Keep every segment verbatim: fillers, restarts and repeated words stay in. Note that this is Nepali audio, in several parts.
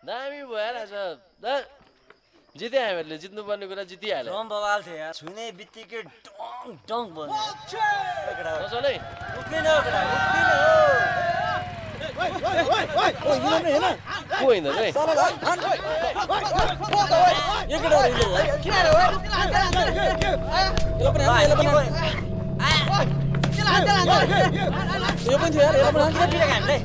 दामी भइरहेछ दा जिते हामीहरूले जित्नुपर्ने कुरा जितिहाल्यो रम बवाल थियो यार छुने बित्तिकै डङ डङ बन्यो नचल है उक्लिन हो केटा उक्लिन हो ओइ ओइ ओइ ओइ ओइ हेर्न हेर्न को हैन रे साला भाइ यो केटा रे किन रे ओइ यो पनि हाल यो पनि चला चला यो पनि थियो यार यो पनि हाल किन हामीले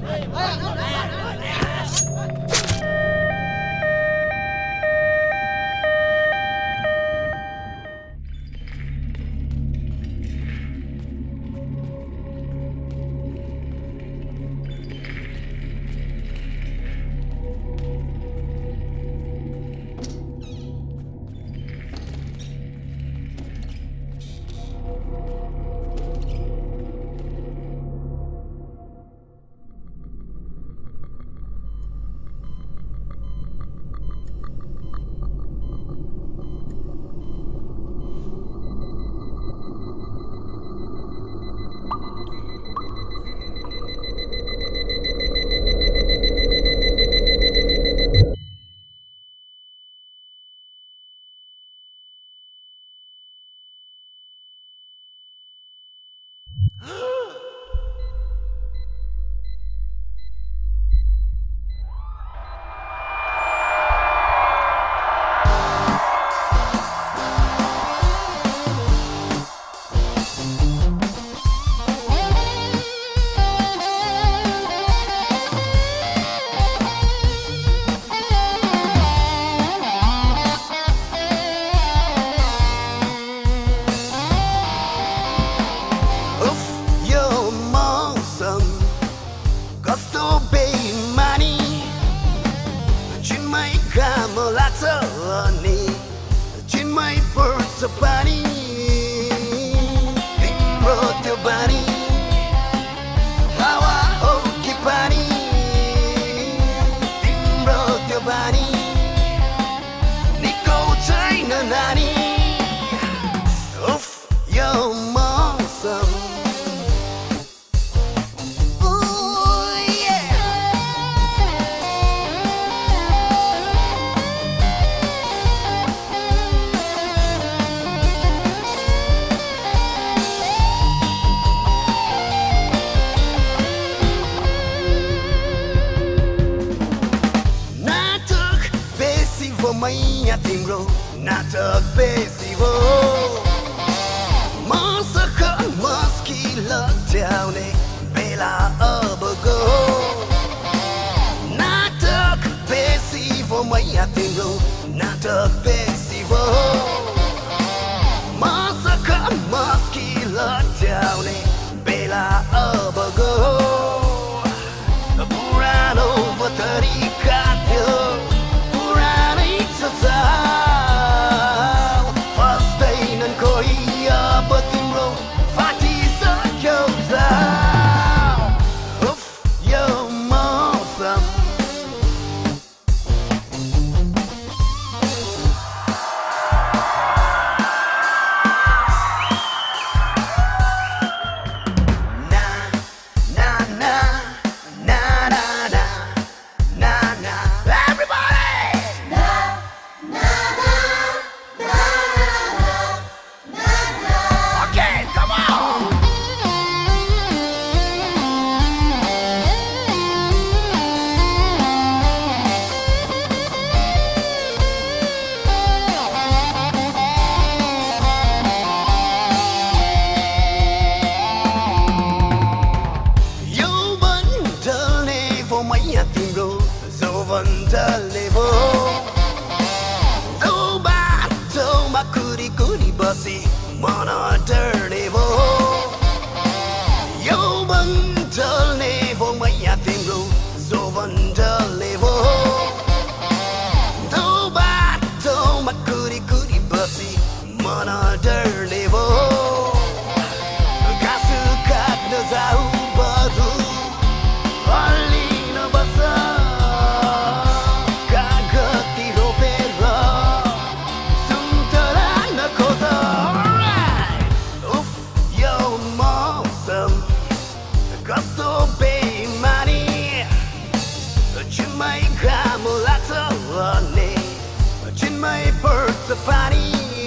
Cause to be money, you make a तलले चिन्मै पर्छ पानी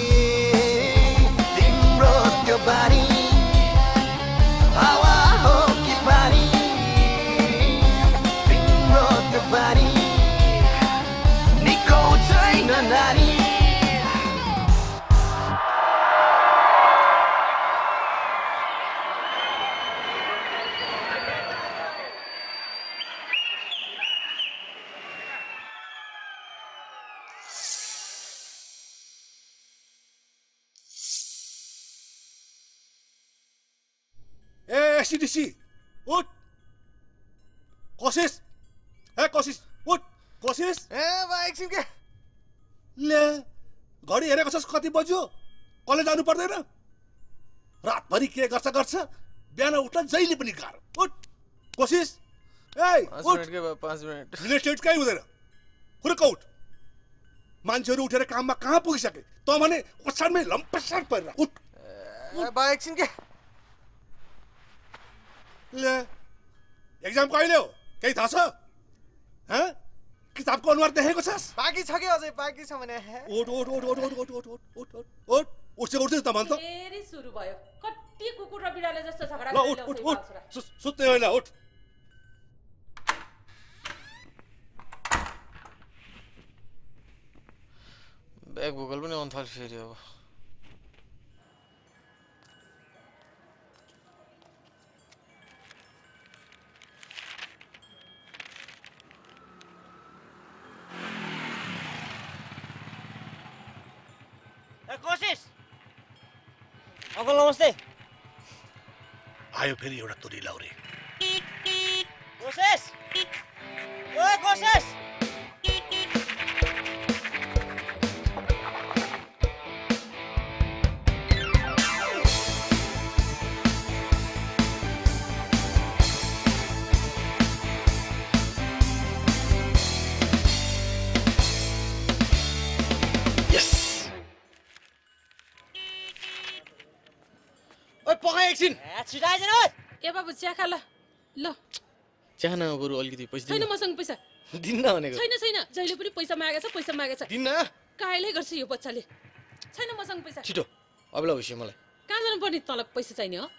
तिम्रो त्यो बानी हावा हो कि पानी तिम्रो त्यो बानी निको छैन नानी एसडीसी उठ कोशिश ए कोशिश उठ कोशिश ए बा एकछिन के ले घडी हेरेको छस् कति बज्यो कलेज जानु पर्दैन रातभरि के गर्छ गर्छ बिहान उठ्न जहिले पनि गाह्रो उठ कोशिश ए पाँच मिनट के बा पाँच मिनट रिलेटेड कहीँ हुँदैन फुरुक्क उठ मान्छेहरू उठेर काममा कहाँ पुगिसके त भने ओछानमै लम्पसार परेर उठ ए बा एकछिन के ले एक्जाम कहिले हो केही थाहा छ हँ किताबको अनुहार देखेको छस् बाँकी छ के अझै बाँकी छ भने उठ उठ उठ उठ उठ उठ उठ उठ उठ उठ उठ उठ्छ उठ्छ त भन्छ फेरि सुरु भयो कति कुकुर र बिराले जस्तो झगडा ल उठ उठ उठ सुत्ने होइन उठ ब्याग भोकल पनि आउनु थाल्यो फेरि अब कोशिश अंकल नमस्ते आयो फेरि एउटा तुरी लाउरे कोशिश ओए कोशिश एकछिन ए बाबु चिया खा ल ल चिया न बरु अलिकति पैसा छैन मसँग पैसा दिन्न भनेको छैन छैन जहिले पनि पैसा मागेछ पैसा मागेछ दिन्न कायले गर्छ यो बच्चाले छैन मसँग पैसा छिटो अबला होइस मलाई कहाँ जानु पर्ने तँलाई पैसा चाहिने हो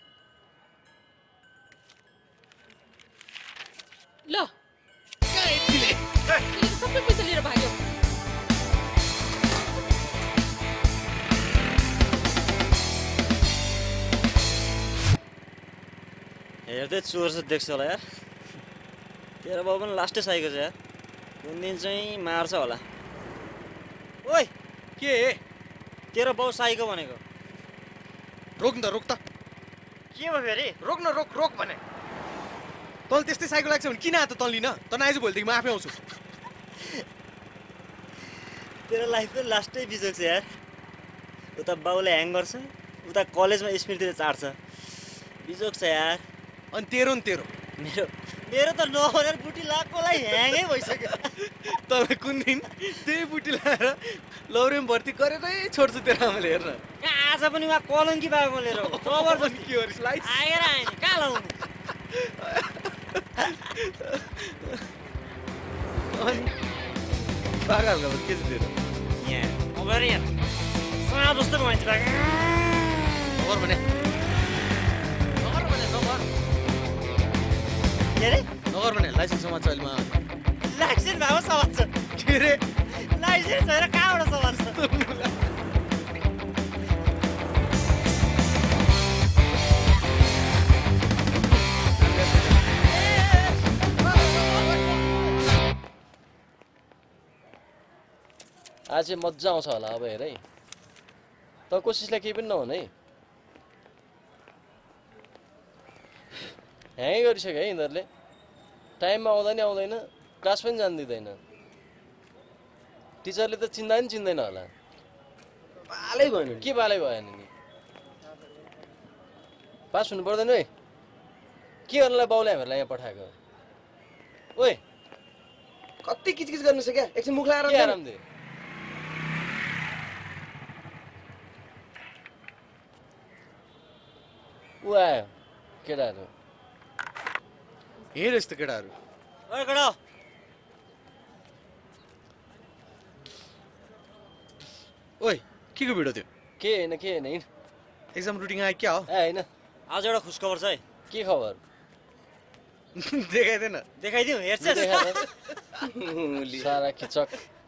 ल सबै पैसा लिएर भाग्यो हेर्दै चोर चाहिँ देख्छ होला यार तेरो बाउ पनि लास्टै साइको छ यार कुन दिन चाहिँ मार्छ होला ओइ के तेरो बाउ साइको भनेको रोक न रोक त के भयो फेरि रोक न रोक रोक भने तल त्यस्तै साइको लाग्छ भने किन आयो त तल लिन त नआइज भोलिदेखि म आफै आउँछु तेरो लाइफको लास्टै बिजोग छ यार उता बाउले ह्याङ गर्छ उता कलेजमा स्मृतिले चाड्छ बिजोग छ यार अनि तेरो नि तेरो मेरो मेरो त नभनेर बुटी लाएकोलाई ह्याङै भइसक्यो तँलाई कुन दिन त्यही बुटी लाएर लौरेम भर्ती गरेरै छोड्छु तेरो आमाले हेर्न आज पनि उहाँ कलङ्की बाबुमा लिएर जबरजस्ती के गरिस् लाइट आएर आएन कहाँ लाउनु अनि बागालको के छ तेरो यहाँ अगाडि यहाँ साँझ जस्तो मान्छे लाग्यो नगर भने नगर भने नगर के अरे नगर भने लाइसेन्स समाज छ अहिले मा लाइसेन्स भएको सवाल छ के रे लाइसेन्स छैन कहाँबाट सवाल छ आज चाहिँ मजा आउँछ होला अब हेर है त कोसिसलाई केही पनि नहुने है ह्याङै गरिसक्यो है यिनीहरूले टाइममा आउँदा नि आउँदैन क्लास पनि जान दिँदैन टिचरले त चिन्दा नि चिन्दैन होला बालै भयो के बालै भएन नि पास हुनु पर्दैन है के गर्नलाई बाउले हामीहरूलाई यहाँ पठाएको ओए कति किचकिच गर्नु छ क्या एकछिन मुख लाएर के आराम दे ऊ आयो केटाहरू हेर यस्तो केटाहरू ओए केटा ओइ के को भिडियो थियो के होइन के होइन हिँड एक्जाम रुटिन आयो क्या हो ए होइन आज एउटा खुसखबर छ है के खबर देखाइदेन देखाइदिउँ हेर्छस् सारा खिचक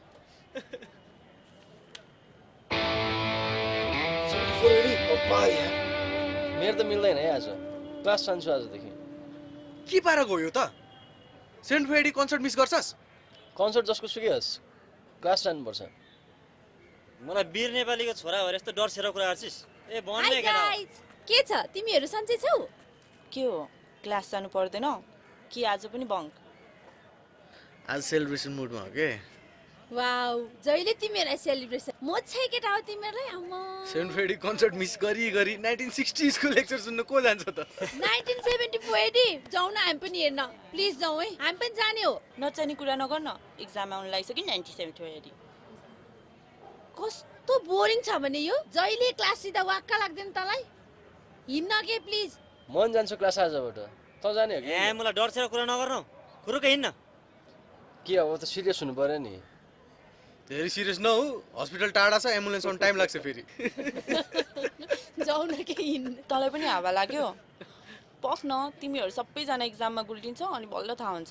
मेरो त मिल्दैन है आज क्लास जान्छु आजदेखि के पारा गयो त सेन्ट फेडी कन्सर्ट मिस गर्छस् कन्सर्ट जसको सुकै होस् क्लास जानुपर्छ मलाई वीर नेपालीको छोरा भएर यस्तो डरसेर कुरा गर्छिस् ए हाई भन्ने केटा गाइज के छ तिमीहरू सन्चै छौ के हो क्लास जानु पर्दैन कि आज पनि बङ्क आज सेलिब्रेसन मुडमा हो के वाउ जहिले तिमीहरूलाई सेलिब्रेसन म छै केटा हो तिमीहरूलाई अम्मा सेन्ट फेडी कन्सर्ट मिस गरी गरी नाइन्टिन सिक्सटिज को लेक्चर सुन्न को जान्छ त नाइन्टिन सेभेन्टी फोर एडी जाउँ न हामी पनि हेर्न प्लिज जाउँ है हामी पनि जाने हो नचाहिने कुरा नगर्न इक्जाम आउनु लागिसक्यो नाइन्टी सेभेन्टी एडी कस्तो बोरिङ छ भने यो जहिले क्लास सिधा वाक्का लाग्दैन तँलाई हिँड्न के प्लिज मन जान्छु क्लास आजबाट त जाने हो कि ए मलाई डरसेर कुरा नगर्नु खुरुकै हिँड्न के अब त सिरियस हुनु पर्यो नि धेरै सिरियस नहौ हस्पिटल टाढा छ एम्बुलेन्स आउनु टाइम लाग्छ फेरि जाउँ न के हिँड्न तँलाई पनि हावा लाग्यो पख न तिमीहरू सबैजना इक्जाममा गुल्टिन्छ अनि बल्ल थाहा हुन्छ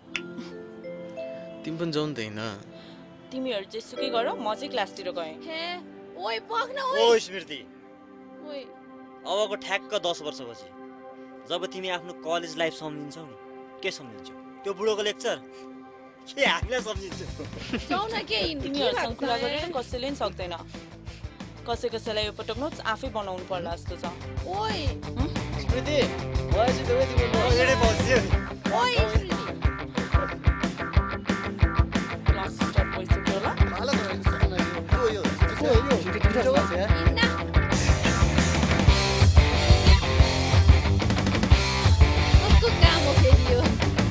तिमी पनि जाउँ त होइन तिमीहरू जेसुकै गर म चाहिँ क्लासतिर गएँ हे ओइ पख्न ओ ओइ स्मृति ओइ अबको ठ्याक्क दस वर्षपछि जब तिमी आफ्नो कलेज लाइफ सम्झिन्छौ नि के सम्झिन्छौ त्यो बुढोको लेक्चर के हामीलाई सम्झिन्छौ जाउँ न के हिँड्न तिमीहरूसँग कुरा गरेर कसैले पनि सक्दैन कसै कसैलाई यो पटक नोट्स आफै बनाउनु पर्ला जस्तो छ ओइ स्मृति मलाई चाहिँ तपाईँ तिम्रो एडै बस्यो ओइ क्लास स्टार्ट भइसक्यो होला हिँड्न कस्तो काम हो फेरि यो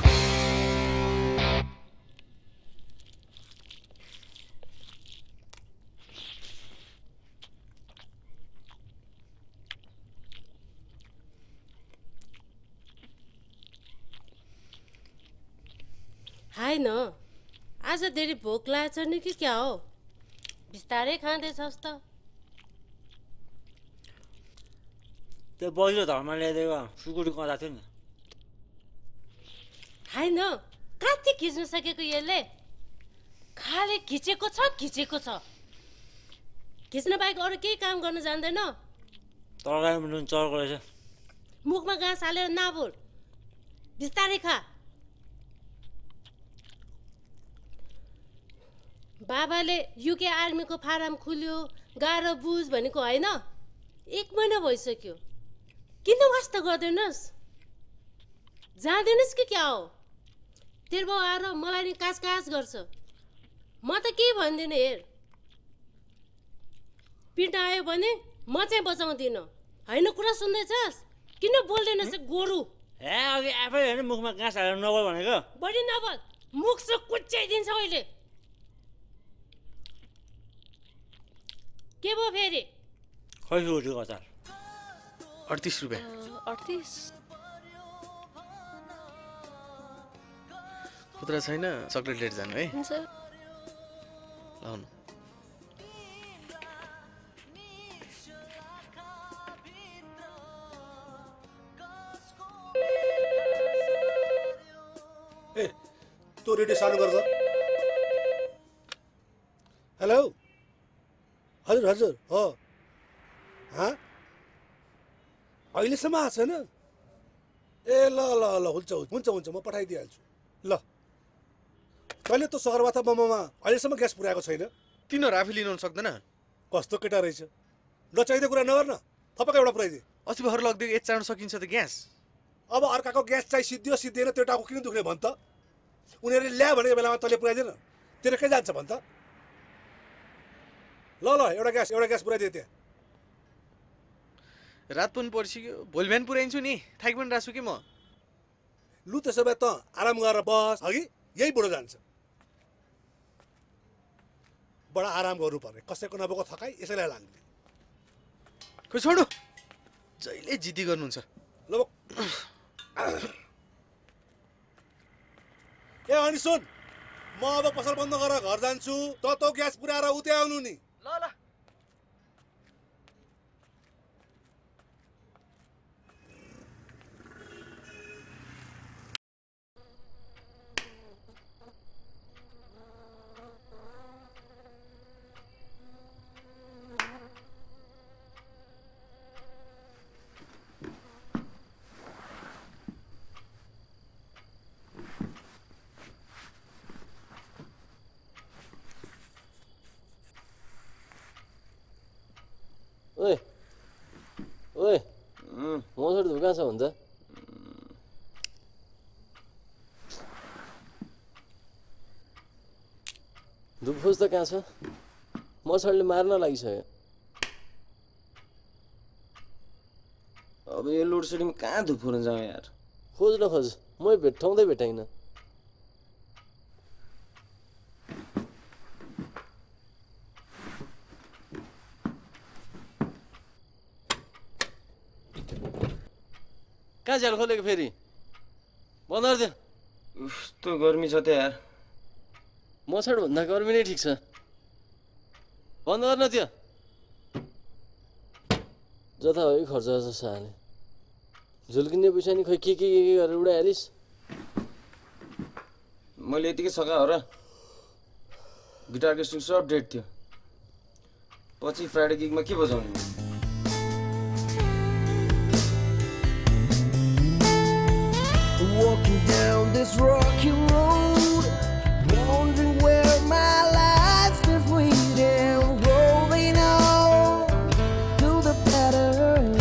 होइन आज धेरै भोक लागेछ नि कि क्या हो बिस्तारै खाँदैछस् त त्यो बहिलो धर्म ल्याइदिएको सुकुटी कता थियो नि होइन कति खिच्न सकेको यसले खाली खिचेको छ खिचेको छ खिच्न बाहेक अरू केही काम गर्न जान्दैन तरकारी पनि चर्को रहेछ मुखमा घाँस हालेर नबोल बिस्तारै खा बाबाले युके आर्मीको फारम खुल्यो गाह्रो बुझ भनेको होइन एक महिना भइसक्यो किन वास्ता गर्दैनस् जाँदैनस् कि क्या हो तेरो बाउ आएर मलाई नि कास कास गर्छ म त केही भन्दिनँ हेर पिट्न आयो भने म चाहिँ बचाउँदिनँ होइन कुरा सुन्दैछस् किन बोल्दैनस् गोरु ए अघि आफै होइन मुखमा घाँस हालेर नबोल भनेको बढी नबोल मुख से कुच्याइदिन्छ अहिले के भयो फेरि खै सुकुटी कता अडतिस रुपियाँ अडतिस खुद्रा छैन चक्लेट लिएर जानु है हुन्छ लाउनु ए त्यो रेडियो सानो गर्छ हेलो हजुर हजुर हो हाँ अहिलेसम्म आएको छैन ए ल ल ल हुन्छ हुन्छ हुन्छ म पठाइदिइहाल्छु ल तैँले त सगरमाथा बममा अहिलेसम्म ग्यास पुर्याएको छैन तिनीहरू आफै लिनु सक्दैन कस्तो केटा रहेछ नचाहिँदो कुरा नगर्न थपक्क एउटा पुऱ्याइदिए अस्ति भर्खर लगिदिएको एक चाँडो सकिन्छ त ग्यास अब अर्काको ग्यास चाहिँ सिद्धियो सिद्धिएन त्यो टाउको किन दुख्ने भन् त उनीहरूले ल्या भनेको बेलामा तैँले पुऱ्याइदिएन तेरो के जान्छ भन् त ल ल एउटा ग्यास एउटा ग्यास पुऱ्याइदिए त्यहाँ रात पनि पर्सिक्यो भोलि बिहान पुऱ्याइन्छु नि थाकि पनि राख्छु कि म लु त्यसो भए त आराम गरेर बस अघि यही बुढो जान्छ बडा आराम गर्नुपर्ने कसैको नभएको थकाइ यसैलाई लाग्ने खोइ छोडु जहिले जिद्दी गर्नुहुन्छ ल ए अनि सुन म अब पसल बन्द गरेर घर जान्छु त त ग्यास पुऱ्याएर उतै आउनु नि ल ल धुपखोज त कहाँ छ मछडले मार्न लागिसक्यो अब यो लोड सेडिङ कहाँ धुप फोर्न जाउँ यार खोज न खोज मै भेट्टाउँदै भेटाइन कहाँ झ्याल खोलेको फेरि बन्द गरिदियो कस्तो गर्मी छ त यार मछड भन्दा गर्मी नै ठिक छ बन्द गर्न त्यो जता हो खर्च गर्छ साले झुल्किने पैसा नि खै के के के गरेर उडाइहालिस् मैले यतिकै सघा हो र गिटारको स्ट्रिङ सब डेट थियो पछि फ्राइडे गिगमा के बजाउने Walking down this rocky road, wondering where my life's been leading, rolling on to the better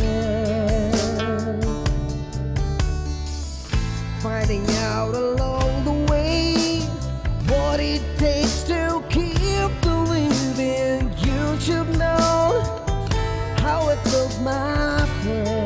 end. Finding out along the way what it takes to keep believing. You should know how it goes, my friend.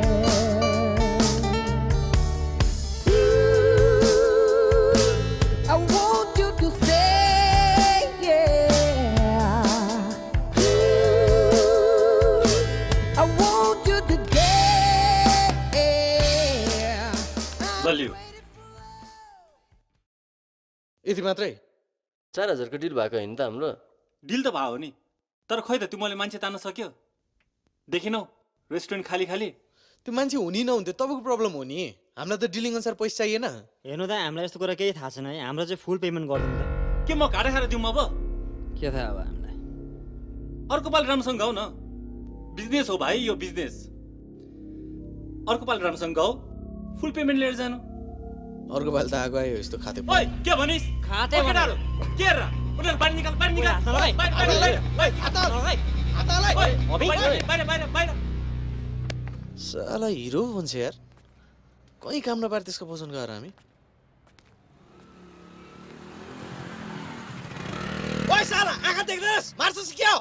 यति मात्रै चार हजारको डिल भएको होइन त हाम्रो डिल त भयो नि तर खै त तिमीले मान्छे तान्न सक्यो देखिनौ रेस्टुरेन्ट खाली खाली त्यो मान्छे हुने नहुन्थ्यो तपाईँको प्रब्लम हो नि हामीलाई त डिलिङ अनुसार पैसा चाहिएन हेर्नु त हामीलाई यस्तो कुरा केही थाहा छैन है हाम्रो चाहिँ फुल पेमेन्ट गरिदिनु त के म घाटा खाएर दिउँ अब के थाहा अब हामीलाई अर्को पालि राम्रोसँग गाउ न बिजनेस हो भाइ यो बिजनेस अर्को पालि राम्रोसँग गाउ फुल पेमेन्ट लिएर जानु अर्को पालि त आगो आयो यस्तो खाते ओइ के भनिस् खाते केटाहरु के र उनीहरु बाहिर निकाल बाहिर निकाल बाहिर बाहिर बाहिर बाहिर बाहिर बाहिर साला हिरो भन्छ यार कहीँ काम नपाएर त्यसको पोषण गरेर हामी ओइ साला आँखा देख्दैनस् मार्छ सिक्यो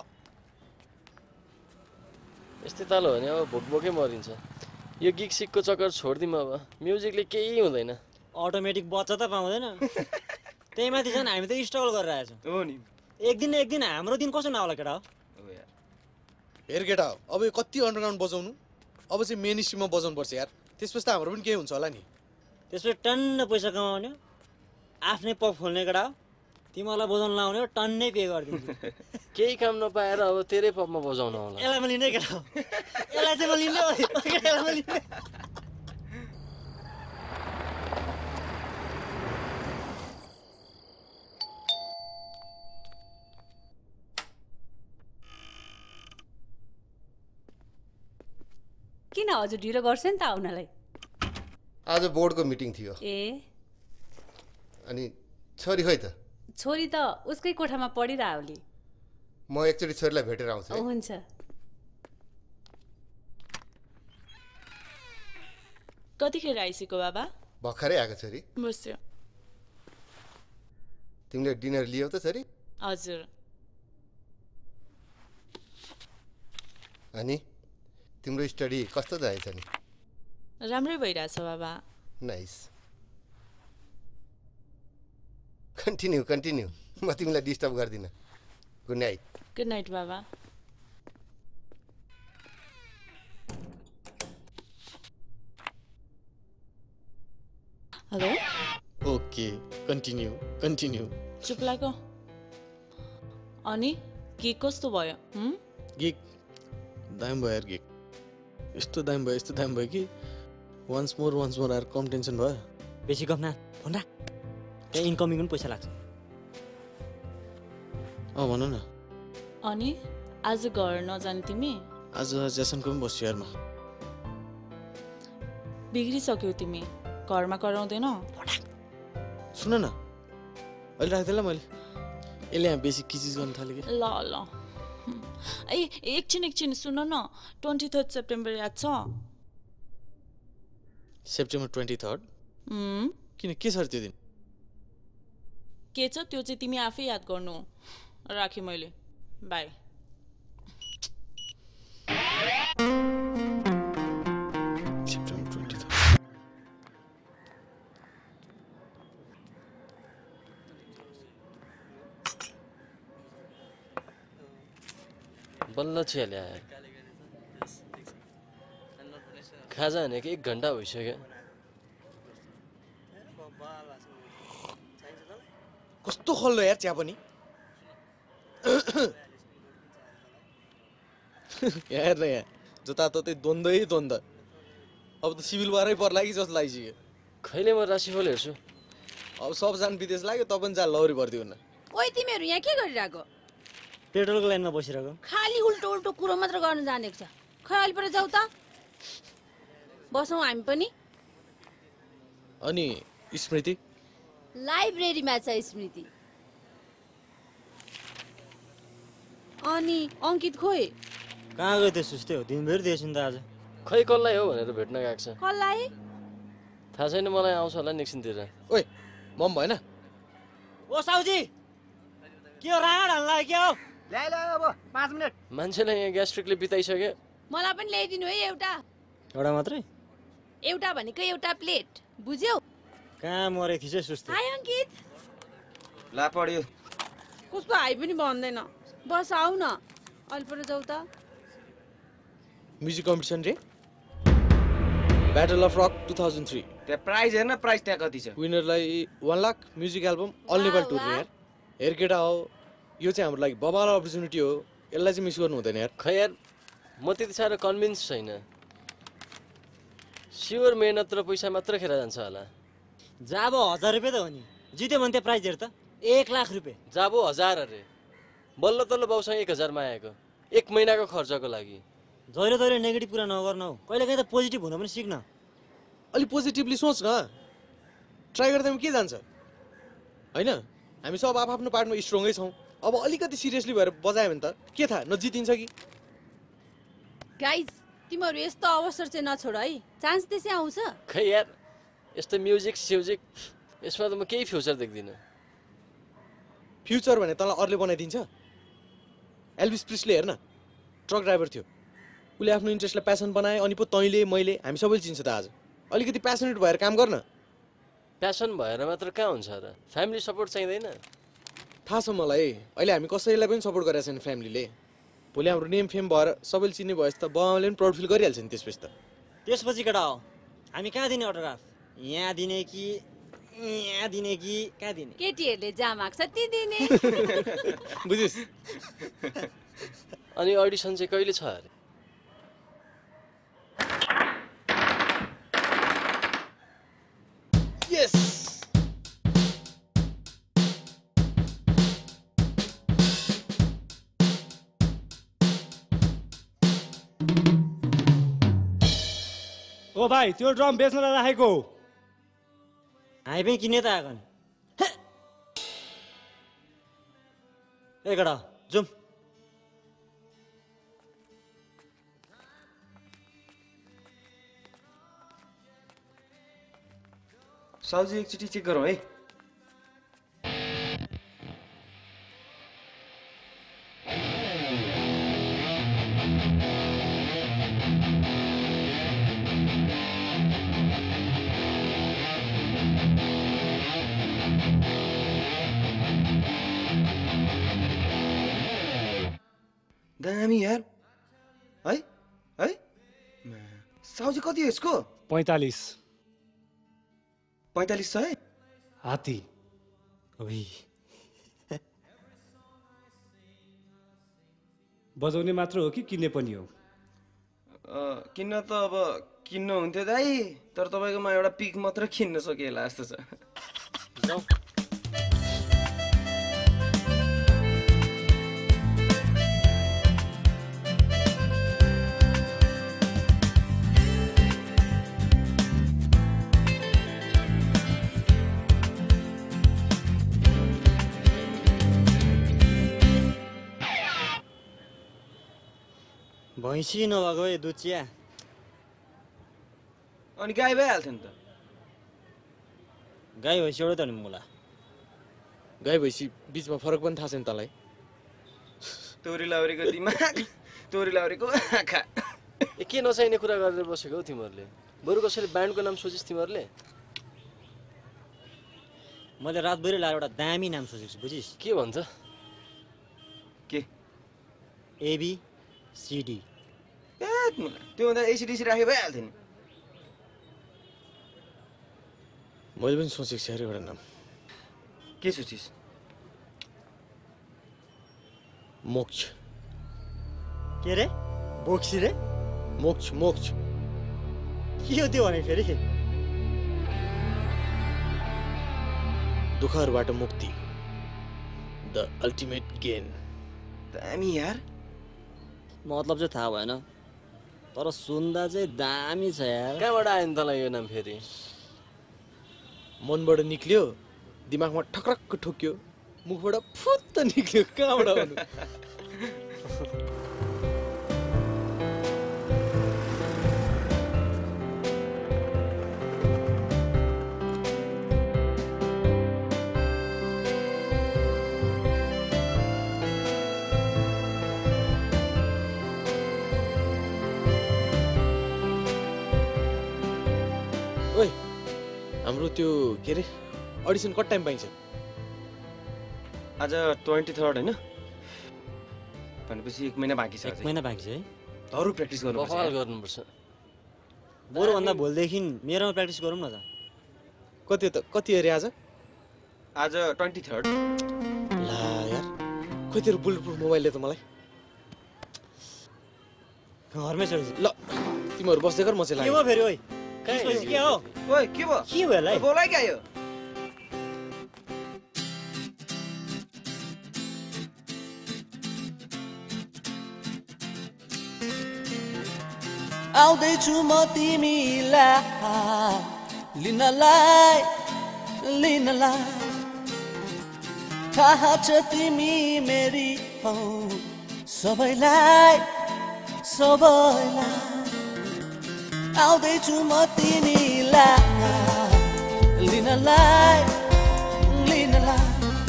यस्तै ताल हो भने अब भोकभोकै मरिन्छ यो गिग सिकको चक्कर छोड्दिउँ अब म्युजिकले केही हुँदैन अटोमेटिक बच्चा त पाउँदैन त्यही माथि झन् हामी त स्ट्रगल गरेर आएछौँ हो नि एक दिन एक दिन हाम्रो दिन कसो नहोला केटा हो हेर केटा हो अब यो कति अन्डरग्राउन्ड बजाउनु अब चाहिँ मेन स्ट्रिममा बजाउनु पर्छ यार त्यसपछि त हाम्रो पनि केही हुन्छ होला नि त्यसपछि टन्न पैसा कमाउने आफ्नै पप खोल्ने केटा हो तिमीलाई बजाउनु लाउने हो टन्नै पे गरिदिन्छु केही काम नपाएर अब तेरै पपमा बजाउन होला यसलाई म लिने केटा हो यसलाई चाहिँ म लिने हो यसलाई म लिने किन हजुर ढिलो गर्छ नि त आउनलाई आज बोर्डको मिटिङ थियो ए अनि छोरी खै त छोरी त उसकै कोठामा पढिरह ओली म एकचोटि छोरीलाई भेटेर आउँछु हुन्छ कतिखेर आइसक्यो बाबा भर्खरै आएको छोरी बस्यो तिमीले डिनर लियौ त छोरी हजुर अनि तिम्रो स्टडी कस्तो जाँदैछ नि राम्रै भइरहेछ बाबा नाइस कन्टिन्यू कन्टिन्यू म तिमीलाई डिस्टर्ब गर्दिनँ गुड नाइट गुड नाइट बाबा हेलो ओके कन्टिन्यू कन्टिन्यू चुप लाग्यो अनि के कस्तो भयो गिग दाम भयो यार गिग यस्तो दाम भयो यस्तो दाम भयो कि वान्स मोर वान्स मोर आएर कम टेन्सन भयो बेसी गफ न फोन राख त्यहाँ इन्कमिङ पनि पैसा लाग्छ अँ भन न अनि आज घर नजाने तिमी आज ज्यासनको पनि बस्छु यार म बिग्रिसक्यौ तिमी घरमा कराउँदैन सुन न अहिले राख्दै ल मैले यसले यहाँ बेसी किचिज गर्न थालेँ कि ल ल ए एकछिन एकछिन सुन न ट्वेन्टी थर्ड सेप्टेम्बर याद छ सेप्टेम्बर ट्वेन्टी थर्ड किन के छ त्यो दिन के छ त्यो चाहिँ तिमी आफै याद गर्नु राखेँ मैले बाई बल्ल चिया ल्याए खाजा भनेको एक घन्टा भइसक्यो कस्तो खल्लो यार चिया पनि यार न यहाँ जताततै द्वन्द्वै द्वन्द्व अब त सिभिल वारै पर्ला कि जस्तो लागिसक्यो खैले म राशिफल हेर्छु अब सबजना विदेश लाग्यो त पनि जा लौरी भर्दिउ न ओइ तिमीहरू यहाँ के गरिरहेको पेट्रोलको लाइनमा बसिरहेको खाली उल्टो उल्टो कुरो मात्र गर्न जानेको छ खै अलि पर जाऊ त बसौँ हामी पनि अनि स्मृति लाइब्रेरीमा छ स्मृति अनि अङ्कित खोइ कहाँ गयो त्यो सुस्तै हो दिनभरि दिएछु नि त आज खै कसलाई हो भनेर भेट्न गएको छ कसलाई थाहा छैन मलाई आउँछ होला निक्सिनतिर ओइ मम भएन ओ साउजी के हो राड हाल्ला के हो ल्याइ ल्याइ अब पाँच मिनट मान्छेलाई यहाँ ग्यास्ट्रिकले बिताइसक्यो मलाई पनि ल्याइदिनु है एउटा एउटा मात्रै एउटा भनेको एउटा प्लेट बुझ्यौ कहाँ मरेको थिएछ सुस्तै हाय अङ्कित ला पढ्यो कस्तो हाई पनि भन्दैन बस आऊ न अलि पर जाऊ त म्युजिक कम्पिटिसन रे battle of rock two thousand three त्यहाँ प्राइज हेर्न प्राइज त्यहाँ कति छ विनरलाई one lakh music album all Nepal tour यार हेर केटा हो यो चाहिँ हाम्रो लागि बबाल अपर्च्युनिटी हो यसलाई चाहिँ मिस गर्नु हुँदैन यार खै यार म त्यति साह्रो कन्भिन्स छैन स्योर मेहनत र पैसा मात्र खेर जान्छ होला जाबो हजार रुपियाँ त हो नि जित्यो भने त्यो प्राइज हेर त एक लाख रुपियाँ जाबो हजार अरे बल्ल तल्ल बाउसँग एक हजारमा आएको एक महिनाको खर्चको लागि जहिले जहिले नेगेटिभ कुरा नगर्नु हौ कहिले काहीँ त पोजिटिभ हुन पनि सिक्न अलि पोजिटिभली सोच न ट्राई गर्दा के जान्छ होइन हामी सब आफ्नो पार्टमा स्ट्रङै छौँ अब अलिकति सिरियसली भएर बजायो भने त के थाहा नजितिन्छ कि गाइज तिमीहरू यस्तो अवसर चाहिँ नछोड है चान्स त्यसै आउँछ खै यार यस्तो म्युजिक स्युजिक यसमा त म केही फ्युचर देख्दिनँ फ्युचर भने तँलाई अरूले बनाइदिन्छ एल्भिस प्रिस्ले हेर्न ट्रक ड्राइभर थियो उसले आफ्नो इन्ट्रेस्टलाई प्यासन बनाए अनि पो तैँले मैले हामी सबैले चिन्छ त आज अलिकति प्यासनेट भएर काम गर्न प्यासन भएर मात्र कहाँ हुन्छ र फ्यामिली सपोर्ट चाहिँदैन थाहा छ मलाई अहिले हामी कसैलाई पनि सपोर्ट गरेको छैन फ्यामिलीले भोलि हाम्रो नेम फेम भएर सबैले चिन्ने भएपछि त बाबाले पनि प्राउड फिल गरिहाल्छ नि त्यसपछि त त्यसपछि केटा हो हामी कहाँ दिने अटोग्राफ यहाँ दिने कि यहाँ दिने कि कहाँ दिने केटीहरूले जहाँ माग्छ ती दिने बुझिस् अनि अडिसन चाहिँ कहिले छ अरे यस ओ भाइ त्यो ड्रम बेच्नलाई राखेको हामी पनि किन्ने त आएको नि ए केटा जाउँ साउजी एकचोटि चेक गरौँ है दामी यार है है साउजी कति हो यसको पैँतालिस पैँतालिस सय हात्ती बजाउने मात्र हो कि किन्ने पनि हो किन्न त अब किन्नु हुन्थ्यो दाइ तर तपाईँकोमा एउटा पिक मात्र किन्न सकिएला जस्तो छ भैँसी नभएको ए दुध चिया अनि गाई भइहाल्थ्यो नि त गाई भैँसी एउटै त नि मुला गाई भैँसी बिचमा फरक पनि थाहा छैन तँलाई तोरी लाउरीको दिमाग तोरी लाउरीको आँखा ए के नचाहिने कुरा गरेर बसेको हौ तिमीहरूले बरु कसैले ब्यान्डको नाम सोचिस् तिमीहरूले मैले रातभरि लाएर एउटा दामी नाम सोचेको छु बुझिस् के भन्छ के एबी सिडी ए त्यो भन्दा एसीडीसी राखे भइहाल्थ्यो नि मैले पनि सोचेको छु अरे एउटा नाम के सोचिस् मोक्ष के रे बोक्सी रे मोक्ष मोक्ष के हो त्यो भने फेरि दुःखहरूबाट मुक्ति द अल्टिमेट गेन दामी यार मतलब चाहिँ थाहा भएन तर सुन्दा चाहिँ दामी छ यार कहाँबाट आयो नि तँलाई यो नाम फेरि मनबाट निक्ल्यो दिमागमा ठक्रक्क ठोक्यो मुखबाट फुत्त निक्ल्यो कहाँबाट आउनु हाम्रो त्यो के अरे अडिसन कति टाइम पाइन्छ आज ट्वेन्टी थर्ड होइन भनेपछि एक महिना बाँकी छ एक महिना बाँकी छ है अरू प्र्याक्टिस गर्नुपर्छ गर्नुपर्छ बरुभन्दा भोलिदेखि मेरोमा प्र्याक्टिस गरौँ न त कति त कति अरे आज आज ट्वेन्टी थर्ड ला यार खोइ तेरो बुलेट प्रुफ मोबाइलले त मलाई घरमै छ ल तिमीहरू बस्दै गर म चाहिँ के हो फेरि ओइ के हो ओइ के भयो के भयो लाई बोलाइ के आयो आउँदैछु म तिमीलाई लिनलाई लिनलाई थाहा छ तिमी मेरी हौ सबैलाई सबैलाई आउँदैछु म तिमीलाई लिनलाई लिनलाई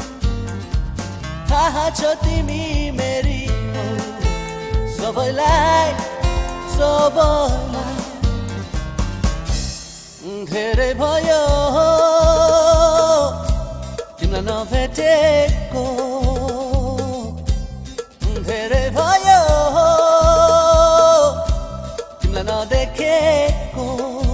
थाहा छ तिमी मेरी हौ सबैलाई सबैलाई धेरै भयो तिमीलाई नभेटेको धेरै भयो तिमीलाई नदेखेको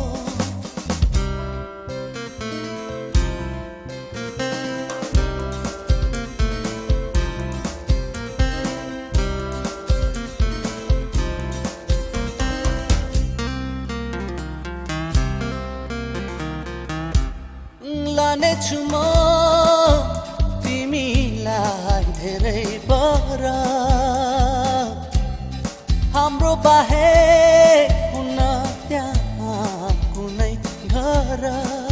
लानेछु म तिमीलाई धेरै पर हाम्रो बाहेक हुन त्यहाँ कुनै घर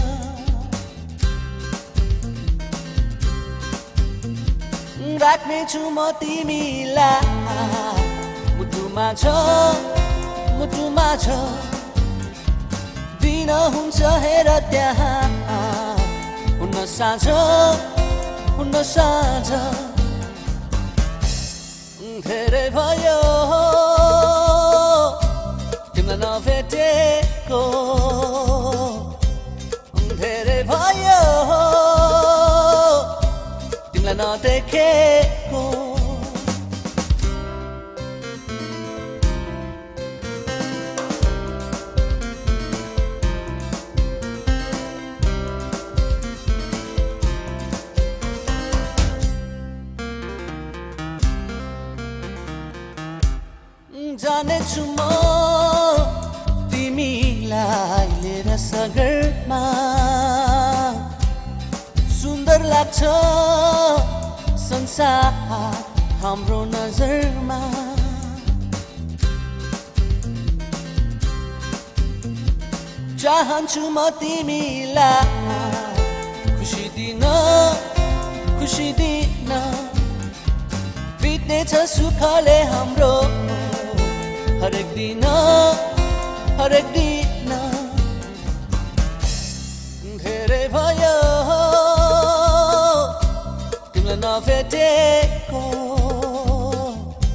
राख्नेछु म तिमीलाई मुटुमा छ मुटुमा छ दिन हुन्छ हेर त्यहाँ हुन साँझ हुन साँझ धेरै भयो तिमीलाई नभेटेको धेरै भयो तिमीलाई नदेखेको जानेछु म तिमीलाई लिएर सगरमा सुन्दर लाग्छ संसार हाम्रो नजरमा चाहन्छु म तिमीलाई खुसी दिन खुसी दिन बित्नेछ सुखले हाम्रो हरेक दिन हरेक दिन धेरै भयो तिमीलाई नभेटेको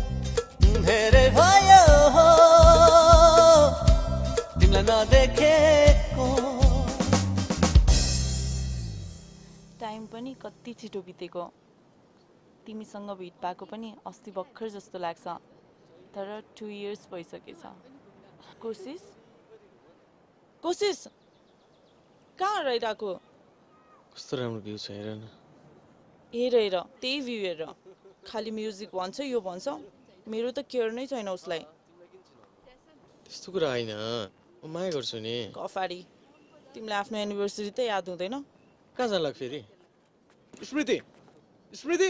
टाइम पनि कति छिटो बितेको तिमीसँग भेट पाएको पनि अस्ति भर्खर जस्तो लाग्छ तर टु इयर्स भइसकेछ कोशिश कोशिश कहाँ रहिरहेको कस्तो राम्रो भ्यू छ हेर न हेर हेर त्यही भ्यू हेर खालि म्युजिक भन्छ यो भन्छ मेरो त केयर नै छैन उसलाई त्यस्तो कुरा होइन म माया गर्छु नि कफाडी तिमीलाई आफ्नो एनिभर्सरी त याद हुँदैन कहाँ जान लाग्छ फेरि स्मृति स्मृति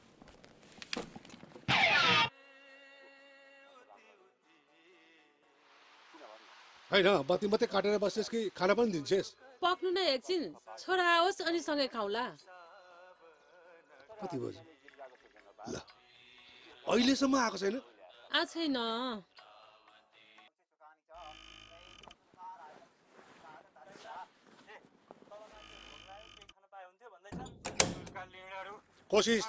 होइन बत्ती मात्रै काटेर बस्छस् कि खाना पनि दिन्छस् पक्नु न एकछिन छोरा आओस् अनि सँगै खाउँला कति बज्यो ल अहिलेसम्म आएको छैन आ छैन कोशिश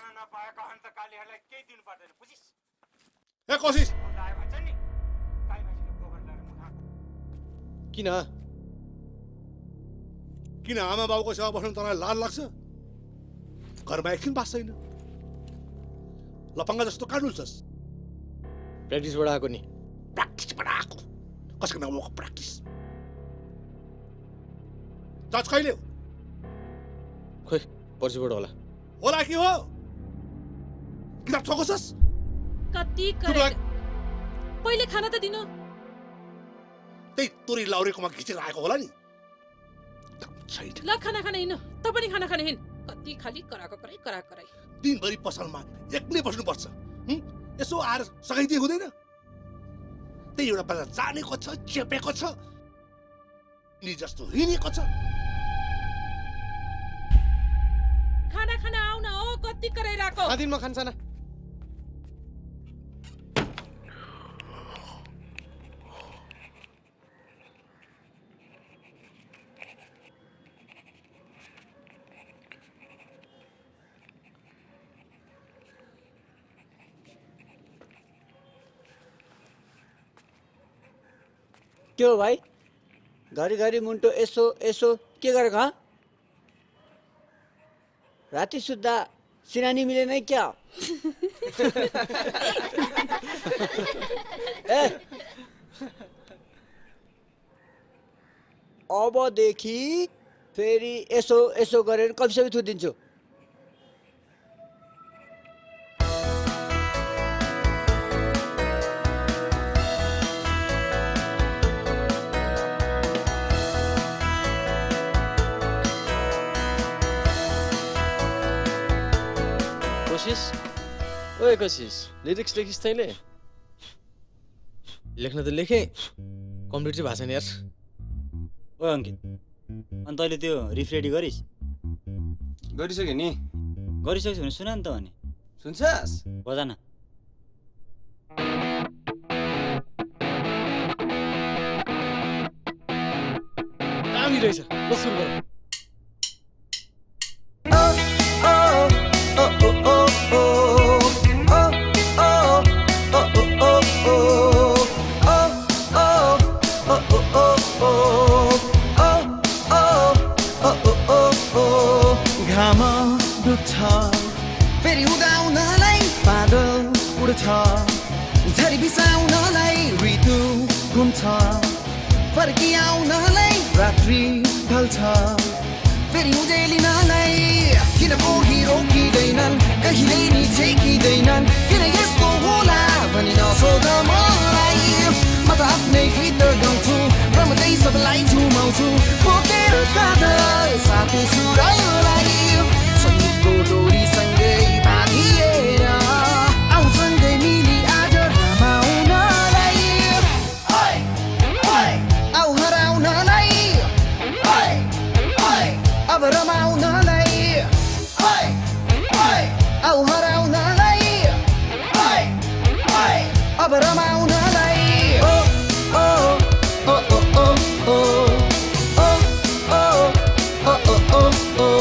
ए कोशिश किन किन आमा बाउको सेवा बस्नु तँलाई लाज लाग्छ घरमा एकछिन बास छैन लफङ्गा जस्तो कानुल छस् प्र्याक्टिसबाट आएको नि प्र्याक्टिसबाट आएको कसको नामको प्र्याक्टिस जज कहिले हो खोइ पर्सिबाट होला होला के हो किताब छोकोसस् कति करे पहिले खाना त दिनु त्यही तोरी लाउरेकोमा खिचेर आएको होला नि ल खाना खाना हिँड्नु त पनि खाना खाना हिँड कति खाली कराको कराई करा कराई दिनभरि पसलमा एक्लै बस्नुपर्छ यसो आएर सघाइदिए हुँदैन त्यही एउटा बेला जानेको छ चेपेको छ नि जस्तो हिँडेको छ खाना खाना आउन हो कति कराइराको आदिनमा खान्छ न के हो भाइ घरिघरि मुन्टो यसो यसो के गरेको हँ राति सुत्दा सिरानी मिलेन क्या ए अबदेखि फेरि यसो यसो गरेर कविसबै थुदिन्छु कोशिश ओए कोशिश लिरिक्स लेखिस् तैँले लेख्न त लेखेँ कम्प्लिट चाहिँ भएको छैन यार ओ अङ्कित अनि तैँले त्यो रिफ रेडी गरिस् गरिसक्यो नि गरिसक्यो भने सुना नि त भने सुन्छस् बजा न दामी रहेछ ल सुरु गर फेरि उदाउनलाई बादल उड्छ झरी बिसाउनलाई ऋतु घुम्छ फर्की आउनलाई रात्रि ढल्छ फेरि उजेलिनलाई किन पोखी रोकिँदैनन् कहिले नि छेकिँदैनन् किन यस्तो होला भनी नसोध मलाई म त आफ्नै गीत गाउँछु रमदै सबलाई झुमाउँछु बोकेर काँधर साथै सुरलाई सङ्गीतको डोरीसँगै बाँधिएर आउँसँगै मिली आज रमाउनलाई आऊ हराउनलाई अब रमाउनलाई आऊ हराउनलाई अब रमाउनलाई ओ ओ ओ ओ ओ ओ ओ ओ ओ ओ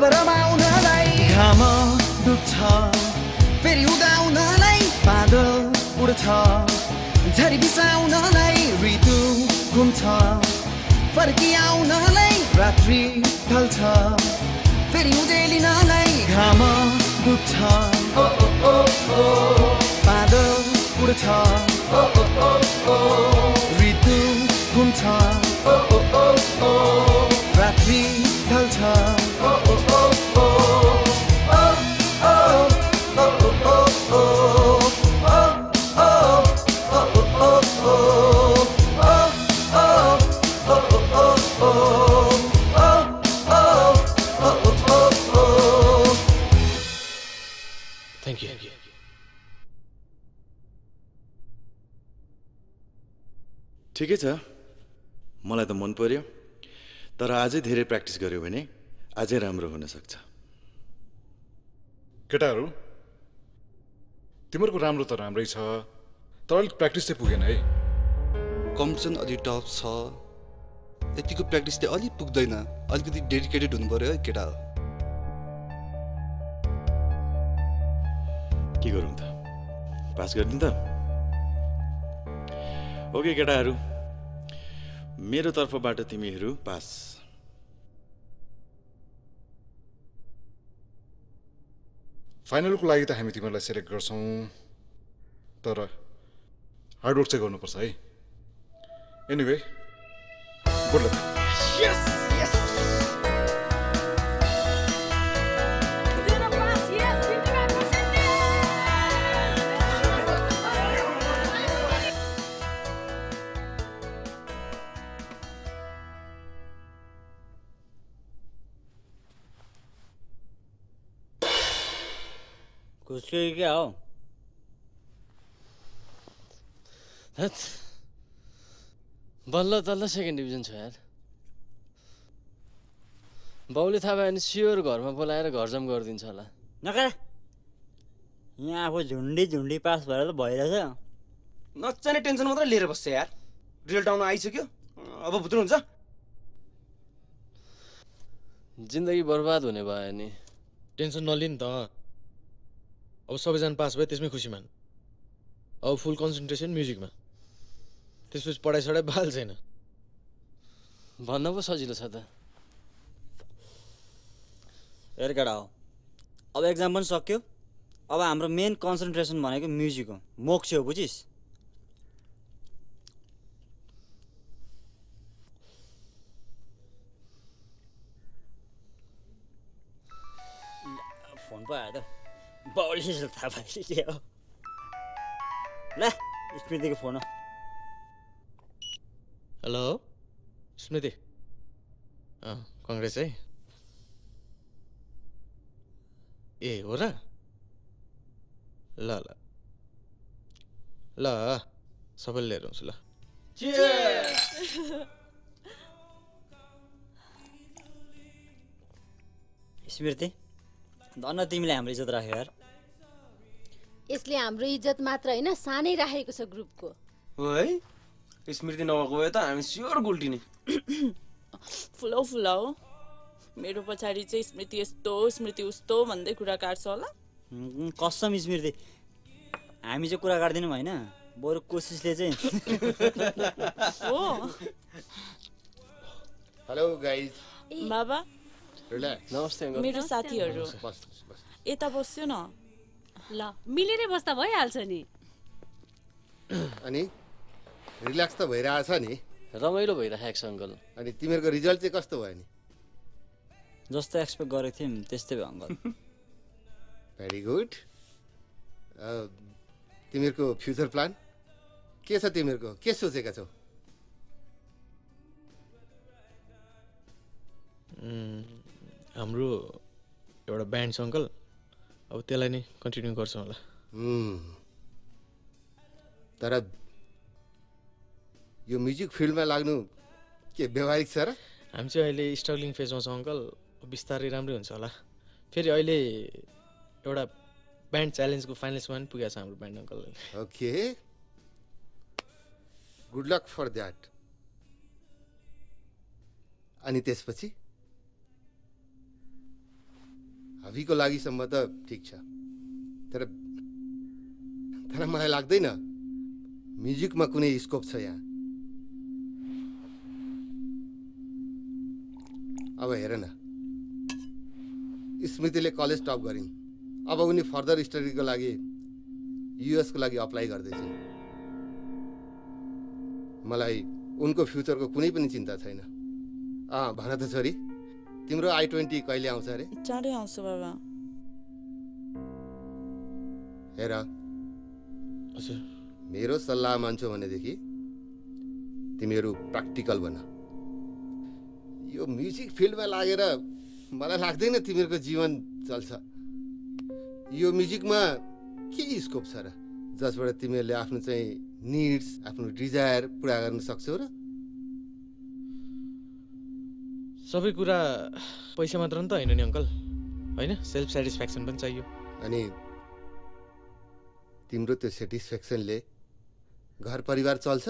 रमाउनलाई घाम डुब्छ फेरि उदाउनलाई बादल उड्छ झरी बिसाउनलाई ऋतु घुम्छ फर्की आउनलाई रात्रि ढल्छ फेरि उजेलिनलाई घाम डुब्छ ओ ओ ओ बादल उड्छ ओ ओ ओ ऋतु घुम्छ ओ ओ ओ रात्रि ढल्छ ओ ओ ओ ओ Thank you. ठिकै छ मलाई त मन पर्यो तर अझै धेरै प्र्याक्टिस गर्यो भने अझै राम्रो हुन सक्छ केटाहरू तिमीहरूको राम्रो त राम्रै छ तर अलिक प्र्याक्टिस चाहिँ पुगेन है कम्पिटिसन अलि टफ छ यतिको प्र्याक्टिस चाहिँ अलिक पुग्दैन अलिकति डेडिकेटेड हुनु पर्यो है केटा के गरौँ त पास गरिदिउँ त ओके केटाहरू मेरो तर्फबाट तिमीहरू पास फाइनलको लागि त हामी तिमीहरूलाई सेलेक्ट गर्छौँ तर हार्डवर्क चाहिँ गर्नुपर्छ है anyway good luck yes yes कुछ क्या हो बल्ल तल्ल सेकेन्ड डिभिजन छ यार बाउले थाहा भयो भने स्योर घरमा बोलाएर घरजम गरिदिन्छ होला नगर यहाँ आफू झुन्डी झुन्डी पास भएर त भइरहेछ नचाहिने टेन्सन मात्रै लिएर बस्छ यार रिजल्ट आउन आइसक्यो अब भुत्रो हुन्छ जिन्दगी बर्बाद हुने भयो नि टेन्सन नलिन् त अब सबैजना पास भयो त्यसमै खुसी मान अब फुल कन्सन्ट्रेसन म्युजिकमा त्यसपछि पढाइ सढाइ बाल छैन भन्न पो सजिलो छ त हेर केटा हो अब एक्जाम पनि सक्यो अब हाम्रो मेन कन्सन्ट्रेसन भनेको म्युजिक हो मोक्ष हो बुझिस् फोन पो आयो त बाउले थाहा पाइसक्यो ल स्मृतिको फोन हो हेलो स्मृति अँ कङ्ग्रेस है ए हो र ल ल ल सबैले लिएर आउँछु ल स्मृति धन्न तिमीले हाम्रो इज्जत राख्यो यार यसले हाम्रो इज्जत मात्र होइन सानै राखेको छ ग्रुपको है स्मृति नभएको भए त हामी स्योर गुल्टिने फुलाउ फुलाउ मेरो पछाडि चाहिँ स्मृति यस्तो स्मृति उस्तो भन्दै कुरा काट्छ होला कसम स्मृति हामी चाहिँ कुरा काट्दैनौँ होइन बरु कोसिसले चाहिँ हो हेलो गाइज बाबा रिल्याक्स नमस्ते मेरो साथीहरू यता बस्यो न ल मिलेरै बस्दा भइहाल्छ नि अनि रिल्याक्स त भइरहेछ नि रमाइलो भइरहेको छ अङ्कल अनि तिमीहरूको रिजल्ट चाहिँ कस्तो भयो नि जस्तो एक्सपेक्ट गरेको थियौँ त्यस्तै भयो अङ्कल भेरी गुड तिमीहरूको फ्युचर प्लान के छ तिमीहरूको के सोचेका छौ हाम्रो एउटा ब्यान्ड छ अङ्कल अब त्यसलाई नै कन्टिन्यू गर्छौँ होला तर यो म्युजिक फिल्डमा लाग्नु के व्यवहारिक छ र हामी चाहिँ अहिले स्ट्रगलिङ फेजमा छौँ अङ्कल बिस्तारै राम्रै हुन्छ होला फेरि अहिले एउटा ब्यान्ड च्यालेन्जको फाइनल्समा पनि पुगेको छ हाम्रो band uncle okay good luck for that अनि त्यसपछि अभिको लागिसम्म त ठिक छ, तर तर मलाई लाग्दैन म्युजिकमा कुनै स्कोप छ यहाँ। अब हेर न, स्मृतिले कलेज टप गरिन्, अब उनी फर्दर स्टडीको लागि युएसको लागि अप्लाई गर्दैछन्। मलाई उनको फ्युचरको कुनै पनि चिन्ता छैन। अँ भन त छोरी, तिम्रो आई ट्वेन्टी कहिले आउँछ अरे? चाँडै आउँछ बाबा। हेर मेरो सल्लाह मान्छौ भनेदेखि तिमीहरू प्र्याक्टिकल बन। यो म्युजिक फिल्डमा लागेर मलाई लाग्दैन तिमीहरूको जीवन चल्छ। यो म्युजिकमा के स्कोप छ र जसबाट तिमीहरूले आफ्नो चाहिँ निड्स, आफ्नो डिजायर पुरा गर्न सक्छौ र? सबै कुरा पैसा मात्र नि त होइन नि अङ्कल, होइन सेल्फ सेटिस्फ्याक्सन पनि चाहियो। अनि तिम्रो त्यो सेटिस्फ्याक्सनले घर परिवार चल्छ?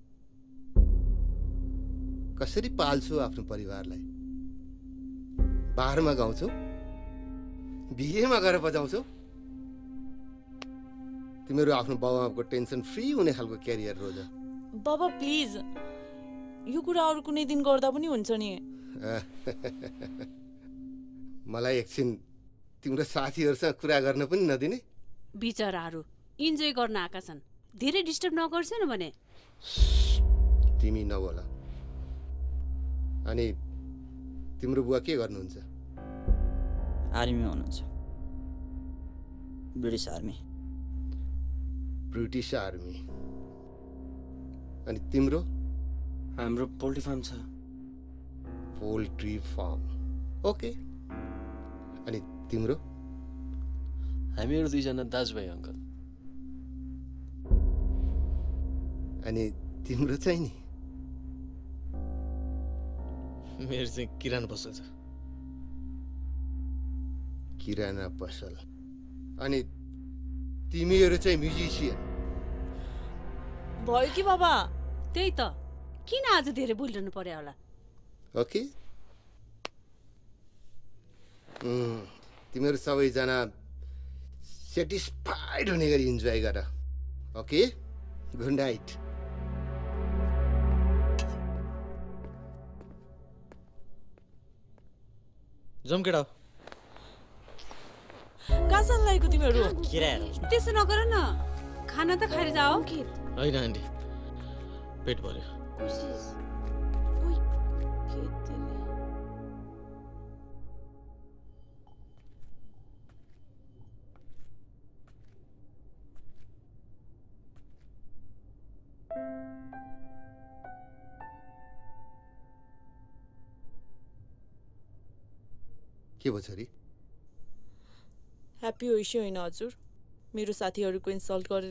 कसरी पाल्छौ आफ्नो परिवारलाई? बारमा गाउँछौ, बिहेमा गएर बजाउँछौ, तिमीहरू आफ्नो बाबुआमाको टेन्सन फ्री हुने खालको क्यारियर रोज। बाबा प्लिज, यो कुरा अरू कुनै दिन गर्दा पनि हुन्छ नि। मलाई एकछिन तिम्रो साथीहरूसँग कुरा गर्न पनि नदिने? बिचराहरू इन्जोय गर्न आएका छन्, धेरै डिस्टर्ब नगर्छ न भने। तिमी नबोल। अनि तिम्रो बुवा के गर्नुहुन्छ? आर्मीमा हुनुहुन्छ, ब्रिटिस आर्मी। British army. अनि तिम्रो? हाम्रो पोल्ट्री फार्म छ। Poultry farm, okay. अनि तिम्रो? हामीहरू दुईजना दाजुभाइ अङ्कल। अनि तिम्रो चाहिँ नि? मेरो चाहिँ किराना पसल छ। किराना पसल। अनि तिमीहरू चाहिँ म्युजिसियन भयो कि बाबा? त्यही त, किन आज धेरै बोलिरहनु पर्यो होला? ओके, तिमीहरू सबैजना सेटिस्फाइड हुने गरी इन्जोय गर। Okay, good night. जम केटा कहाँ जान लागेको तिमीहरू? त्यसो नगर न, खाना त खाएर जाऊ। होइन आन्टी, पेट भर्यो। के भयो छोरी? ह्याप्पी होइसो होइन हजुर, मेरो साथीहरूको इन्सल्ट गरेर।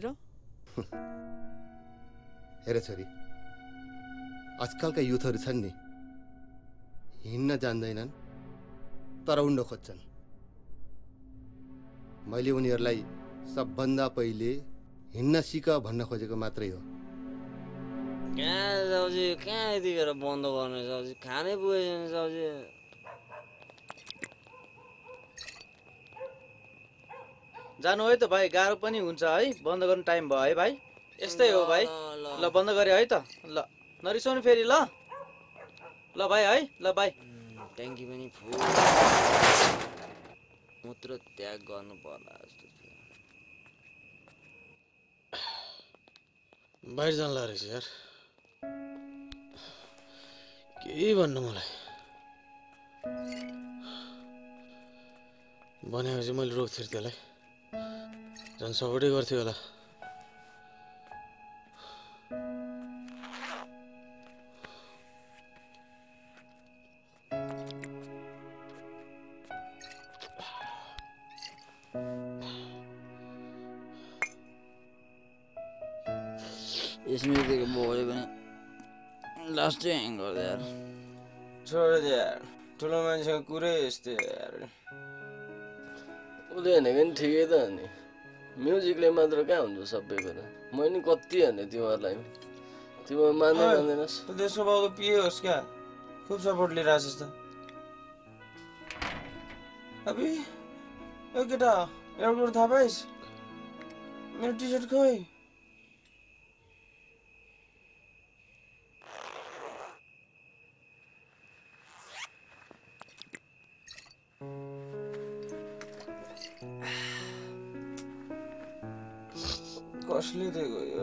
हेर छोरी, आजकलका युथहरू छन् नि, हिँड्न जान्दैनन् तर उड्न खोज्छन्। मैले उनीहरूलाई सबभन्दा पहिले हिँड्न सिक भन्न खोजेको मात्रै हो। कहाँ जाउजी, कहाँ यतिखेर बन्द गर्ने जाउजी, खानै पुगेन जाउजी। जानु है त भाइ, गाह्रो पनि हुन्छ है, बन्द गर्नु टाइम भयो है भाइ। यस्तै हो भाइ। ल बन्द गरे है त, ल नरिसाउनु फेरि। ल ल भाइ है, ल भाइ। ट्याङ्की पनि फुल, मूत्र त्याग गर्नु पर्ला जस्तो छ। बाहिर जान लागेको रहेछ यार, केही भन्नु मलाई भनेपछि मैले रोक्थेँ त्यसलाई, झन् सपोर्टै गर्थ्यो होला। स्मृतिको बोल्यो भने लास्टै ह्याङ गर्दै यार। छोड दे यार, ठुलो मान्छेको कुरै यस्तै यार। उसले भनेको नि ठिकै त हो नि, म्युजिकले मात्र कहाँ हुन्छ सबै कुरा। मैले कति भने तिमीहरूलाई, तिमीहरू मान्दै मान्दैनस्। त्यसो भएको पिए होस् क्या, खुब सपोर्ट लिइरहेछस् त। अबे ए केटा एउटा कुरा थाहा पाइस् मेरो टी सर्ट खोइ कसले दिएको यो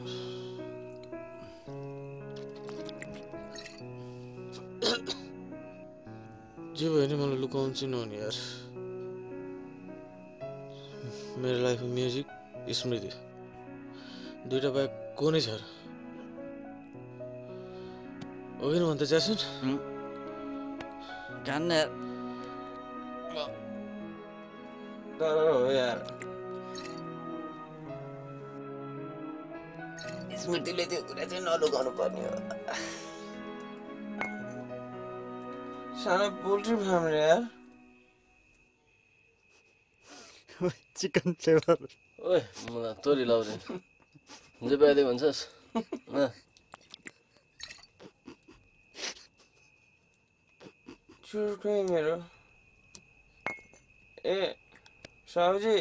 जे भयो नि मलाई लुकाउनु चाहिँ नहुने यार मेरो लाइफमा म्युजिक स्मृति दुईटा बाहेक को नै छ र हो कि भन्छ ज्यासन कान्न हो यार स्मृतिले त्यो कुरा चाहिँ नलुकाउनु पर्ने हो सानो पोल्ट्री फार्म रे यार चिकन फ्लेभर ओए मलाई तोरी लाउँदै जे पाइदिए भन्छस् चुर खोइ मेरो ए साहुजी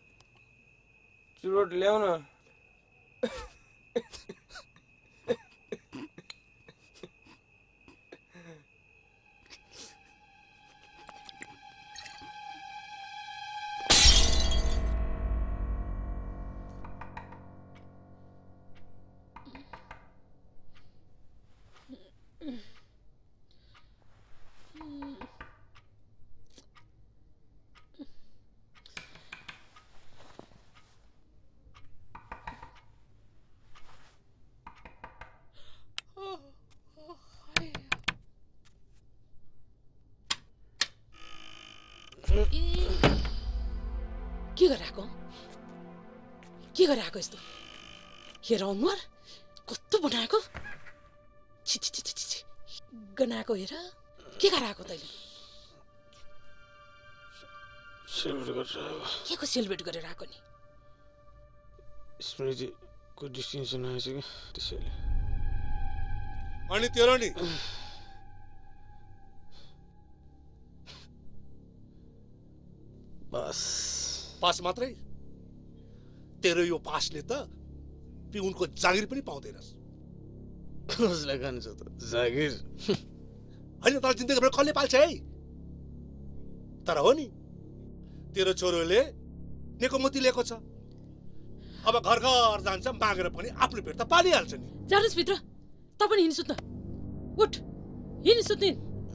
चुरोट ल्याउ न के गरिरहेको के गरिरहेको यस्तो हेर अनुहार कस्तो बनाएको छि छि छि छि गनाएको हेर के गरिरहेको तैँले सेलिब्रेट गरेर के को सेलिब्रेट गरेर आएको नि स्मृतिको डिस्टिङसन आएछ कि त्यसैले अनि तेरो नि बस पास मात्रै तेरो यो पासले त पिउनको जागिर पनि पाउँदैनस् कसलाई खान्छ त जागिर होइन तर जिन्दगीभर कसले पाल्छ है तर हो नि तेरो छोरोले नेकोमती लिएको छ अब घर घर जान्छ मागेर पनि आफ्नो पेट त पालिहाल्छ नि जानुस् भित्र त पनि हिँड सुत्न उठ हिँड सुत्न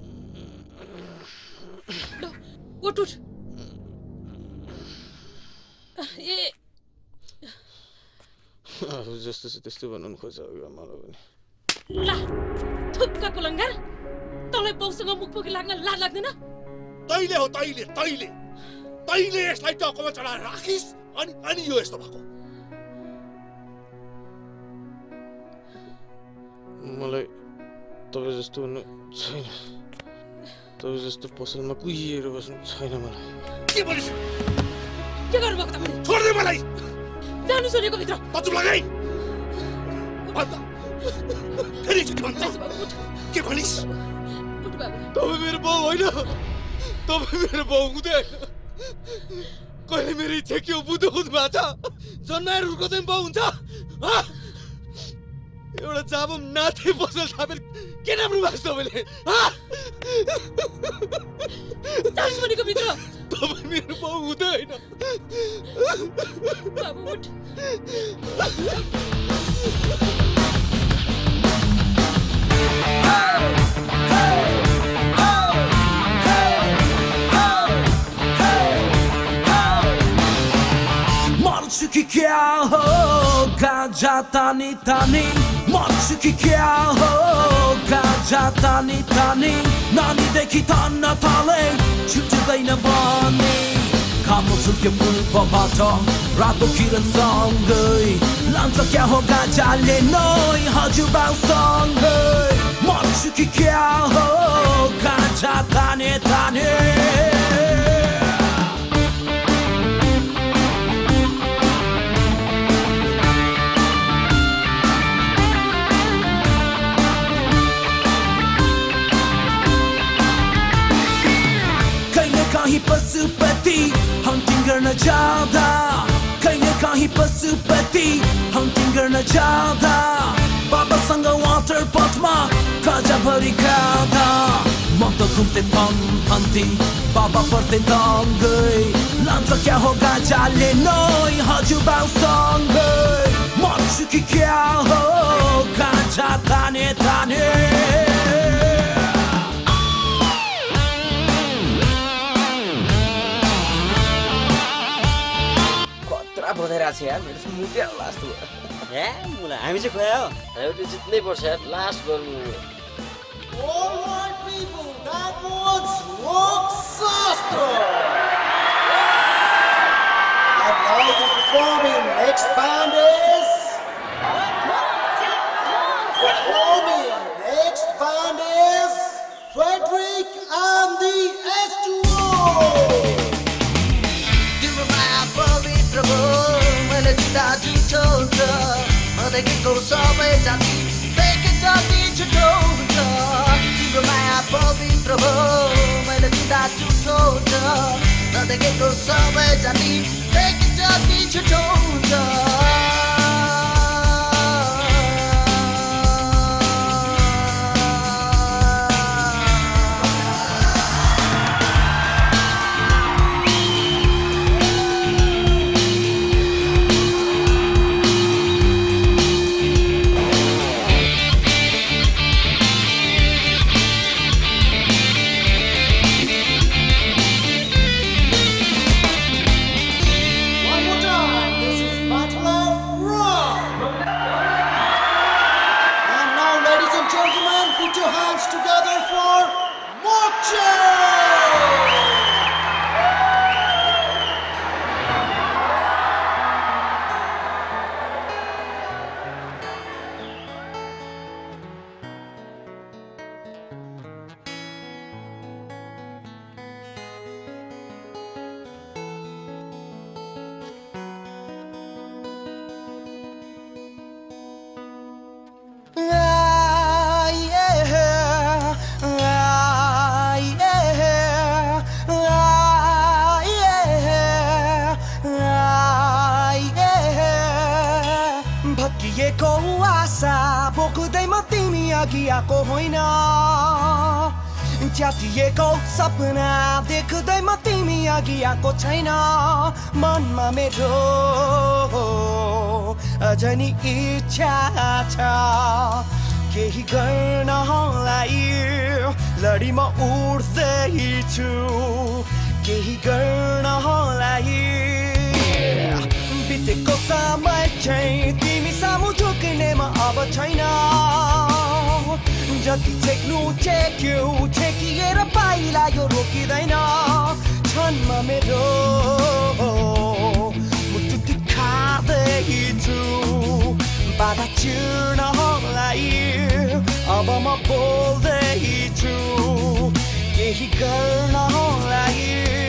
ल उठ उठ ए आफू जस्तो छ त्यस्तै बनाउनु खोज्छ मलाई पनि ला थुक्का कुलङ्गार तँलाई बाउसँग मुखमुखी लाग्न लाज लाग्दैन तैले हो तैले तैले तैले यसलाई टाउकोमा चढाएर राखिस् अनि अनि यो यस्तो भएको मलाई तपाईँ जस्तो हुनु छैन तपाईँ जस्तो पसलमा कुहिएर बस्नु छैन मलाई के भनिस् के गर्नुभएको तपाईँले छोड दे मलाई जानु सोनेको भित्र पचु लगाई फेरि एकचोटि भन्छ के भनिस् उठ बाबु तपाईँ मेरो बाउ होइन तपाईँ मेरो बाउ हुँदै कहिले मेरो इच्छा के हो बुद्धो खुद भएको छ जन्माएर हुर्काउँदै बाउ हुन्छ एउटा जाबो नाथे पसल थापेर के राम्रो भएको छ तपाईँले जानु सोनेको भित्र तपाईँ मेरो बाउ हुँदै होइन बाबु उठ मर्छु कि क्या हो गाजा तानी तानी मर्छु कि क्या हो गाजा तानी तानी नानीदेखि तान्न थाले छुट्टिँदैन भने खामो सुल्के पूर्वबाट रातो किरणसँगै लान्छ क्या हो गाजाले नै हजुरबाउसँगै मर्छु कि क्या हो गाजा ताने ताने कहीं पशुपति हम गर्न जाँदा कहिले कहीँ पशुपति हन्टिङ गर्न जाँदा बाबासँग वाटर पटमा खाजा भरि खाँदा म त घुम्थे फन हन्टिङ बाबा पर्थे दङ्गै लान्छ क्या हो गाजाले नै हजुरबाउसँगै मर्छु कि क्या हो गाजा ताने ताने बोलेर छ यार मेरो चाहिँ मुट्या लास्ट हो ए मुला हामी चाहिँ खोया हो हामी त जित्नै पर्छ यार लास्ट गर्नु All right people, that was Mokshya. And now the performing next band is performing next band is Frederick and the S two O. मैले जुत्ता जुठो हुन्छ नदेखेको सबै जाति देखे जति छुटो हुन्छ तिम्रो माया पवित्र भयो मैले जुत्ता जुठो हुन्छ नदेखेको सबै जाति देखे जति छुटो हुन्छ आएको होइन च्यातिएको सपना देख्दै म तिमी अघि आएको छैन मनमा मेरो अझ नि इच्छा छ केही गर्नलाई लडी म उड्दैछु केही गर्नलाई बितेको समय चाहिँ तिमी सामु झुक्नेमा अब छैन जति छेक्नु छेक्यो छेकिएर पाइला यो रोकिँदैन क्षणमा मेरो मुटु दुखाउँदैछु बाधा चिर्नलाई अब म बोल्दैछु केही गर्नलाई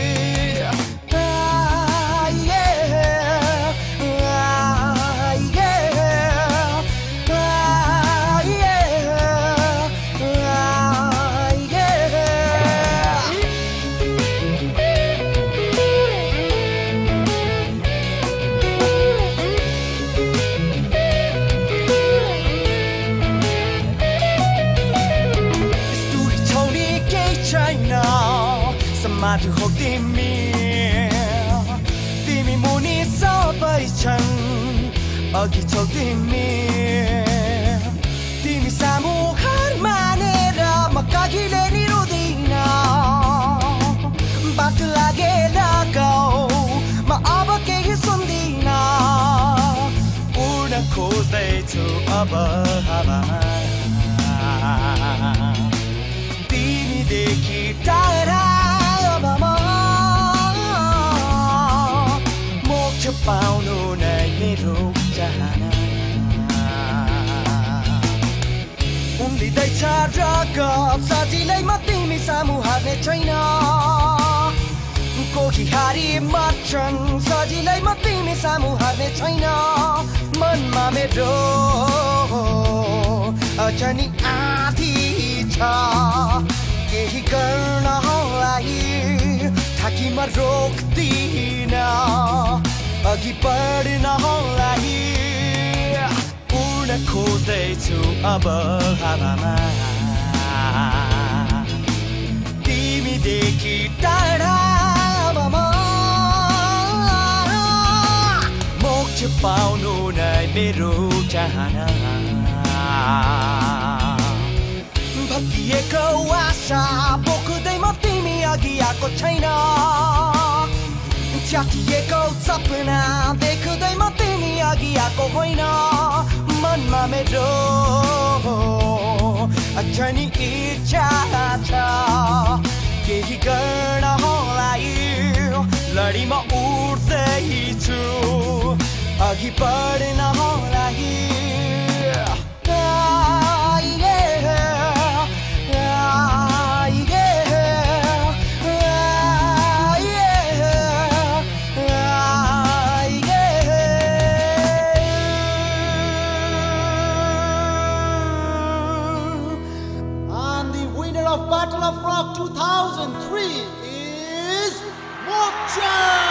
माथि हो तिमी तिमी मुनि सबै छन् अघि छौ तिमी तिमी सामु हार मानेर म कहिले नि रुदिन बाटो लागेर गाउँ म अब केही सुन्दिन उड्न खोज्दैछु अब हावा तिमीदेखि टाढा मोक्ष पाउनु नै मेरो चाहना उम्लिँदैछ रगत सजिलै म तिमी सामु हार्ने छैन कोही हारी मर्छन् सजिलै म तिमी सामु हार्ने छैन मनमा मेरो अझ नि आधी छ केही गर्नलाई थाकी म रोक्दिन अघि बढ्न होला पूर्ण खोज्दैछु अब हावामा तिमीदेखि टाढामा मोक्ष पाउनु नै मेरो चाहना भत्किएको आशा बोक्दै म तिमी अघि आएको छैन च्यातिएको सपना देख्दै म तिमी अघि आएको होइन मनमा मेरो अझै नि इच्छा छ केही गर्न होला लडी म उठ्दैछु अघि बढ्न होला Battle of Rock two thousand three is Mokshya!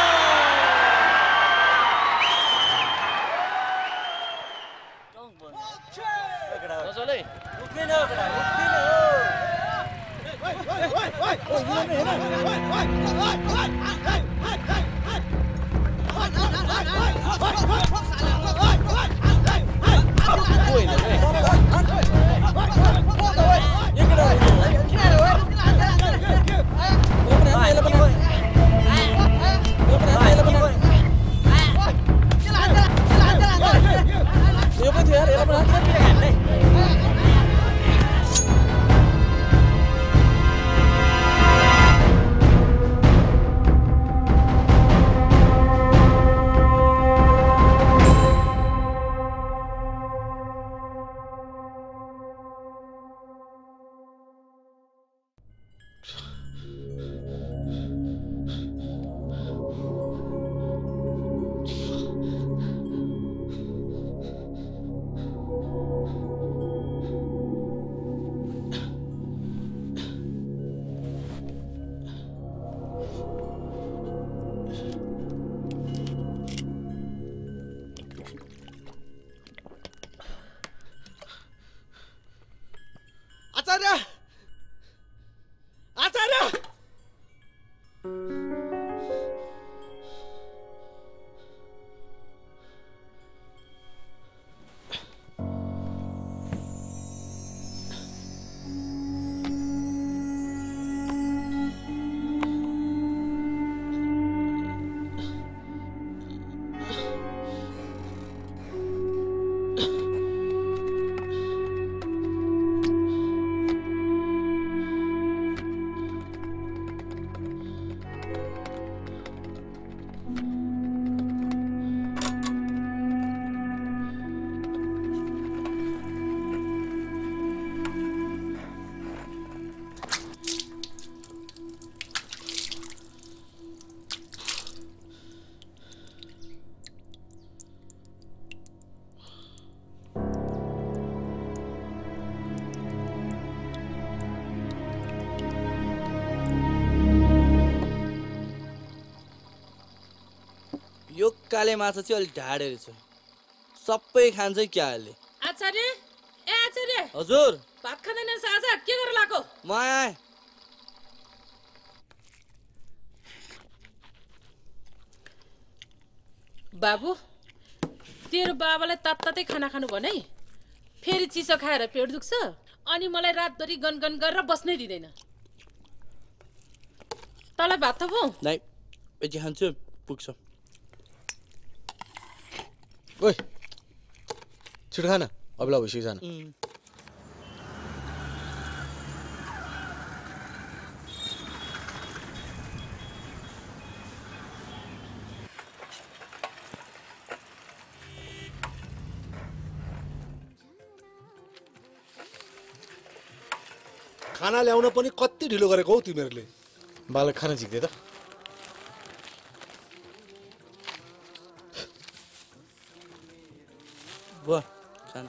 आचार्य आचार्य यो काले माछा चाहिँ अलि ढाडे रहेछ सबै खान्छ क्या अहिले आचार्य ए आचार्य हजुर भात खाँदैन साझा के गरेर लाको म आए बाबु तेरो बाबालाई तात्तातै खाना खानु भने फेरि चिसो खाएर पेट दुख्छ अनि मलाई रातभरि गनगन गरेर बस्नै दिँदैन तँलाई भात थपौ नाइ यति खान्छु पुग्छ ओइ छिटो खान अबला भइसक्यो जान खाना ल्याउन पनि कति ढिलो गरेको हौ तिमीहरूले बालक खाना झिक्दै त बुवा खाना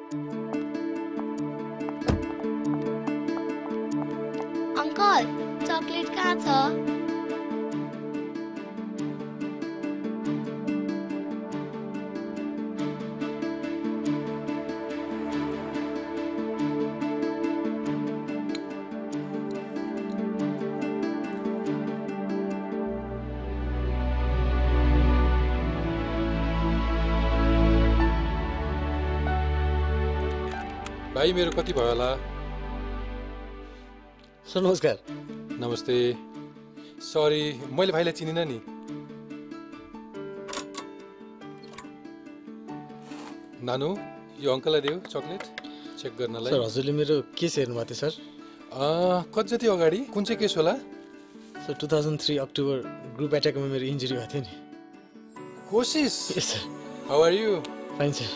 अंकल चकलेट कहाँ छ? भाइ मेरो कति भयो होला? सर नमस्कार। नमस्ते। सरी मैले भाइलाई चिनिनँ नि। नानु यो अङ्कललाई दियो चकलेट चेक गर्नलाई। सर हजुरले मेरो केस हेर्नुभएको थियो सर? कति जति अगाडि कुन चाहिँ केस होला? Sir two thousand three October group एट्याकमा मेरो इन्जुरी भएको थियो नि। कोशिश। Yes sir. How are you? Fine sir.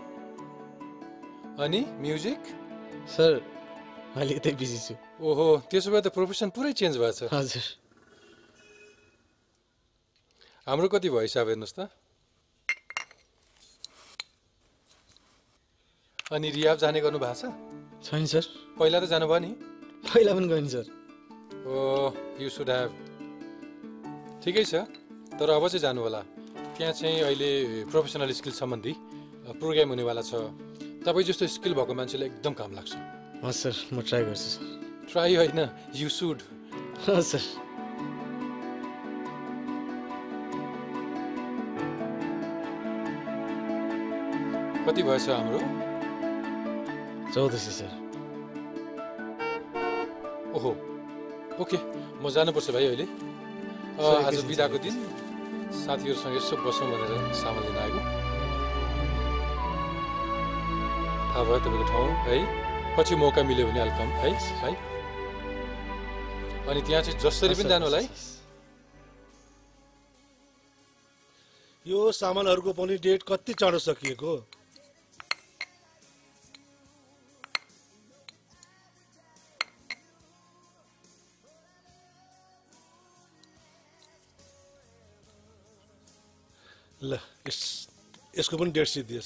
अनि म्युजिक? सर अलिकति बिजी छु। ओहो त्यसो भए त प्रोफेसन पुरै चेन्ज भएको छ। हजुर। हाम्रो कति भयो हिसाब हेर्नुहोस् त। अनि रियाब जाने गर्नु भएको छ? छैन सर। पहिला त जानुभयो नि? पहिला पनि गएन sir. Oh you should have. ठिकै छ तर अब चाहिँ जानु होला। त्यहाँ चाहिँ अहिले प्रोफेसनल स्किल सम्बन्धी प्रोग्राम हुनेवाला छ। तपाईँ जस्तो स्किल भएको मान्छेलाई एकदम काम लाग्छ। हस् सर म ट्राई गर्छु सर। ट्राई होइन यु सुड। हस् सर। कति भएछ हाम्रो? चौध सय सर। ओहो ओके म जानुपर्छ भाइ अहिले। आज बिदाको दिन साथीहरूसँग यसो बसौँ भनेर सामान लिन आएको। थाहा भयो तपाईँको ठाउँ है। पछि मौका मिल्यो भने अलिक कम है भाइ। अनि त्यहाँ चाहिँ जसरी पनि जानु होला है। यो सामानहरूको पनि डेट कति चाँडो सकिएको। ल यस यसको पनि डेट सिद्धिएछ।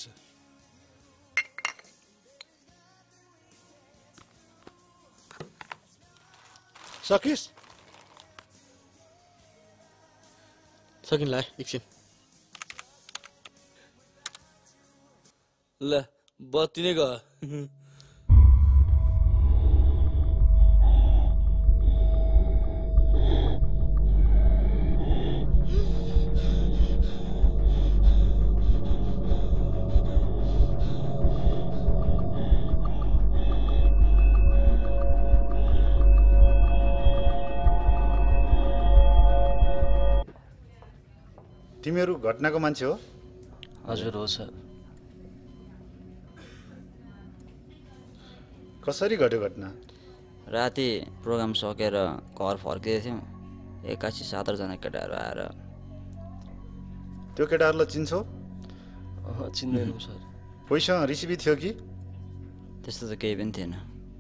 सकिस? सकिन्ला एकछिन। ल बत्ती नै गयो। तिमीहरू घटनाको मान्छे हो? हजुर हो सर। कसरी घट्यो घटना? राति प्रोग्राम सकेर घर फर्किँदै थियौँ। एक्कासी सात आठजना केटाहरू आएर। त्यो केटाहरूलाई चिन्छौ? चिन्दैनौँ सर। पैसा रिसिभी थियो कि? त्यस्तो त केही पनि थिएन।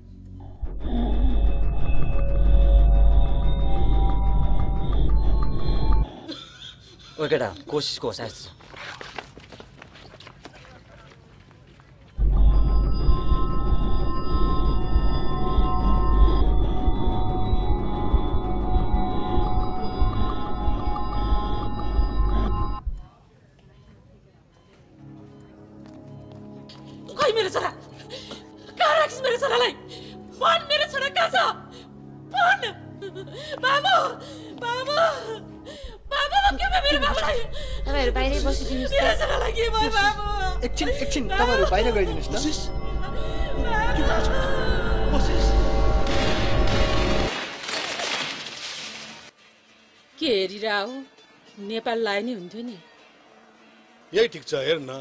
ओ केटा कोसिसको सायद छ। खोइ मेरो छोरा कहाँ राखिस्? मेरो छोरालाई भन। मेरो छोरा कहाँ छ भन। बाबु बाबु के भयो मेरो बाबुलाई? तपाईहरु बाहिरै बसिदिनुस् त। मेरो छोरालाई के भयो बाबु? एकछिन एकछिन तपाईहरु बाहिर गइदिनुस् त। कोशिश के भएको छ? कोशिश के हेरिरा हो? नेपाल लाए नि हुन्थ्यो नि। यही ठिक छ हेर न।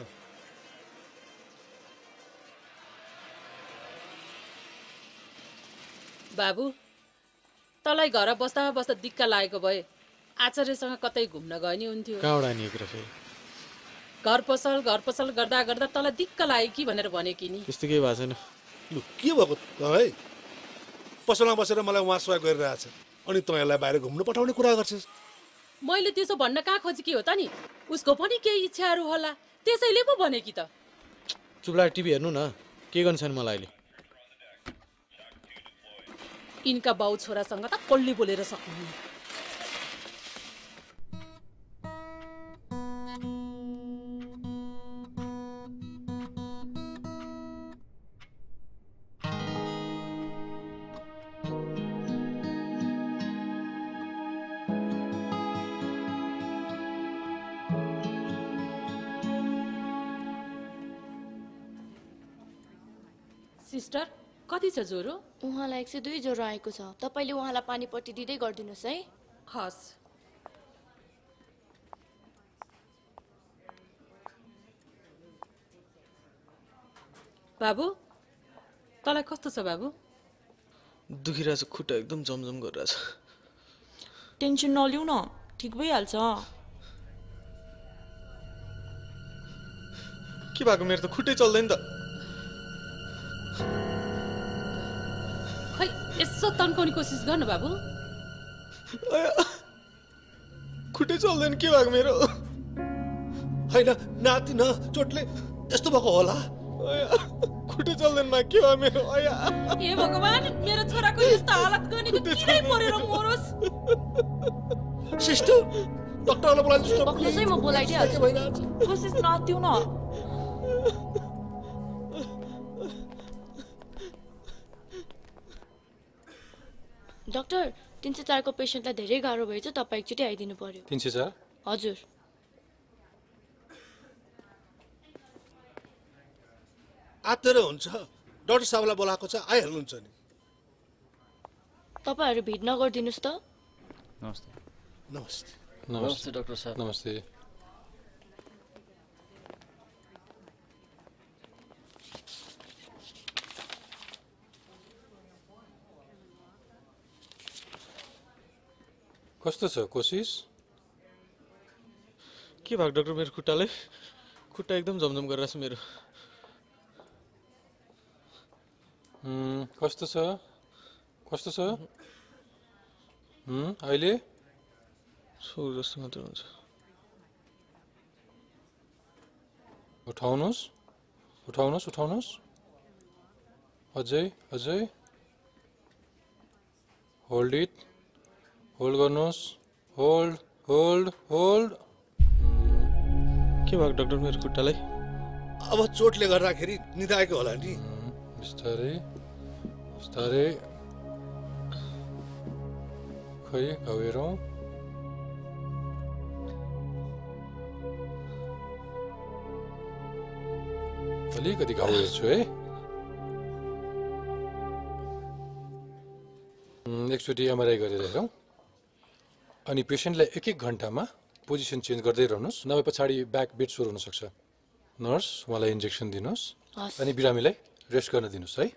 बाबु तँलाई घर बस्दा बस्दा दिक्क लागेको भए आचार्यसँग कतै घुम्न गए नि हुन्थ्यो। कहाँबाट आनिएको र फेरि? घर पसल घर पसल गर्दा गर्दा तँलाई दिक्क लाग्यो कि भनेर भने कि नि। त्यस्तो केही भएको छैन। लु के भएको त है? पसलमा बसेर मलाई उहाँ सहयोग गरिरहेछ अनि तँ यसलाई बाहिर घुम्न पठाउने कुरा गर्छस्। मैले त्यसो भन्न कहाँ खोजेकी हो त नि? उसको पनि केही इच्छाहरू होला त्यसैले पो भने कि त। चुप लाएर टिभी हेर्नु न। के गर्नु छ नि मलाई अहिले? यिनका बाउ छोरासँग त कसले बोलेर सक्नुहुन्न। सिस्टर कति छ ज्वरो? उहाँलाई एक सय दुई ज्वरो आएको छ। तपाईँले उहाँलाई पानी पट्टी दिँदै गरिदिनुहोस् है। हस्। बाबु तँलाई कस्तो छ बाबु? दुखिरहेछ, खुट्टा एकदम जमजम गरिरहेछ। टेन्सन नलिउ न, ठिक भइहाल्छ। के भएको? मेरो त खुट्टै चल्दैन त। खै यसो तन्काउने कोसिस गर्न बाबु। खुट्टै चल्दैन, के भएको मेरो? होइन नाति न चोटले यस्तो भएको होला। खुट्टै चल्दैन मा, के भयो मेरो? हे भगवान, मेरो छोराको यस्तो हालत गर्ने त किरै परेर मरोस्। सिस्टर डाक्टरलाई बोलाइदिनुहोस् न। पक्रिनुहोस् है, म बोलाइदिइहाल्छु। कोसिस नतिउ न। डाक्टर, तीन सय चारको पेसेन्टलाई धेरै गाह्रो भएछ, तपाईँ एकचोटि आइदिनु पर्यो। तीन सय चार? हजुर। आत्तिर हुन्छ, डाक्टर साहबलाई बोलाएको छ, आइहाल्नुहुन्छ नि। तपाईँहरू भिड नगरिदिनुहोस् त। नमस्ते। नमस्ते। नमस्ते डाक्टर साहब। नमस्ते। कस्तो छ कोशिश? के भएको डाक्टर मेरो खुट्टालाई? खुट्टा एकदम जमजम गरिरहेछ मेरो। कस्तो छ? कस्तो छ? अहिले सो जस्तो मात्र हुन्छ। उठाउनुहोस्, उठाउनुहोस्, उठाउनुहोस्। अझै अझै होल्ड इट, होल्ड गर्नुहोस्। Hold hold hold. के भएको डाक्टर मेरो खुट्टालाई? अब चोटले गर्दाखेरि निदाएको होला नि। बिस्तारै बिस्तारै। खै घाउ हेरौँ। अलिकति घाउ हेर्छु है। एकचोटि एमआरआई गरेर हेरौँ। अनि पेसेन्टलाई एक एक घन्टामा पोजिसन चेन्ज गर्दै रहनुहोस्, नभए पछाडि ब्याक बेड सोर हुनसक्छ। नर्स उहाँलाई इन्जेक्सन दिनुहोस् अनि बिरामीलाई रेस्ट गर्न दिनुहोस् है।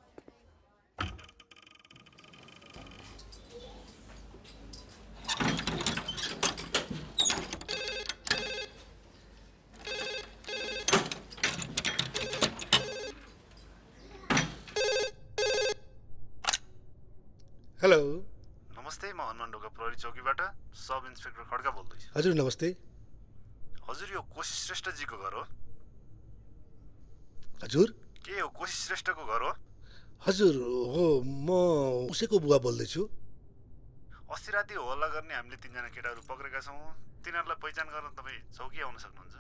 हेलो। नमस्ते, म हनुमान ढोका प्रहरी चौकीबाट सब इन्सपेक्टर खड्का बोल्दैछु। हजुर नमस्ते। हजुर यो कोशिश श्रेष्ठजीको घर हो? हजुर के हो कोशिश श्रेष्ठको घर हो? हजुर हो, म उसैको बुवा बोल्दैछु। अस्ति राति हल्ला गर्ने हामीले तीनजना केटाहरू पक्रेका छौँ। तिनीहरूलाई पहिचान गर्न तपाईँ चौकी आउन सक्नुहुन्छ?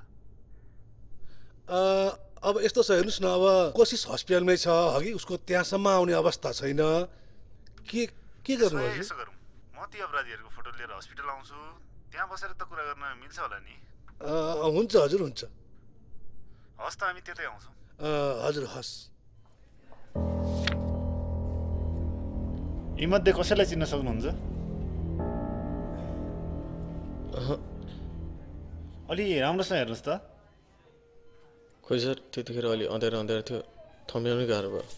अब यस्तो छ हेर्नुहोस् न, अब कोशिश हस्पिटलमै छ, हगि उसको त्यहाँसम्म आउने अवस्था छैन। के के गर्नु? यसो गरौँ, म ती अपराधीहरूको फोटो लिएर हस्पिटल आउँछु, त्यहाँ बसेर त कुरा गर्न मिल्छ होला नि? हुन्छ हजुर, हुन्छ। हस् त, हामी त्यतै आउँछौँ। हजुर हस्। यीमध्ये कसैलाई चिन्न सक्नुहुन्छ? अलि राम्रोसँग हेर्नुहोस् त। खोइ सर, त्यतिखेर अलि अँध्यारो अँध्यारो थियो, थम्याउनै गाह्रो भयो।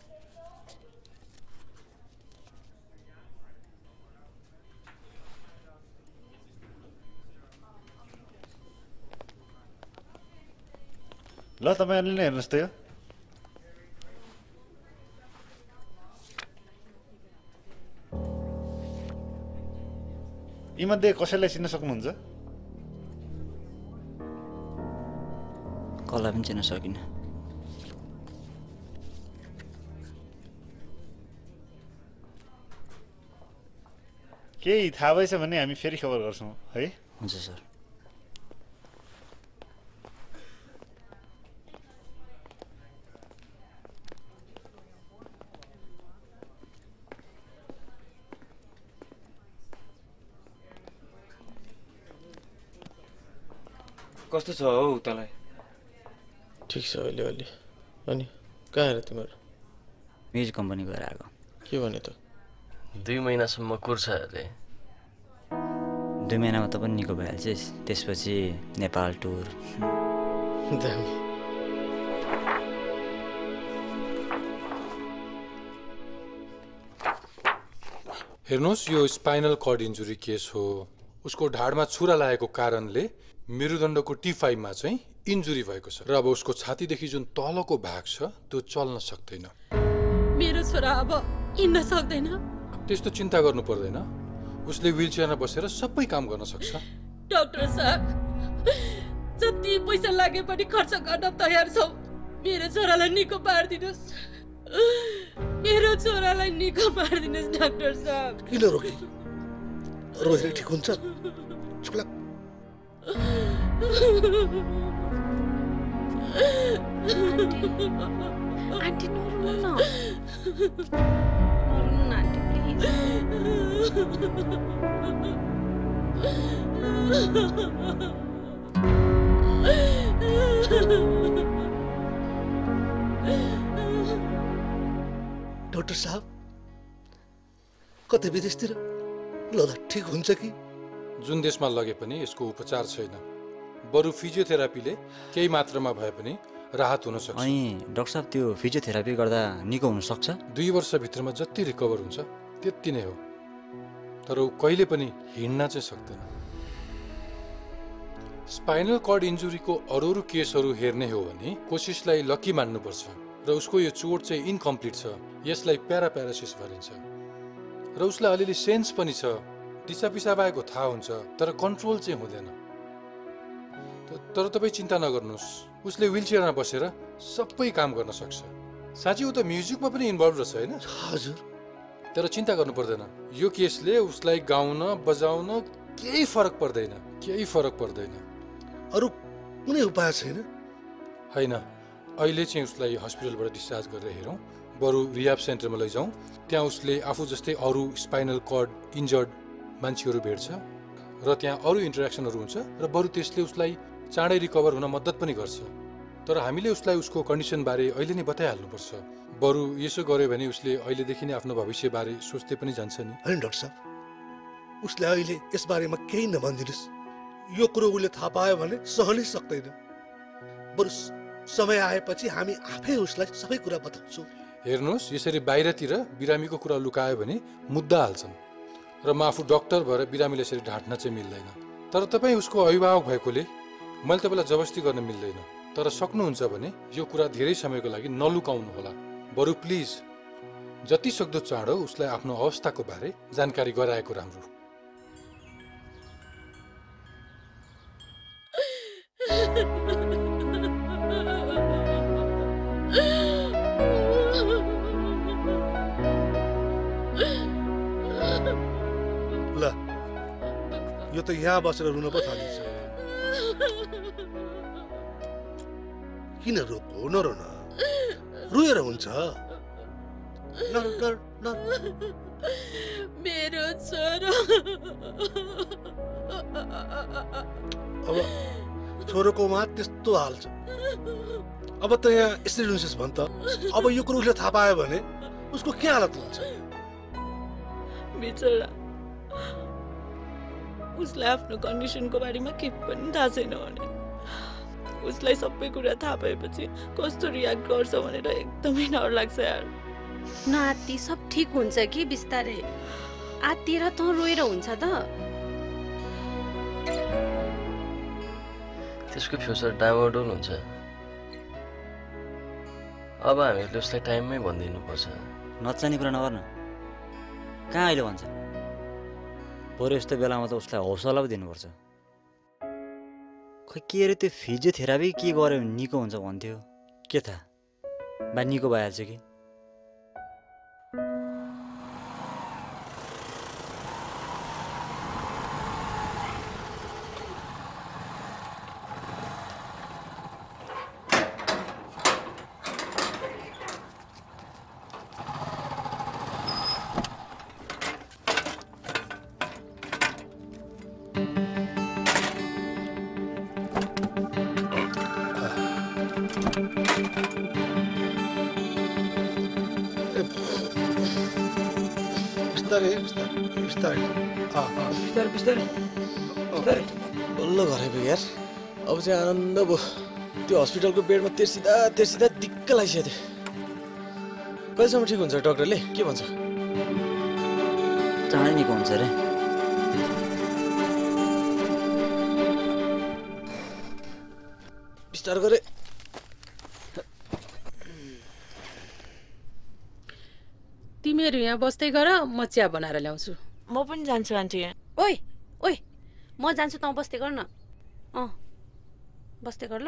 ल तपाईँहरूले नै हेर्नुहोस् त यो। यीमध्ये कसैलाई चिन्न सक्नुहुन्छ? कसलाई पनि चिन्न सकिनँ। केही थाहा भएछ भने हामी फेरि खबर गर्छौँ है। हुन्छ सर। कस्तो छ हौ तँलाई? ठिक छ अहिले अलि। अनि कहाँ आएर तिमीहरू? म्युजिक कम्पनी गएर आएको। के भने त? दुई महिनासम्म कुर्छ अरे। दुई महिनामा त पनि निको भइहाल्छ। त्यसपछि नेपाल टुर। दामी। हेर्नुहोस् यो स्पाइनल कर्ड इन्जुरी केस हो। उसको ढाडमा छुरा लागेको कारणले मेरुदण्डको टी फाइभ मा चाहिँ इन्जुरी भएको छ र अब उसको छातीदेखि जुन तलको भाग छ त्यो चल्न सक्दैन। मेरो छोरा अब हिँड्न सक्दैन। त्यस्तो चिन्ता गर्नु पर्दैन। उसले व्हीलचेयरमा बसेर सबै काम गर्न सक्छ। डाक्टर साहब, जति पैसा लागे पनि खर्च गर्न तयार छौ। मेरो छोरालाई निको पारिदिनुस्। मेरो छोरालाई निको पारिदिनुस् डाक्टर साहब। किन रोकी? रोएर ठिक हुन्छ? चुप लाग। आन्टी नरुनु न। नरुनु न आन्टी प्लिज। डाक्टर साहब, कतै विदेशतिर लदा ठिक हुन्छ कि? जुन देशमा लगे पनि यसको उपचार छैन। बरु फिजियोथेरापीले केही मात्रामा भए पनि राहत हुन सक्छ। अनि डाक्टर साहब त्यो फिजियोथेरापी गर्दा निको हुन सक्छ? दुई वर्षभित्रमा जति रिकभर हुन्छ त्यति नै हो। तर ऊ कहिले पनि हिँड्न चाहिँ सक्दैन। स्पाइनल कर्ड इन्जुरीको अरू अरू केसहरू हेर्ने हो भने कोशिशलाई लकी मान्नुपर्छ र उसको यो चोट चाहिँ इन्कम्प्लिट छ। यसलाई प्याराप्यारासिस भनिन्छ र उसलाई अलिअलि सेन्स पनि छ। दिशा पिसाब आएको थाहा हुन्छ तर कन्ट्रोल चाहिँ हुँदैन। तर तपाईँ चिन्ता नगर्नुहोस्, उसले व्हीलचेयरमा बसेर सबै काम गर्न सक्छ। साँच्चै ऊ त म्युजिकमा पनि इन्भल्भ रहेछ होइन? हजुर। तर चिन्ता गर्नु पर्दैन। यो केसले उसलाई गाउन बजाउन केही फरक पर्दैन। केही फरक पर्दैन। अरू कुनै उपाय छैन? होइन, अहिले चाहिँ उसलाई हस्पिटलबाट डिस्चार्ज गरेर हेरौँ। बरु रिहाब सेन्टरमा लैजाउँ। त्यहाँ उसले आफू जस्तै अरू स्पाइनल कर्ड इन्जर्ड मान्छेहरू भेट्छ र त्यहाँ अरू इन्टरेक्सनहरू हुन्छ र बरु त्यसले उसलाई चाँडै रिकभर हुन मद्दत पनि गर्छ। तर हामीले उसलाई उसको कन्डिसनबारे अहिले नै बताइहाल्नुपर्छ। बरु यसो गर्यो भने उसले अहिलेदेखि नै आफ्नो भविष्यबारे सोच्दै पनि जान्छ नि। होइन डाक्टर साहब, उसले अहिले यसबारेमा केही नभनिदिनुहोस्। यो कुरो उसले थाहा पायो भने सहनै सक्दैन। बरु समय आएपछि हामी आफै उसलाई सबै कुरा बताउँछौँ। हेर्नुहोस्, यसरी बाहिरतिर बिरामीको कुरा लुकायो भने मुद्दा हाल्छन् र म आफू डक्टर भएर बिरामीले यसरी ढाँट्न चाहिँ मिल्दैन। तर तपाईँ उसको अभिभावक भएकोले मैले तपाईँलाई जबरजस्ती गर्न मिल्दैन। तर सक्नुहुन्छ भने यो कुरा धेरै समयको लागि नलुकाउनु होला। बरु प्लिज जति सक्दो चाँडो उसलाई आफ्नो अवस्थाको बारे जानकारी गराएको राम्रो। ल, यो त यहाँ बसेर रुन पो थालिन्छ। किन रोको? नरो न, रुएर हुन्छ। नर नर नर। मेरो छोरो। अब छोरोको मा त्यस्तो हाल छ। अब त यहाँ यसरी रुन्छस् भन् त। अब यो कुरो उसले थाहा पायो भने उसको के हालत हुन्छ? बिचरा, उसलाई आफ्नो कन्डिसनको बारेमा के पनि थाहा छैन भने उसलाई सबै कुरा थाहा पाएपछि कस्तो रियाक्ट गर्छ भनेर एकदमै डर लाग्छ यार। न आत्ती, सब ठिक हुन्छ कि बिस्तारै। आत्तिएर त रोएर हुन्छ त। त्यसको फ्युचर डामाडोल हुन्छ। अब हामीले उसलाई टाइममै भनिदिनुपर्छ। नचाहिने कुरा नगर्न। कहाँ अहिले भन्छ? बरु यस्तो बेलामा त उसलाई हौसला पो दिनुपर्छ। खै के अरे त्यो फिजियोथेरापी के गर्यो भने निको हुन्छ भन्थ्यो। के थाहा, बा निको भइहाल्छ कि? बिस्तारै बिस्तारै बिस्तारै अँ अँ बिस्तारै बिस्तारै बिस्तारै बल्ल घरै भयो यार। अब चाहिँ आनन्द भयो। त्यो हस्पिटलको बेडमा तेर्सिँदा तेर्सिँदा दिक्क लागिसक्यो थियो। कहिलेसम्म ठिक हुन्छ डक्टरले के भन्छ? चाँडै निको हुन्छ रे। बिस्तार गरे। तिमीहरू यहाँ बस्दै गर, म चिया बनाएर ल्याउँछु। म पनि जान्छु आन्टी। ओइ ओइ म जान्छु, तँ बस्दै गर न। अँ बस्दै गर ल।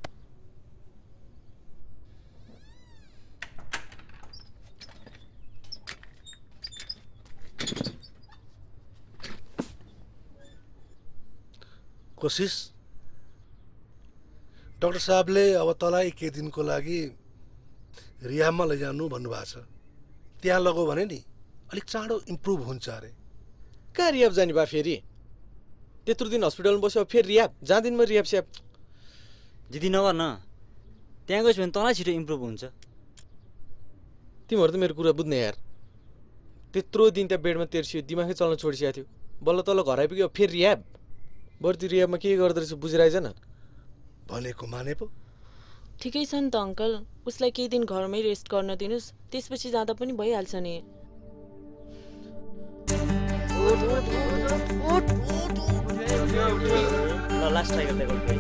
कोशिश डाक्टर साहबले अब तँलाई केही दिनको लागि रिहाबमा लैजानु भन्नुभएको छ। त्यहाँ लगो भने नि अलिक चाँडो इम्प्रुभ हुन्छ अरे। कहाँ रिहाब जाने बा फेरि? त्यत्रो दिन हस्पिटलमा बस्यो फेरि रिहाब जाँदिन म रिहाब स्याब। जिद्दी नगर न, त्यहाँ गएछ भने तँलाई छिटो इम्प्रुभ हुन्छ। तिमीहरू त मेरो कुरा बुझ्ने यार। त्यत्रो दिन त्यहाँ बेडमा तेर्सियो, दिमागै चल्न छोडिसकेको थियो। बल्ल तल्ल घर आइपुग्यो फेरि रिहाब। बरु त्यो रिहाबमा के गर्दो रहेछ बुझिरहेछ न। भनेको माने पो। ठिकै छ नि त अङ्कल, उसलाई केही दिन घरमै रेस्ट गर्न दिनुहोस्, त्यसपछि जाँदा पनि भइहाल्छ नि। ल लास्ट ट्राई गर्दै गर्दै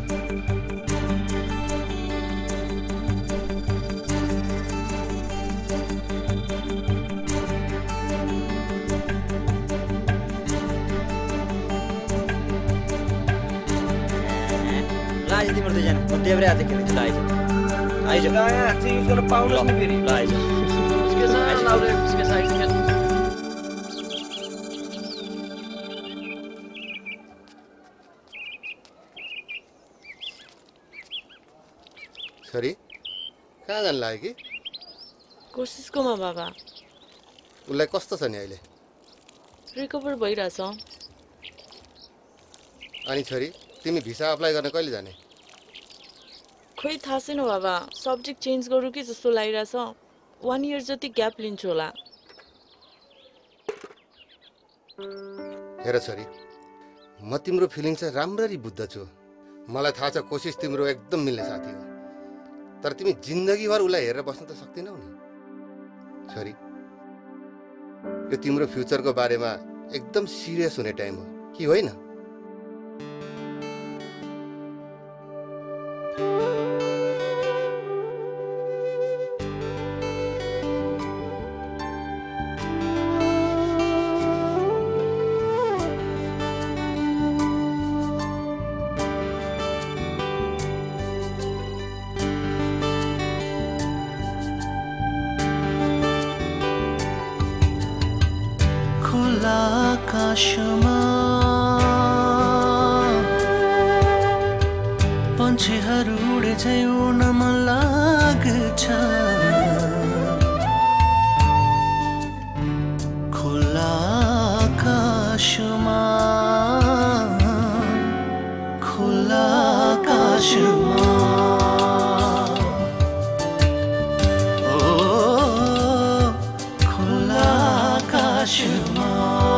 लाइज तिम्रो दुईजना म देब्रे हात देखेको छु। लाइज आइज यहाँ चाहिँ युज गर्न पाउनुहोस् नि फेरि। लाइज उसके साथ लाउरे उसके साइड के सरी कहाँ जानु लाग्यो कि? कोसिसकोमा बाबा। उसलाई कस्तो छ नि अहिले? रिकभर भइरहेछ। अनि छोरी तिमी भिसा अप्लाई गर्न कहिले जाने? खोइ थाहा छैन बाबा, सब्जेक्ट चेन्ज गरौँ कि जस्तो लागिरहेछ। वान इयर जति ग्याप लिन्छु होला। हेर छोरी, म तिम्रो फिलिङ चाहिँ राम्ररी बुझ्दछु। मलाई थाहा छ कोसिस तिम्रो एकदम मिल्ने साथी हो, तर तिमी जिन्दगीभर उसलाई हेरेर बस्न त सक्दैनौ नि। छोरी यो तिम्रो फ्युचरको बारेमा एकदम सिरियस हुने टाइम हो कि होइन? आकाशमा पन्छीहरू उडे झै उड्न मन लाग्छ। खुला आकाशमा खुला आकाशमा ओ खुला आकाशमा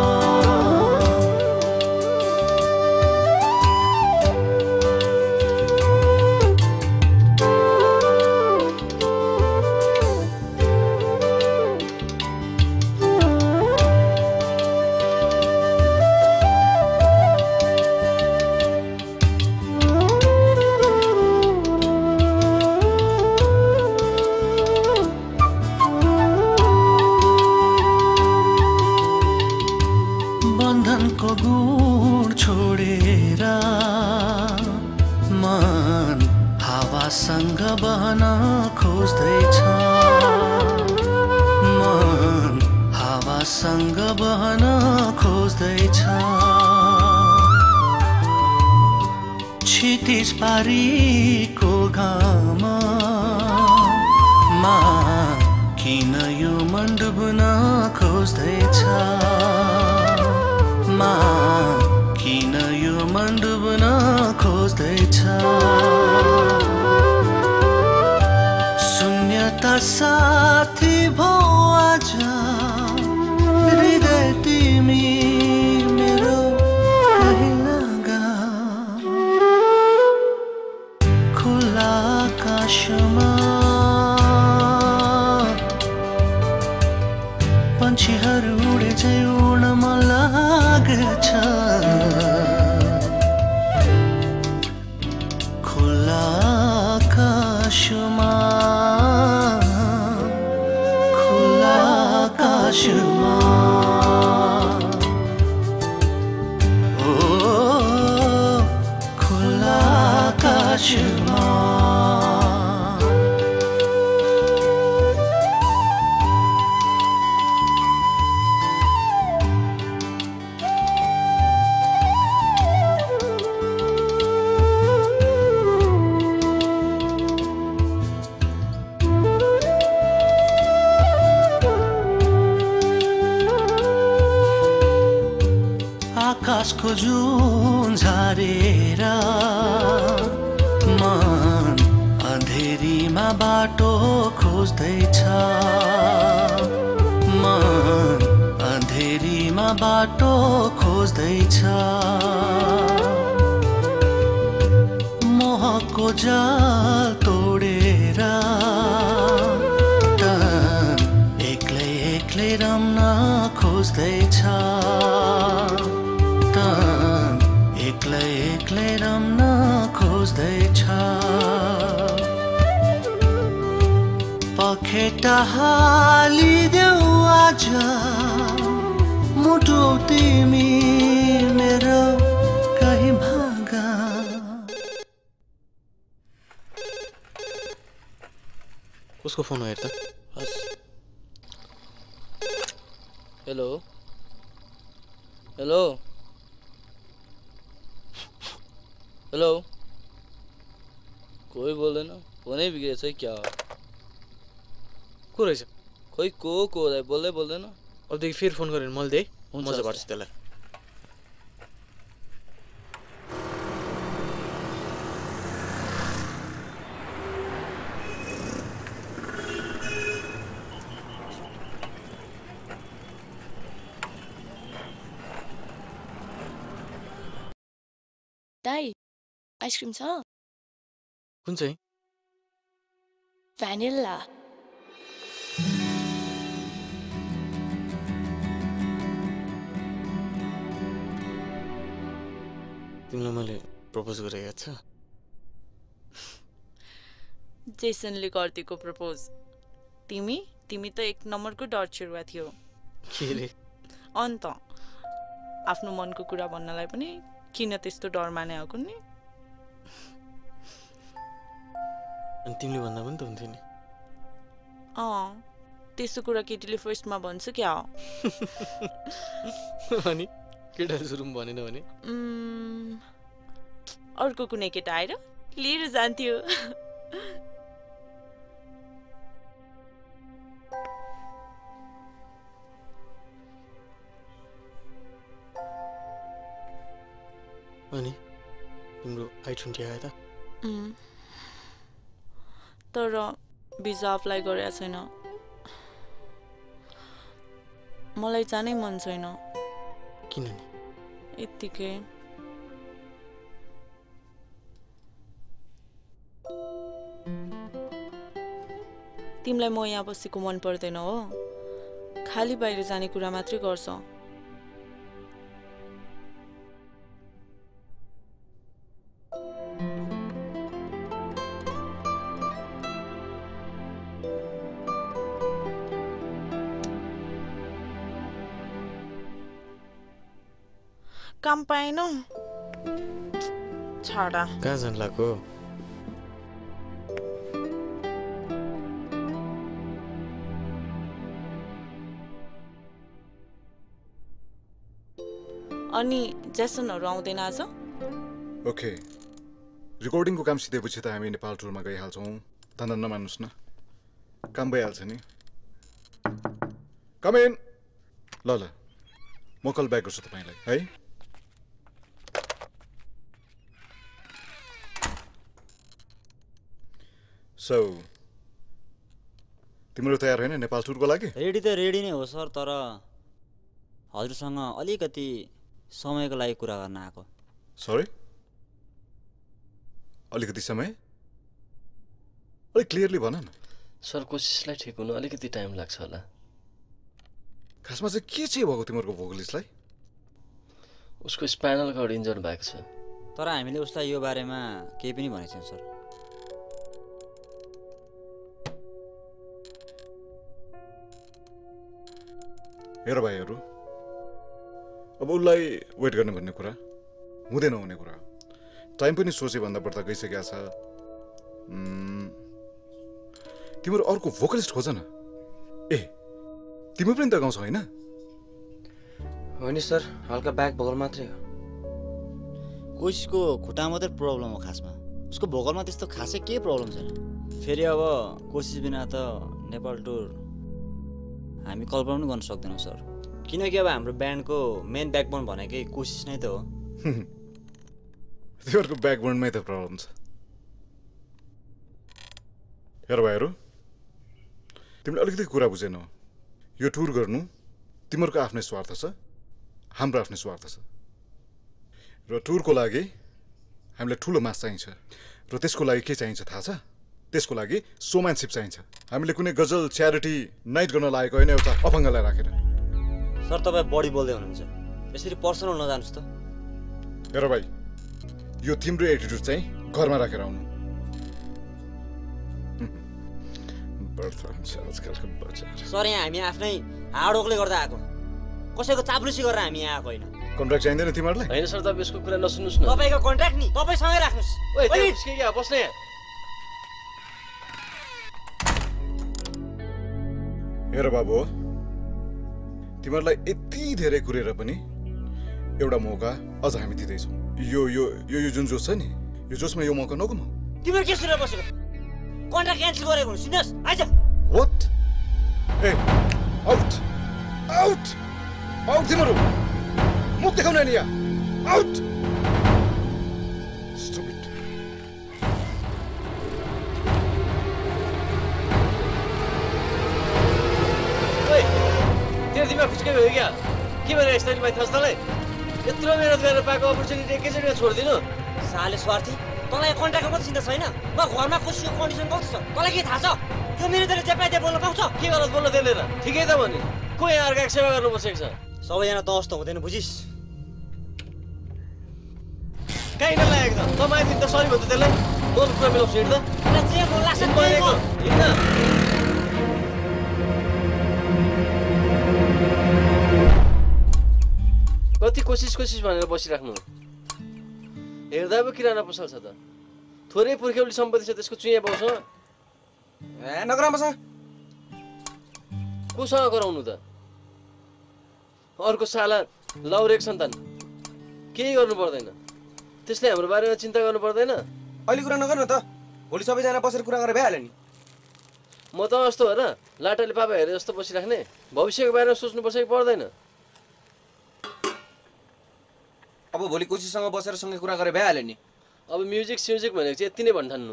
सँग बहन खोज्दैछ मन, हावासँग बहन खोज्दैछ। क्षितिज पारीको घाममा किन यो मन डुब्न खोज्दैछ? मा किन यो मन डुब्न खोज्दैछ? शून्यता साथी भो आज हृदय पन्छीहरू उडे चाहिँ उड्न मन लाग्छ खुला आकाशमा खुला आकाशमा ओ खुला आकाशमा आकाशको जुन झारेर मन अँधेरीमा बाटो खोज्दैछ मन अँधेरीमा बाटो खोज्दैछ मोहको जाल तोडेर तन एक्लै एक्लै रम्न खोज्दैछ एक्लै एक्लै रम्न खोज्दैछ पखेटा हालिदेऊ आज मुटु तिमी मेरो कहीँ भागा उसको फोन हो हेर त हेलो हेलो हेलो कोही बोल्दैन फोनै बिग्रेछ है क्या हो को रहेछ खोइ को को बोल्दै बोल्दैन अबदेखि फेरि फोन गरेर मैले दिएँ मजा पर्छ त्यसलाई दाइ आइसक्रिम छ कुन चाहिँ भ्यानिला तिमीलाई मैले प्रपोज गरेँ याद छ जेसनले गरिदिएको प्रपोज तिमी तिमी त एक नम्बरको डर चिरुवा थियो के रे अन्त आफ्नो मनको कुरा भन्नलाई पनि किन त्यस्तो डर माने आएको नि अनि तिमीले भन्दा पनि त हुन्थ्यो नि अँ त्यस्तो कुरा केटीले फर्स्टमा भन्छ क्या अनि केटाले सुरुमा भनेन भने अर्को कुनै केटा आएर लिएर जान्थ्यो अनि तिम्रो आई ट्वेन्टी आयो त तर भिजा अप्लाई गरेको छैन मलाई जानै मन छैन किन नि यत्तिकै तिमीलाई म यहाँ बसेको मन पर्दैन हो खाली बाहिर जाने कुरा मात्रै गर्छ काम पाएन छाडा कहाँ जान लाग्यो अनि जेसनहरु आउँदैन आज ओके रेकर्डिङको काम सिधेपछि त हामी नेपाल टुरमा गइहाल्छौँ धन्दा नमान्नुस् न काम भइहाल्छ नि कम इन ल ल म कल ब्याक गर्छु तपाईलाई है सो तिम्रो तयार हैन नेपाल टुरको लागि रेडी त रेडी नै हो सर तर हजुरसँग अलिकति समयको लागि कुरा गर्न आएको सरी अलिकति समय अलिक क्लियरली भन न सर कोशिशलाई ठिक हुन अलिकति टाइम लाग्छ होला खासमा चाहिँ के चाहिँ भएको तिमीहरूको भोकलिस्टलाई? उसको स्पाइनल कर्ड इन्जर्ड भएको छ। तर हामीले उसलाई यो बारेमा केही पनि भनेको छैन सर। हेर भाइहरू, अब उसलाई वेट गर्ने भन्ने कुरा हुँदैन हुने कुरा। टाइम पनि सोचे भन्दा बढ्ता गइसकेको छ। तिम्रो अर्को भोकलिस्ट खोज न। ए तिमी पनि त गाउँछौ होइन? हो नि सर, हल्का ब्याक भोकल मात्रै हो। कोसिसको खुट्टा मात्रै प्रब्लम हो खासमा, उसको भोकलमा त्यस्तो खासै केही प्रब्लम छैन। फेरि अब कोसिस बिना त नेपाल टुर हामी कल्पना पनि गर्न सक्दैनौँ सर, किनकि अब हाम्रो ब्यान्डको मेन ब्याकबोन भनेकै कोसिस नै त हो। तिमीहरूको ब्याकबोनमै त प्रब्लम छ। हेर भाइहरू, तिमीले अलिकति कुरा बुझेनौ। यो टुर गर्नु तिमीहरूको आफ्नै स्वार्थ छ, हाम्रो आफ्नै स्वार्थ छ। र टुरको लागि हामीलाई ठुलो मास चाहिन्छ। र त्यसको लागि के चाहिन्छ थाहा छ? त्यसको लागि सोम्यानसिप चाहिन्छ। हामीले कुनै गजल च्यारिटी नाइट गर्न लागेको होइन एउटा अफङ्गलाई राखेर। सर तपाईँ बढी बोल्दै हुनुहुन्छ, यसरी पर्सनल नजानुहोस् त। हेर भाइ, यो तिम्रो एटिट्युड चाहिँ घरमा राखेर आउनु। आजकलको बच्चा सर यहाँ हामी आफ्नै हार्डवर्कले गर्दा आएको, कसैको चाप्लुसी गरेर हामी यहाँ आएको होइन। कन्ट्र्याक्ट चाहिँदैन तिमीहरूलाई? होइन सर, तपाईँ यसको कुरा नसुन्नुहोस् न। तपाईँको कन्ट्र्याक्ट नि तपाईँसँगै राख्नुहोस्। ओए बस्न यहाँ। हेर बाबु, तिमीहरूलाई यति धेरै कुरेर पनि एउटा मौका अझ हामी दिँदैछौँ। यो यो यो यो जुन जोस छ नि, यो जोसमा यो मौका नगुमाऊ। तिम्रो के सुनेर बसेको? कन्ट्र्याक्ट क्यान्सल गरेको हुनु, सुन्नुहोस् आइज। व्हाट? ए आउट आउट आउट तिमीहरू मुख देखाउनु नि यहाँ। आउट। स्टुपिड। ओए तेरो दिमाग फुस्केको हो क्या? के भनेर यस्तरी माथि थस्तालाई यत्रो मेहनत गरेर पाएको अपर्च्युनिटी एकैचोटिमा छोडिदिनु? साले स्वार्थी, तँलाई कन्ट्र्याक्टको मात्रै चिन्ता छैन? म घरमा कोसिसको कन्डिसन कस्तो छ तँलाई के थाहा छ? यो म्यानेजरले जे पाए त्यही बोल्न पाउँछ? के गलत बोल्न त्यसले र? ठिकै त भने को यहाँ अर्काको सेवा गर्नु बसेको छ? सबैजना तँ जस्तो हुँदैन, बुझिस्? कहीँ नलागेको त त माइदिन त सरी भन्छु त्यसलाई। बोल कुरा मिलाउँछु हिँड्द जे बोल्ला छ त्यही बोल। हिँड्न। कति कोसिस कोसिस भनेर बसिराख्नु, हेर्दा पो किराना पसल छ त। थोरै पुर्ख्यौली सम्पत्ति छ, त्यसको चुइया पाउँछ। ए नगराउँछ। कोसँग गराउनु त? अर्को साला लौरेक सन्तान, केही गर्नु पर्दैन। त्यसले हाम्रो बारेमा चिन्ता गर्नु पर्दैन। अहिले कुरा नगर्नु त, भोलि सबैजना बसेर कुरा गरेर भइहाल्यो नि। म त जस्तो हो र लाटाले पापा हेरे जस्तो बसिराख्ने? भविष्यको बारेमा सोच्नुपर्छ कि पर्दैन? अब भोलि कोसिससँग बसेर सँगै कुरा गरेर भइहाल्यो नि। अब म्युजिक स्युजिक भनेको चाहिँ यति नै भन्ठान्नु।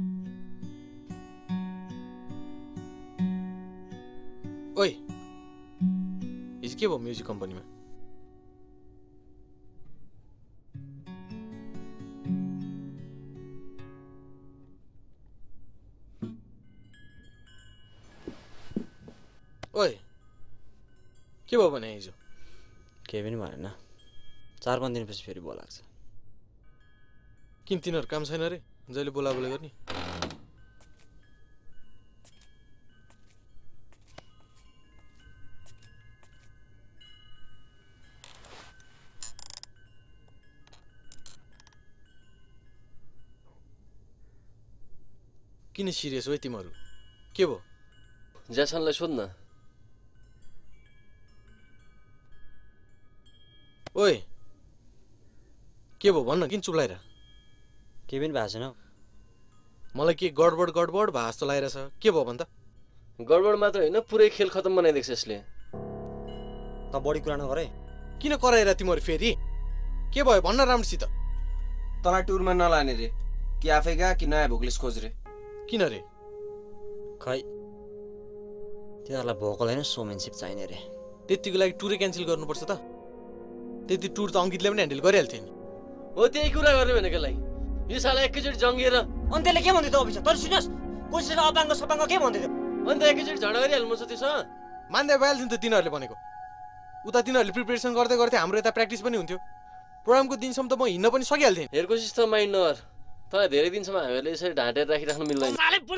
ओइ हिजो के भयो म्युजिक कम्पनीमा? ओइ के भयो भने हिजो? केही पनि भएन, चार पाँच दिनपछि फेरि बोलाएको छ। किन तिनीहरू काम छैन रे जहिले बोलाबोला गर्ने? किन सिरियस हो तिमीहरू? के भयो? ज्यासनलाई सोध्न। ओइ के भयो भन्न, किन चुप लाएर? केही पनि भएको छैन। मलाई के गडबड गडबड भए जस्तो लागिरहेछ। के भयो भन् त? गडबड मात्र होइन, पुरै खेल खतम बनाइदिएको छ यसले। त बढी कुरा नगर है। किन कराएर तिमीहरू फेरि? के भयो भन्न राम्रोसित। तँलाई टुरमा नलाने रे कि आफै गए कि नयाँ भोकलिस्ट खोज रे? किन रे? खै तिनीहरूलाई भोकल होइन सोमेनसिप चाहिने रे। त्यतिको लागि टुरै क्यान्सल गर्नुपर्छ त? त्यति टुर त अङ्कितले पनि ह्यान्डल गरिहाल्थ्यो नि। हो त्यही कुरा गर्ने भनेको लागि यो साला एकैचोटि जङ्गिएर। अनि त्यसले के भन्दै त अफिस? तर सुन्नुहोस्, कोसिसले अपाङ्ग सपाङ्ग के भन्दै थियो? अनि त एकैचोटि झगडा गरिहाल्नु पर्छ त्योसँग। मान्दै भइहाल्थ्यो नि त तिनीहरूले भनेको। उता तिनीहरूले प्रिपेरेसन गर्दै गर्दै हाम्रो यता प्र्याक्टिस पनि हुन्थ्यो। प्रोग्रामको दिनसम्म त म हिँड्न पनि सकिहाल्थेँ। हेर कोसिस त माइन्ड नगर, तर धेरै दिनसम्म हामीहरूले यसरी ढाँटेर राखिराख्नु मिल्दैन।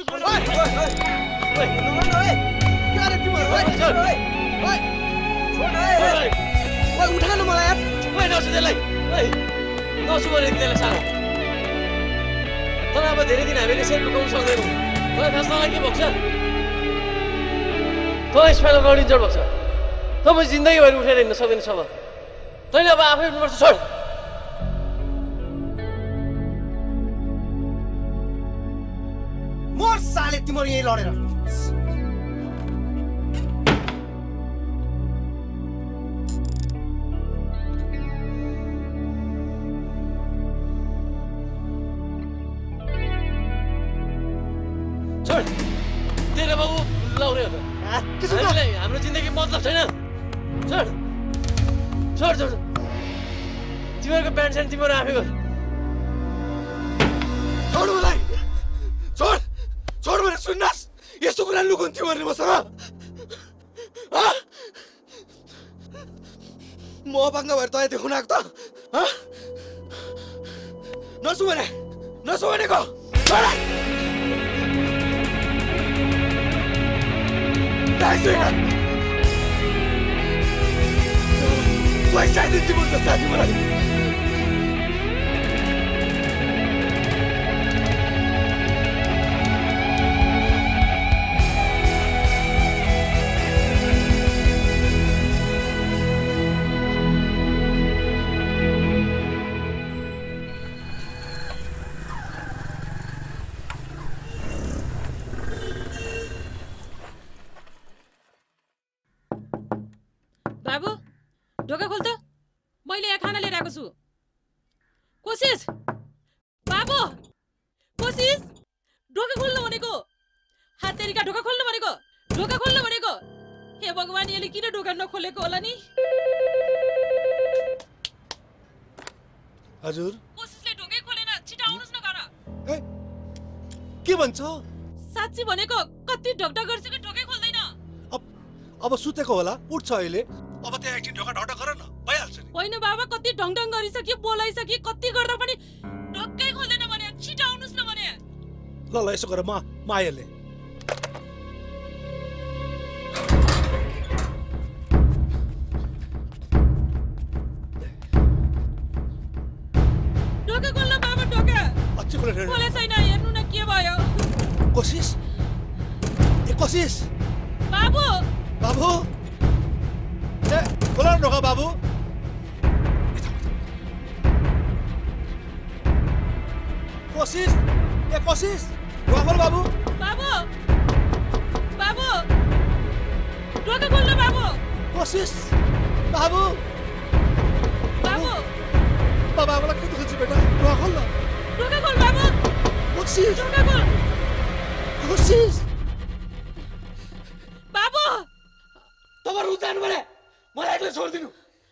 उठानु मलाई यार, नसु त्यसलाई नसु भने त्यसलाई साह्रो। तर अब धेरै दिन हामीले यसरी लुकाउनु सक्दैनौँ। तँलाई थाहा छ तँलाई के भएको छ? तँ स्पाइनल कर्ड इन्जर्ड भएको छ। तँ म जिन्दगीभरि उठेर हिँड्न सक्दैन छ। तैँले अब आफै उठ्नुपर्छ। छोड। मोर साले तिम्रो यही लडेर छोड। तेरो बाबु लाउने हो त। हामीलाई हाम्रो जिन्दगी मतलब छैन। छोड छोड छोड। तिमीहरूको प्यान्ट सान्ट तिमीहरू आफै गर। छोड मलाई, छोड छोड भनेर सुन्नुहोस्। यस्तो कुरा लुकुन्थ्यो भने मसँग म अपाङ्ग भएर तँलाई देखाउन आएको त? नसु भने नसु भनेको पैसा दिन्छु म साथी मलाई। बाबु ढोका खोल त, मैले यहाँ खाना लिएर आएको छु। कोसिस बाबु, कोसिस ढोका खोल्नु भनेको। हात तेरिका ढोका खोल्नु भनेको, ढोका खोल्नु भनेको। हे भगवान, यसले किन ढोका नखोलेको होला नि? हजुर कोसिसले ढोकै खोलेन, छिटो आउनुस् न घर। के भन्छ? साच्ची भनेको, कति ढकढक गर्छु कि ढोकै खोल्दैन। अब सुतेको होला, उठ्छ अहिले। अब त्यहाँ एकछिन ढोका ढकढक गर न, भइहाल्छ नि। होइन बाबा, कति ढङढङ गरिसक्यो, बोलाइसक्यो, कति गर्दा पनि ढोकै खोल्दैन भने। छिटो आउनुस् न भने। ल ल यसो गर, म म आइहालेँ। ढोका खोल्न बाबा, ढोका अच्छी खोले खोले छैन। हेर्नु न के भयो। कोसिस, ए कोसिस, बाबु बाबु, ए खोला न ढोका बाबु। कोसिस, ए कोसिस, ढोका खोल बाबु। बाबु बाबु ढोका खोल्नु बाबु। कोसिस बाबु, बाबु बाबालाई के दुःख छ बेटा? ढोका खोल न। ढोका खोल बाबु। कोसिस, ढोका खोल। कोसिस बाबु। तपाईहरु जानु भने मलाई एक्लै छोड्दिनु।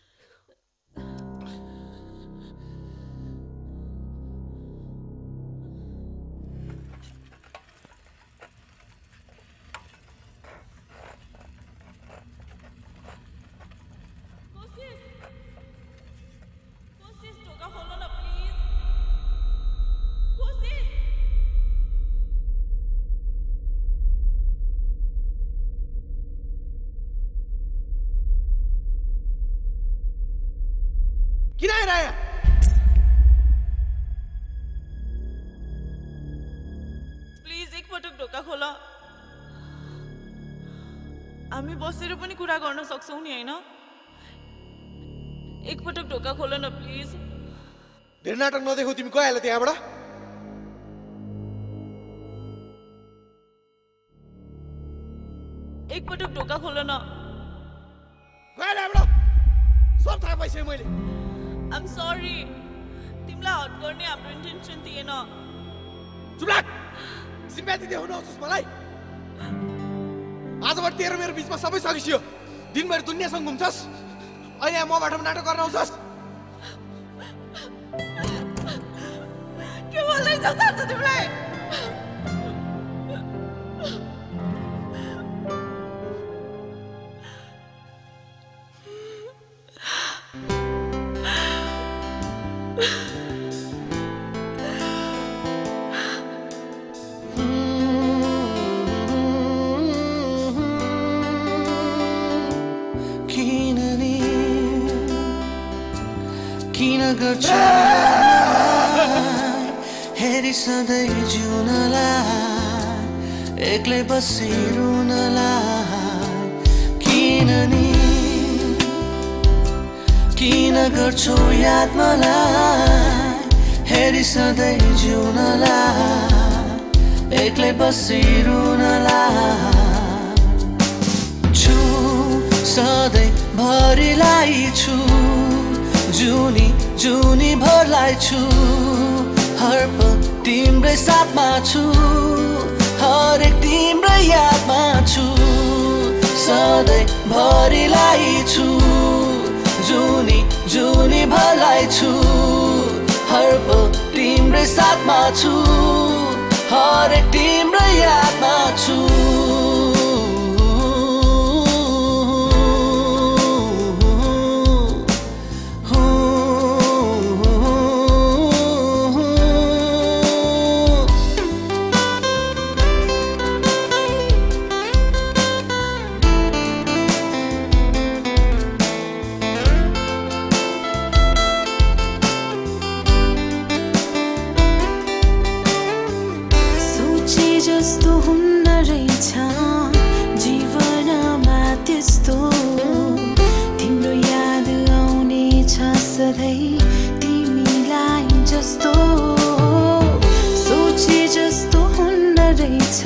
किन आइरह्यो? प्लिज एकपटक ढोका खोल। हामी बसेर पनि कुरा गर्न सक्छौँ नि, होइन? एकपटक ढोका खोल न प्लिज। धेरै नाटक नदेखौ, तिमी गइहाल त्यहाँबाट। एकपटक ढोका खोल न। गइहाल यहाँबाट, सब थाहा पाइसकेँ मैले। आइम सरी, तिमीलाई हट गर्ने हाम्रो इन्टेन्सन थिएन। चुप लाग, सिम्प्याथी देखाउन आउँछस् मलाई। आजबाट तेरो मेरो बिचमा सबै सकिसियो। दिनभरि दुनियाँसँग घुम्छस्, अहिले यहाँ मबाट नाटक गर्न आउँछस्। के भन्दैछौ थाहा छ तिमीलाई? गर्छु हेरी सधैँ जिउनलाई एक्लै बसिरुनलाई किन नि किन गर्छौ याद मलाई हेरी सधैँ जिउनलाई एक्लै बसिरुनलाई छु सधैँ भरिलाई छु जुनी जुनी भरलाई छु हर पल तिम्रै साथमा छु हरेक तिम्रै यादमा छु सधैँ भरिलाई छु जुनी जुनी भरलाई छु हर पल तिम्रै साथमा छु हरेक तिम्रै यादमा छु तिम्रो याद आउने छ सधैँ तिमीलाई जस्तो सोचे जस्तो हुन्न रहेछ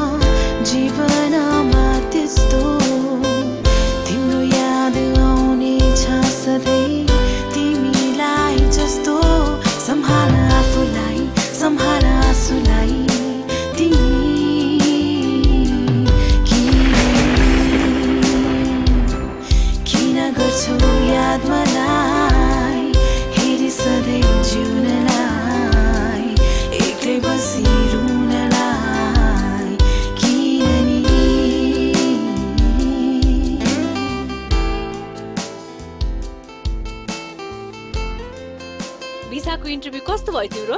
जीवनमा त्यस्तो तिम्रो याद आउने छ सधैँ तिमीलाई जस्तो सम्हाल आफूलाई सम्हाल आँसुलाई याद मलाई हेरी सधैँ जिउनलाई एक्लै बसिरुनलाई किन नि भिसाको इन्टरभ्यू कस्तो भयो तिम्रो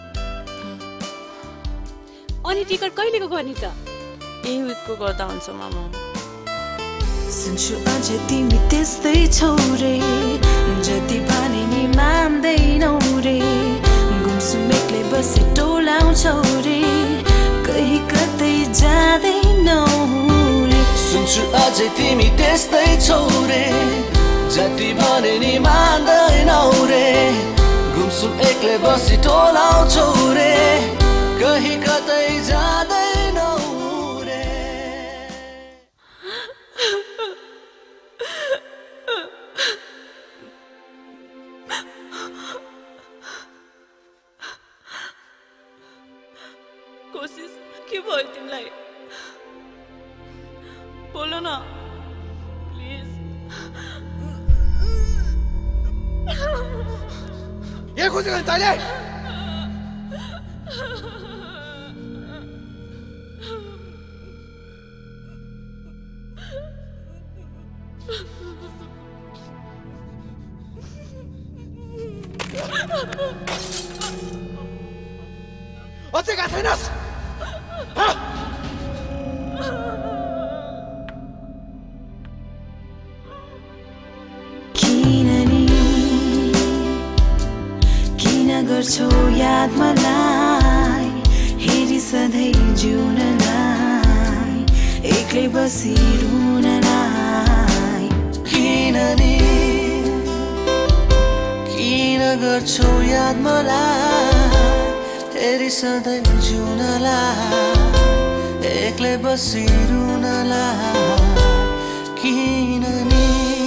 अनि टिकट कहिलेको गर्ने त यही विकको गर्दा हुन्छ मामा सुन्छु अझै तिमी त्यस्तै छौ रे जति भने नि मान्दैनौ रे गुमसुम एक्लै बसे टोलाउँछौ रे कहीँ कतै जाँदैनौ रे सुन्छु अझै तिमी त्यस्तै छौ रे जति भने नि मान्दैनौ रे गुमसुम एक्लै बसे टोलाउँछौ रे कहीँ कतै जाँदैनौ कोशिश के भयो तिमीलाई बोलो न प्लिज के खोजेको तैँले अझै गएको छैनस् किन नि किन गर्छौ याद मलाई हेरी सधैँ जिउनलाई एक्लै बसिरुनलाई किन नि किन गर्छौ याद मलाई हेरी सधैँ जिउनलाई एक्लै बसिरुनलाई किन नि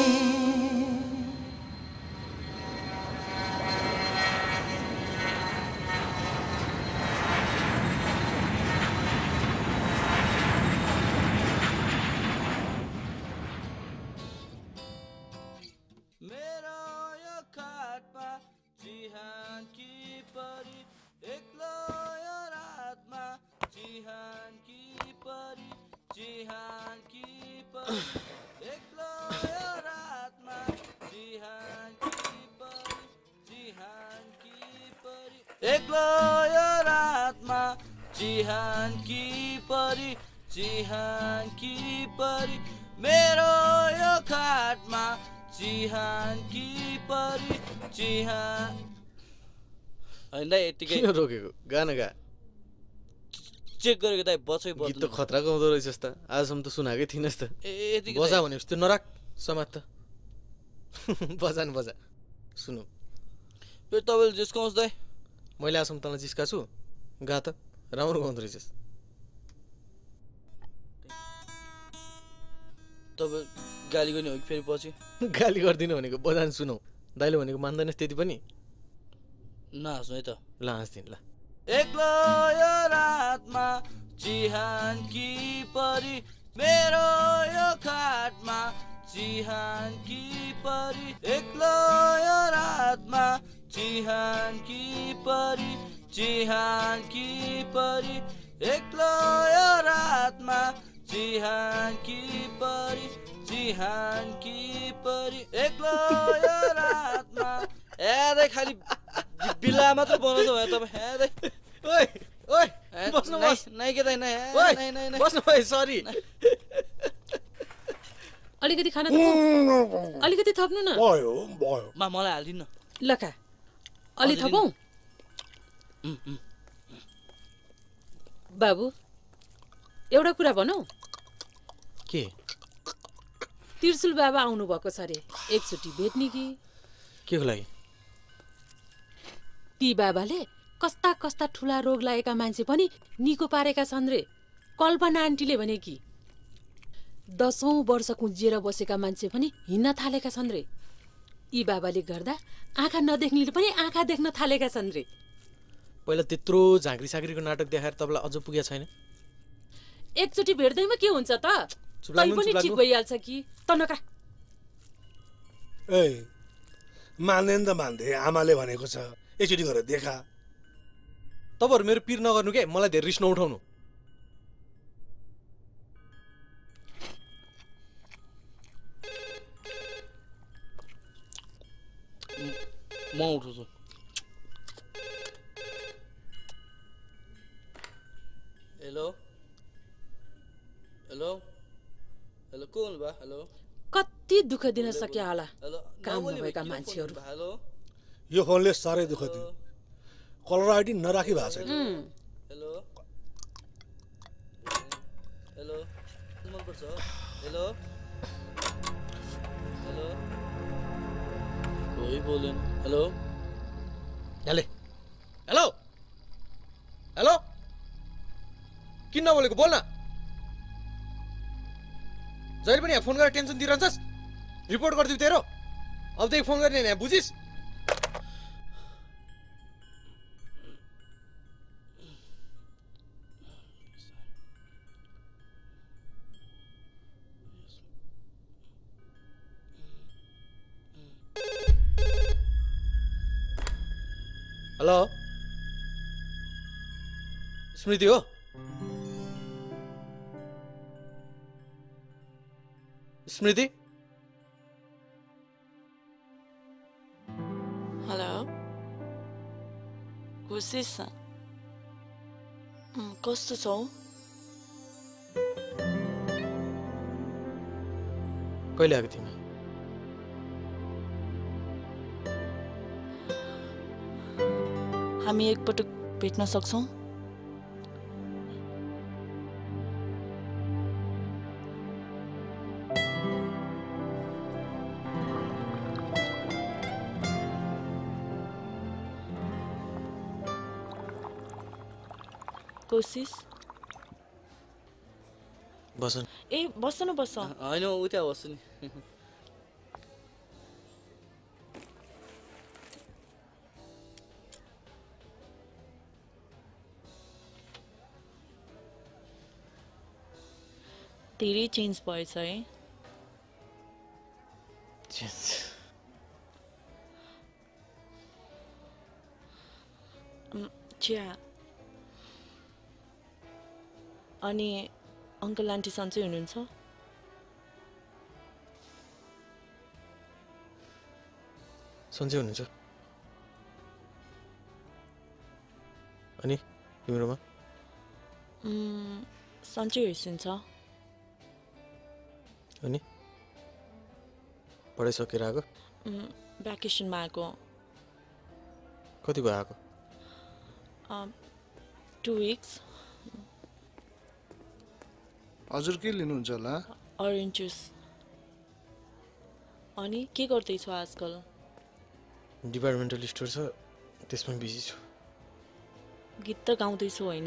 एक्लो यो रातमा चिहान की परी चिहान की परी मेरो यो खाटमा चिहान कि परी चिहान हैन दाइ यतिकै किन रोकेको गाना गा चेक गरेको दाइ बचै बच्नु गीत त खतरा गाउँदो रहेछस् त आजसम्म त सुनाकै थिइनस् त ए यतिकै बजा भनेपछि त्यो नराख समात त बजा न बजा सुनौ फेरि तपाईँले जिस्काउँछ दाइ मैले आजसम्म तँलाई जिस्का छु गा त राम्रो गाउँदो रहेछस् तपाईँ गाली गर्ने हो कि फेरि पछि गाली गर्दिनँ भनेको बजान सुनौ दाइले भनेको मान्दैनस् त्यति पनि नहाँस्नु है त ल हाँस्दिन ल एक्लो यो रातमा चिहान कि परी मेरो यो खाटमा चिहान कि परी एक्लो यो रातमा चिहान कि परी चिहान कि परी एक्लो यो रातमा चिहान कि परी चिहान कि परी एक्लो यो रातमा हेर्दै खालि बिल्ला मात्र बनाउँछ भयो तपाईँ हेर्दै ओइ ओइ बस्नु बस नाइ के दाइ नाइ ओइ नाइ नाइ नाइ बस्नु ओइ सरी अलिकति खाना अलिकति थप्नु न भयो भयो मा मलाई हाल्दिनु ल खा अलि थपौँ बाबु एउटा कुरा भनौ के तिर्सुल बाबा आउनु भएको छ अरे एकचोटि भेट्ने कि के को लागि ती बाबाले कस्ता कस्ता ठुला रोग लागेका मान्छे पनि निको पारेका छन् रे कल्पना आन्टीले भने कि दसौँ वर्ष कुँजिएर बसेका मान्छे पनि हिँड्न थालेका छन् रे यी बाबाले गर्दा आँखा नदेख्नेले पनि आँखा देख्न थालेका छन् रे पहिला त्यत्रो झाँक्री साँक्रीको नाटक देखाएर तपाईँलाई अझ पुगेको छैन एकचोटि भेट्दैमा के हुन्छ त तै पनि ठिक भइहाल्छ कि त नका ए मान्दैन त मान्थे आमाले भनेको छ एकचोटि गरेर देखा तपाईँहरू मेरो पिर नगर्नु के मलाई धेरै रिस नउठाउनु म उठाउँछु हेलो हेलो हेलो को हुनु भयो हेलो कति दुःख दिन सक्या होला काम नभएका मान्छेहरू हेलो यो फोनले साह्रै दुःख दियो कलर आइडी नराखी भएको छैन हेलो हेलो मन पर्छ हेलो हेलो कोही बोलेन हेलो हेले हेलो हेलो किन नबोलेको बोल न जहिले पनि यहाँ फोन गरेर टेन्सन दिइरहन्छस् रिपोर्ट गरिदिउ तेरो अबदेखि फोन गर्ने यहाँ बुझिस् हेलो स्मृति हो स्मृति हेलो कोसिस कस्तो छौ कहिले आएको थियौ हामी एकपटक भेट्न सक्छौँ कोसिस बस ए बस्छ न बस्छ होइन उता बस्छु नि धेरै चेन्ज भएछ है चिया अनि अङ्कल आन्टी सन्चै हुनुहुन्छ सन्चै हुनुहुन्छ अनि तिम्रोमा सन्चै हेर्नुहुन्छ अनि पढाइसकेर आएको? भ्याकेसनमा आएको। कति भयो आएको? Two weeks. हजुर के लिनुहुन्छ होला? Orange juice. अनि के गर्दैछौ आजकल? डिपार्टमेन्टल स्टोर छ त्यसमा बिजी छु। गीत त गाउँदैछौ होइन?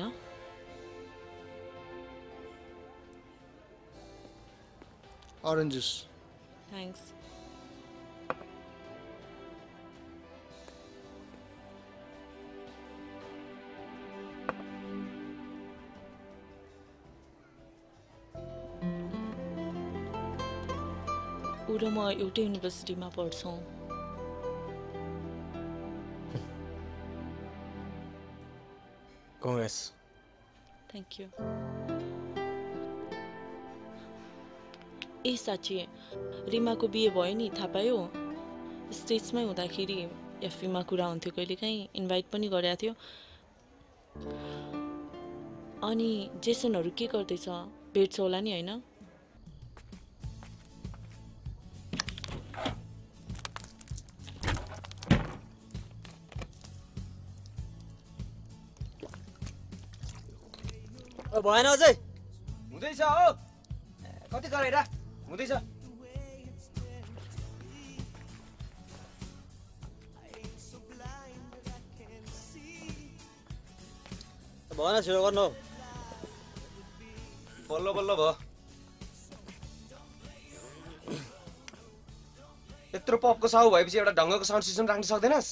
Orange juice. थ्याङ्क्स। ऊ र म एउटै युनिभर्सिटीमा पढ्छौँ। कङ्ग्रेस। Thank you. ए साँच्ची रिमाको बिहे भयो नि, थाहा पायो? स्टेजमै हुँदाखेरि एफपीमा कुरा हुन्थ्यो, कहिलेकाहीँ इन्भाइट पनि गरेको थियो। अनि जेसनहरू के गर्दैछ? भेट्छ होला नि होइन? भएन अझै? हुँदैछ हो। कति गरेर हुँदैछ? भएन, छिटो गर्नु। बल्ल बल्ल भयो। यत्रो पपको साउ भएपछि एउटा ढङ्गको साउन्ड सिस्टम राख्न सक्दैनस्?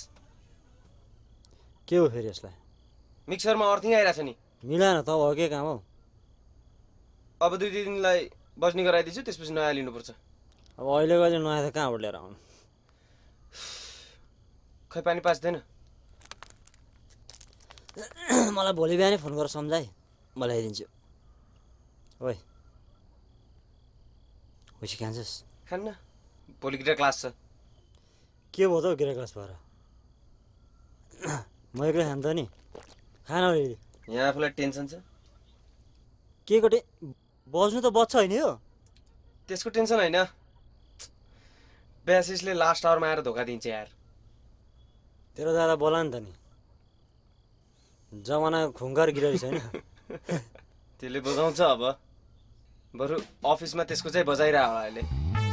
के हो फेरि यसलाई? मिक्सरमा अर्थिङ आइरहेछ नि। मिलाएन त हो के काम हो? अब दुई दिनलाई बस्ने गराइदिन्छु, त्यसपछि नयाँ लिनुपर्छ। अब अहिले कहिले नयाँ त कहाँबाट लिएर आउनु? खै पानी पाच्दैन। मलाई भोलि बिहानै फोन गरेर सम्झाइ, म ल्याइदिन्छु। ओइ हुसी खान्छस्? खान्न, भोलि गिटार क्लास छ। के भयो त गिटार क्लास भएर? म एक्लै खान त नि, खान अलिअलि। यहाँ आफूलाई टेन्सन छ। के को टे बज्नु त बज्छ होइन यो? त्यसको टेन्सन होइन, ब्यासिसले लास्ट आवरमा आएर धोका दिन्छ यार। तेरो दादा बोला नि त नि, जमाना खुङ्गार गिटार छैन। त्यसले बजाउँछ अब, बरु अफिसमा त्यसको चाहिँ बजाइरह होला अहिले।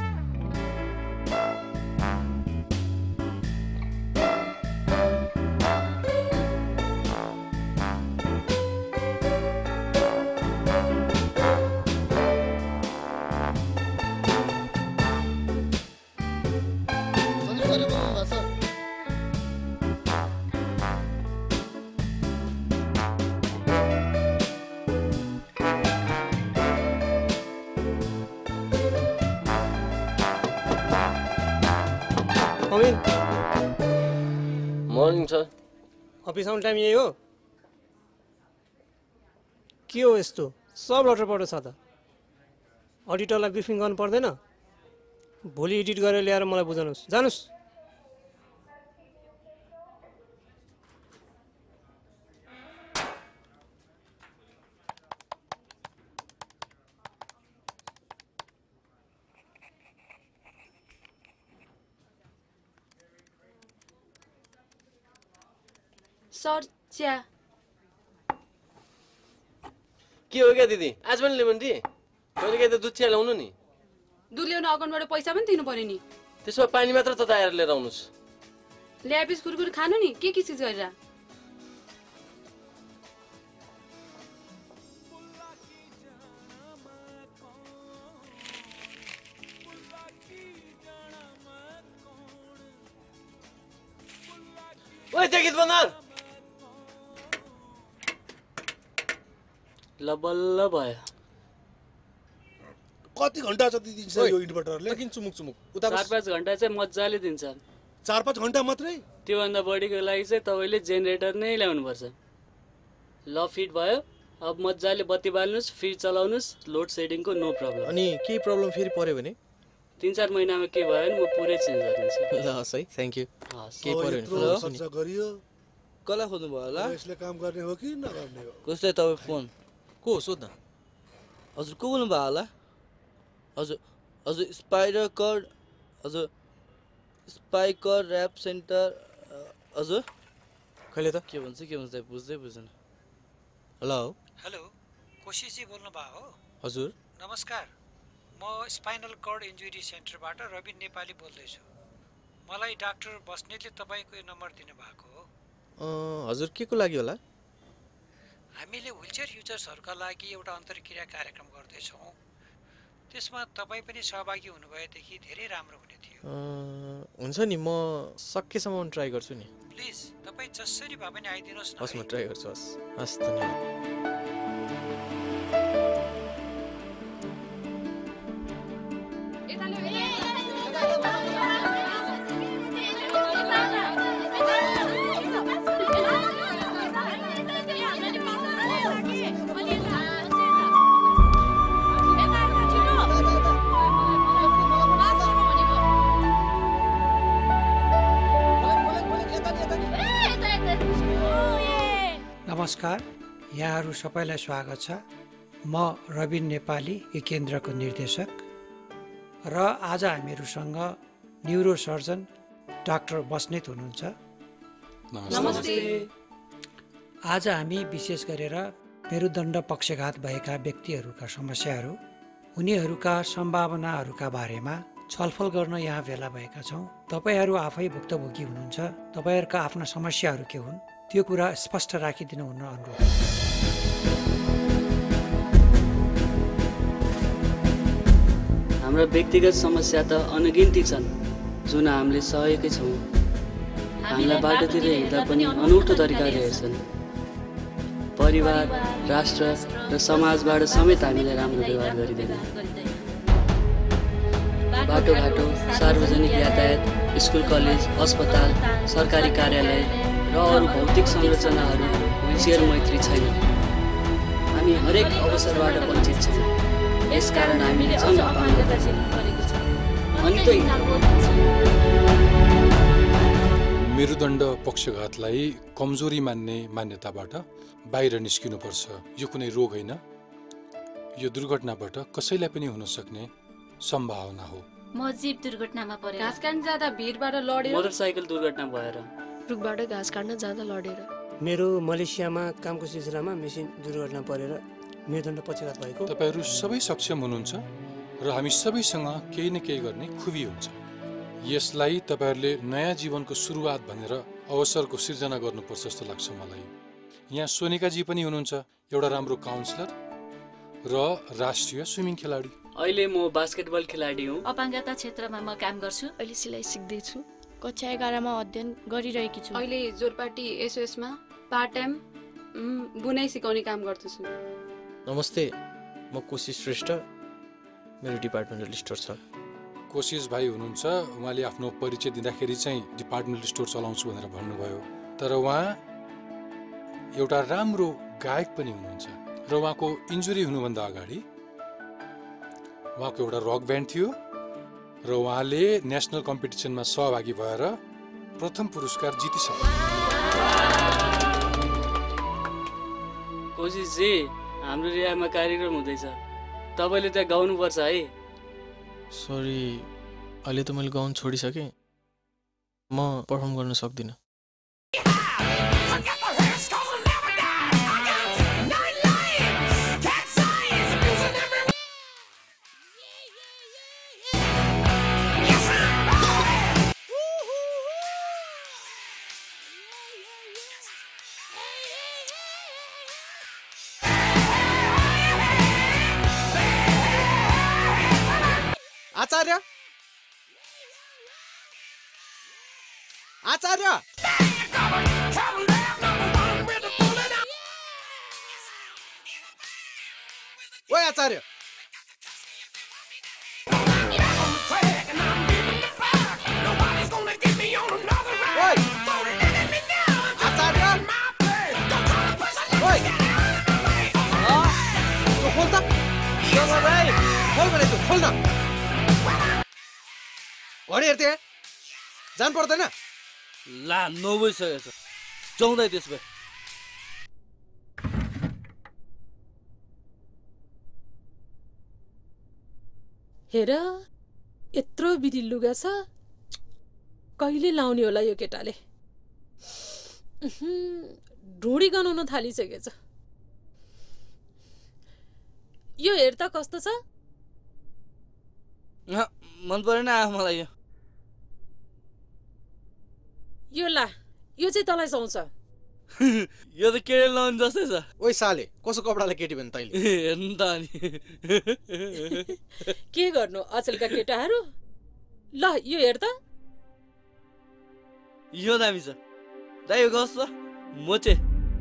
Morning sir. अफिस आउने टाइम यही हो? के हो यस्तो सब लटर पढ्नु छ त? अडिटरलाई ब्रिफिङ गर्नु पर्दैन? भोलि एडिट गरेर ल्याएर मलाई बुझाउनुहोस्। जानुहोस्। सर चिया। के हो क्या दिदी, आज पनि लेमन टी? कहिले कहिले त दुध चिया ल्याउनु नि। दुध ल्याउनु अगाउनबाट पैसा पनि दिनु पर्यो नि। त्यसो भए पानी मात्र तताएर लिएर आउनुहोस्। ल्यापिस कुरकुरे खानु नि, के के चिज गरेर? ओइ त्यो गीत बन्द। ल बल्ल भयो। कति घन्टा जति दिन्छ यो इन्भर्टरले? किन चुमुक चुमुक उता चार पाँच घन्टा चाहिँ मजाले दिन्छ। चार पाँच घन्टा मात्रै? त्योभन्दा बढीको लागि चाहिँ तपाईँले जेनेरेटर नै ल्याउनुपर्छ। ल फिट भयो, अब मजाले बत्ती बाल्नुहोस्, फ्रिज चलाउनुहोस्, लोड सेडिङको नो प्रब्लम। अनि केही प्रब्लम फेरि पर्यो भने? तिन चार महिनामा के भयो भने म पुरै चेन्ज गरिदिन्छु। ल हस् है, थ्याङ्क यू। के पर्यो भने खर्च गरियो? कसलाई खोज्नु भयो होला? यसले काम गर्ने हो कि नगर्ने हो? कसलाई तपाईँ फोन? को सोध्न? हजुर को बोल्नु भयो होला? हजुर हजुर स्पाइडर कड हजुर स्पाइकर ऱ्याप सेन्टर हजुर कहिले त के भन्छ के भन्छ बुझ्दै बुझ्दैन हेलो हेलो कोशिशजी बोल्नु भयो हो हजुर नमस्कार म स्पाइनल कर्ड इन्जुरी सेन्टरबाट रबिन नेपाली बोल्दैछु मलाई डाक्टर बस्नेतले तपाईँको यो नम्बर दिनुभएको हो हजुर के को लागि होला हामीले व्हिलचेयर युजर्सहरूका लागि एउटा अन्तर्क्रिया कार्यक्रम गर्दैछौँ त्यसमा तपाईँ पनि सहभागी हुनुभएदेखि धेरै राम्रो हुने थियो हुन्छ नि म सकेसम्म ट्राई गर्छु नि प्लिज तपाईँ जसरी भए पनि आइदिनुहोस् न हस् म ट्राई गर्छु हस् हस् धन्यवाद नमस्कार यहाँहरू सबैलाई स्वागत छ म रबिन नेपाली यो केन्द्रको निर्देशक र आज हामीहरूसँग न्युरो सर्जन डाक्टर बस्नेत हुनुहुन्छ नमस्ते आज हामी विशेष गरेर मेरुदण्ड पक्षघात भएका व्यक्तिहरूका समस्याहरू उनीहरूका सम्भावनाहरूका बारेमा छलफल गर्न यहाँ भेला भएका छौँ तपाईँहरू आफै भुक्तभोगी हुनुहुन्छ तपाईँहरूका आफ्ना समस्याहरू के हुन् त्यो कुरा स्पष्ट राखिदिनु हुन अनुरोध हाम्रा व्यक्तिगत समस्या त अनगिन्ती छन् जुन हामीले सहेकै छौँ हामीलाई बाटोतिर हिँड्दा पनि अनौठो तरिकाले हेर्छन् परिवार राष्ट्र र समाजबाट समेत हामीले राम्रो व्यवहार गरिँदैन बाटोघाटो सार्वजनिक यातायात स्कुल कलेज अस्पताल सरकारी कार्यालय र अरू भौतिक संरचनाहरू व्हिलचेयर मैत्री छैन हामी हरेक अवसरबाट वञ्चित छौँ यसकारण हामीले झन् अपाङ्गता झेल्नु परेको छ अनि त मेरुदण्ड पक्षघातलाई कमजोरी मान्ने मान्यताबाट बाहिर निस्किनुपर्छ यो कुनै रोग होइन यो दुर्घटनाबाट कसैलाई पनि हुन सक्ने सम्भावना हो म जीव दुर्घटनामा परेँ घाँस काट्न जाँदा भिरबाट लडेर मोटरसाइकल दुर्घटना भएर रुखबाट घाँस काट्न जाँदा लडेर मेरो मलेसियामा कामको सिलसिलामा मेसिन दुर्घटना परेर मेरुदण्ड पक्षघात भएको तपाईहरू सबै सक्षम हुनुहुन्छ र हामी सबैसँग केही न केही गर्ने खुबी हुन्छ यसलाई तपाईहरूले नयाँ जीवनको सुरुवात भनेर अवसरको सिर्जना गर्नुपर्छ जस्तो लाग्छ मलाई यहाँ सोनिकाजी पनि हुनुहुन्छ एउटा राम्रो काउन्सिलर र राष्ट्रिय स्विमिङ खेलाडी अहिले म बास्केटबल खेलाडी हुँ अपाङ्गता क्षेत्रमा म काम गर्छु अहिले सिलाइ सिक्दैछु कक्षा एघारमा अध्ययन गरिरहेकी छु अहिले जोरपाटी एसओएसमा पार्ट टाइम बुनाइ सिकाउने काम गर्दछु नमस्ते म कोशिश श्रेष्ठ मेरो डिपार्टमेन्टल स्टोर छ कोशिश भाइ हुनुहुन्छ उहाँले आफ्नो परिचय दिँदाखेरि चाहिँ डिपार्टमेन्टल स्टोर चलाउँछु भनेर भन्नुभयो तर उहाँ एउटा राम्रो गायक पनि हुनुहुन्छ र उहाँको इन्जुरी हुनुभन्दा अगाडि उहाँको एउटा रक ब्यान्ड थियो र उहाँले नेसनल कम्पिटिसनमा सहभागी भएर प्रथम पुरस्कार जितिसक्नु कोशिशजी हाम्रो रियामा कार्यक्रम हुँदैछ तपाईँले त्यहाँ गाउनुपर्छ है सरी अहिले त मैले गाउन छोडिसकेँ म पर्फर्म गर्न सक्दिनँ आचार्य आचार्य ओए आचार्य घडी हेर्थे जानु पर्दैन ला नौ बजिसकेको छ जाउँदै त्यसो भए हेर यत्रो बिदी लुगा छ कहिले लाउने होला यो केटाले ढुँडी गनाउन थालिसकेछ यो हेर त कस्तो छ मन परेन मलाई यो यो ला यो चाहिँ तँलाई सुहाउँछ यो त केटी लाउनु जस्तै छ ओइ साले कसो कपडाले केटी भने तैँले हेर्नु त अनि के गर्नु अचेलका केटाहरू ल यो हेर त यो दामी छ दाइ यो कस्तो मोचे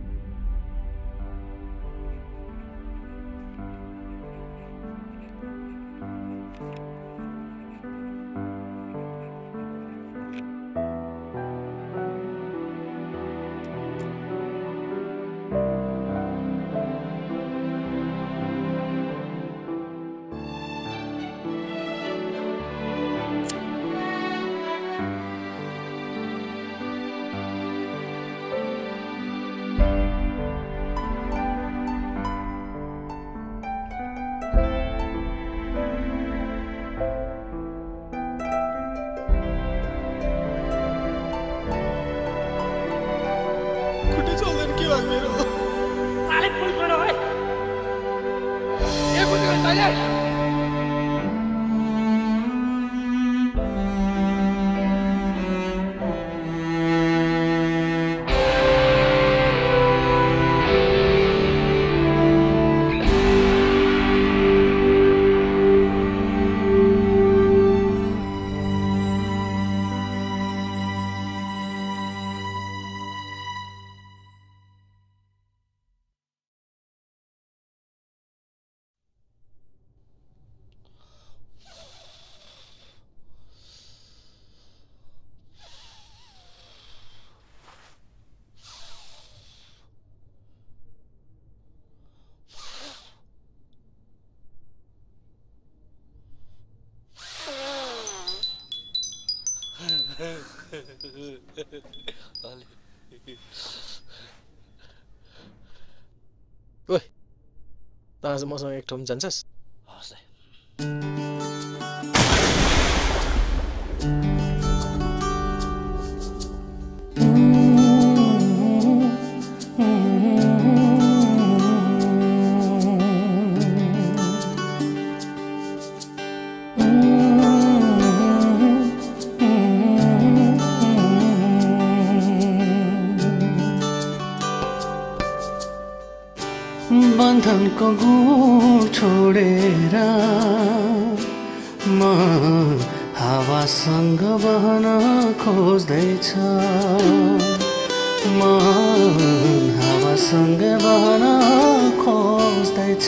ओइ त आज मसँग एक ठाउँ जान्छस् हस् बन्धनको गुण छोडेर म हावासँग बहन खोज्दैछ म हावासँग बहन खोज्दैछ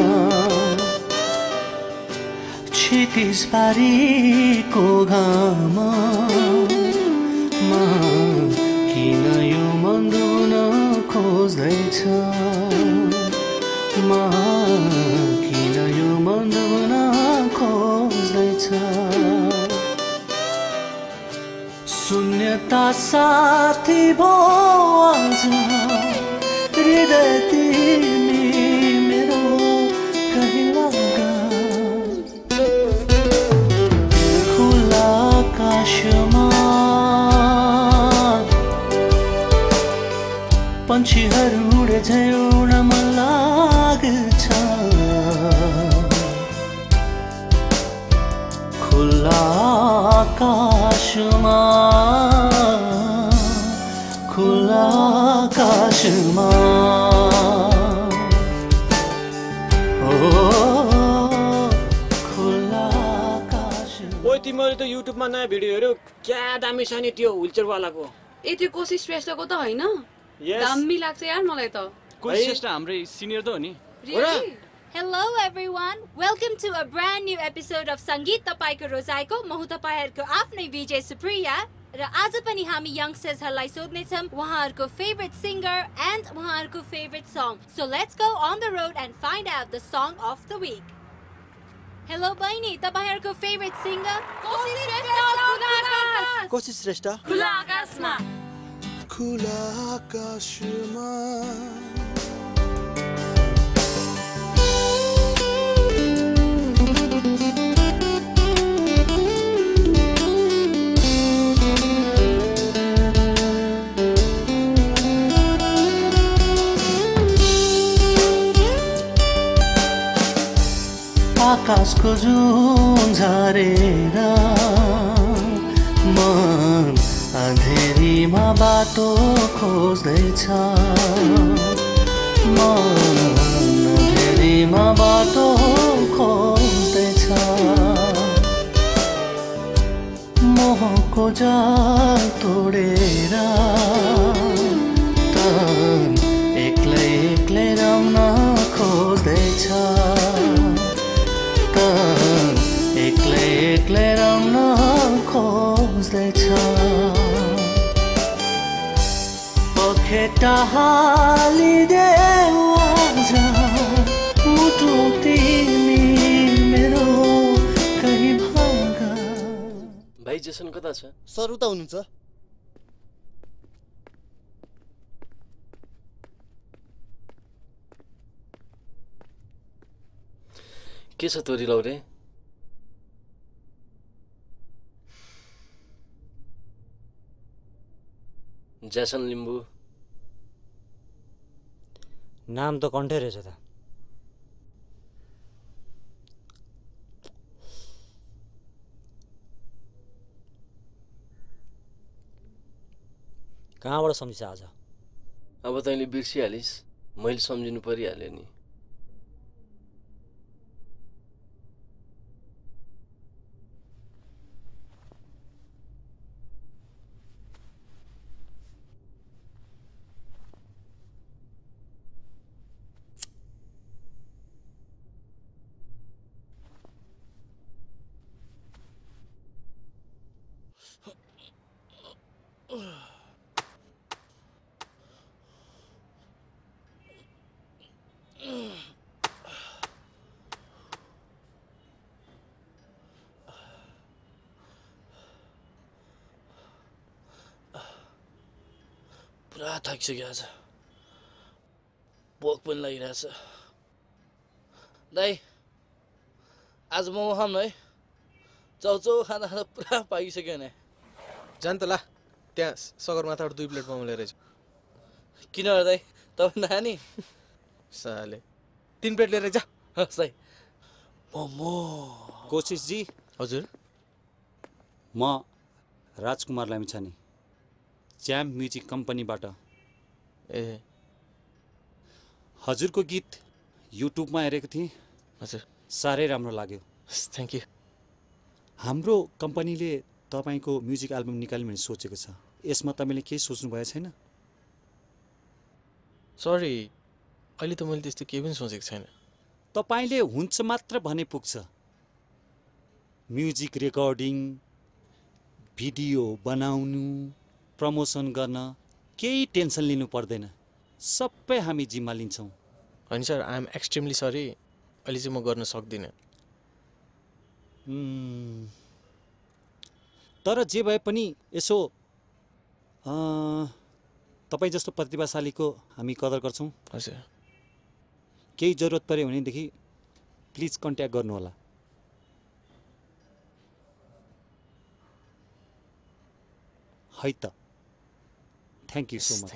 क्षितिज पारीको घाम म किन यो मन डुब्न खोज्दैछ म किन यो मन डुब्न खोज्दैछ शून्यता साथी भो आज हृदय तिमी मेरो कहिला खुला आकाशमा पन्छीहरू उडे झै उड्न मन लाग्छ खुला आकाशमा खुला आकाशमा ओइ तिमीले त युट्युबमा नयाँ भिडियो हेर्यो क्या दामी छ नि त्यो व्हिलचेयरवालाको ए त्यो कोशिश श्रेष्ठको त होइन दामी लाग्छ यार मलाई त कोशिश श्रेष्ठ हाम्रै सिनियर त हो नि Hello everyone, welcome to a brand new episode of Sangeet Tapaiko Rozaiko म हुँ तपाईहरुको आफ्नै विजय सुप्रिया र आज पनि हामी यंगस्टर्सहरुलाई सोध्ने छौं उहाँहरुको फेभरेट सिंगर एन्ड उहाँहरुको favourite song So let's go on the road and find out the song of the week. Hello बहिनी तपाईहरुको फेभरेट सिंगर कोशिश श्रेष्ठ कोशिश श्रेष्ठ खुला आकाशमा खुला आकाशमा आकाशको जुन झरेर मन अँधेरीमा बाटो खोज्दैछ मन अँधेरीमा बाटो खोज्दैछ मोहको जाल तोडेर तन एक्लै एक्लै रम्न खोज्दैछ तन एक्लै एक्लै रम्न खोज्दैछ पखेटा हालिदेऊ आज मुटु तिमी मेरो कहीँ भाग। भाइ जेसन कता छ? सर उता हुनुहुन्छ। के छ तोरी लौरे? जेसन लिम्बू नाम त कन्ठै रहेछ त। कहाँबाट सम्झिछ आज? अब तैँले बिर्सिहालिस्, मैले सम्झिनु परिहाल्यो नि। पुरा थाकिसक्यो आज, भोक पनि लागिरहेछ। दाइ आज मोमो खाऊँ न है, चाउचाउ खाँदा खाँदा पुरा पाकिसक्यो नि। जान त ला, त्यहाँ सगरमाथाबाट दुई प्लेट मोमो लिएर आइज। किन हो दाइ, तपाईँ नखाने? साले तीन प्लेट लिएर जा। हस् दाइ। मोमो। कोशिश जी। हजुर। म राजकुमार लामिछाने च्याम्प म्युजिक कम्पनीबाट। ए हजुरको गीत युट्युबमा हेरेको थिएँ। हजुर। साह्रै राम्रो लाग्यो। Thank you. हाम्रो कम्पनीले तपाईँको म्युजिक एल्बम निकाल्ने भने सोचेको छ, यसमा तपाईँले केही सोच्नु भएको छैन? सरी, अहिले त मैले त्यस्तो केही पनि सोचेको छैन। तपाईँले हुन्छ मात्र भने पुग्छ। म्युजिक रेकर्डिङ, भिडियो बनाउनु, प्रमोसन गर्न केही टेन्सन लिनु पर्दैन, सबै हामी जिम्मा लिन्छौँ। होइन sir, I am extremely sorry, अहिले चाहिँ म गर्न सक्दिनँ। तर जे भए पनि यसो तपाईँ जस्तो प्रतिभाशालीको हामी कदर गर्छौँ। हजुर। केही जरुरत पऱ्यो भनेदेखि प्लिज कन्ट्याक्ट गर्नुहोला। है त, थ्याङ्क यू सो मच।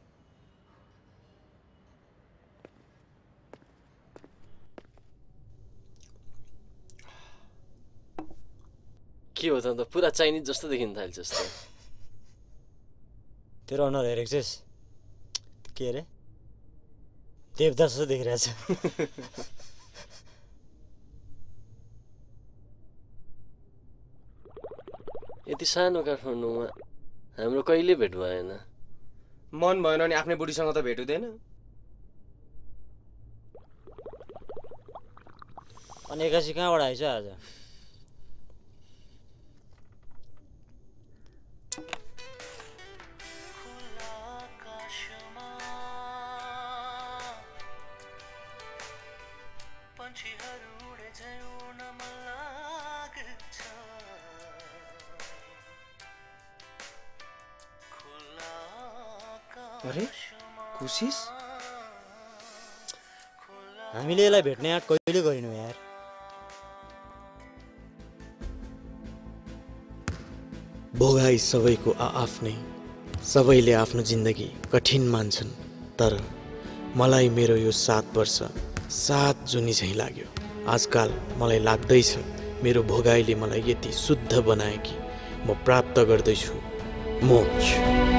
के हो त अन्त, पुरा चाइनिज जस्तो देखिन थाल्छ जस्तो। तेरो अनुहार हेरेको छेस् के अरे देवदास जस्तो देखिरहेछ। यति सानो काठमाडौँमा हाम्रो कहिले भेट भएन। मन भएन नि आफ्नै बुढीसँग त भेट हुँदैन। अनि एक्कासी कहाँबाट आइछ आज? अरे कोशिश, हामीले यसलाई भेट्ने आँट कहिले गरिनौँ यार। भोगाई सबैको आआफ्नै, सबैले आफ्नो जिन्दगी कठिन मान्छन्, तर मलाई मेरो यो सात वर्ष सात जुनी झैँ लाग्यो। आजकल मलाई लाग्दैछ मेरो भोगाइले मलाई यति शुद्ध बनाए कि म प्राप्त गर्दैछु मोक्ष।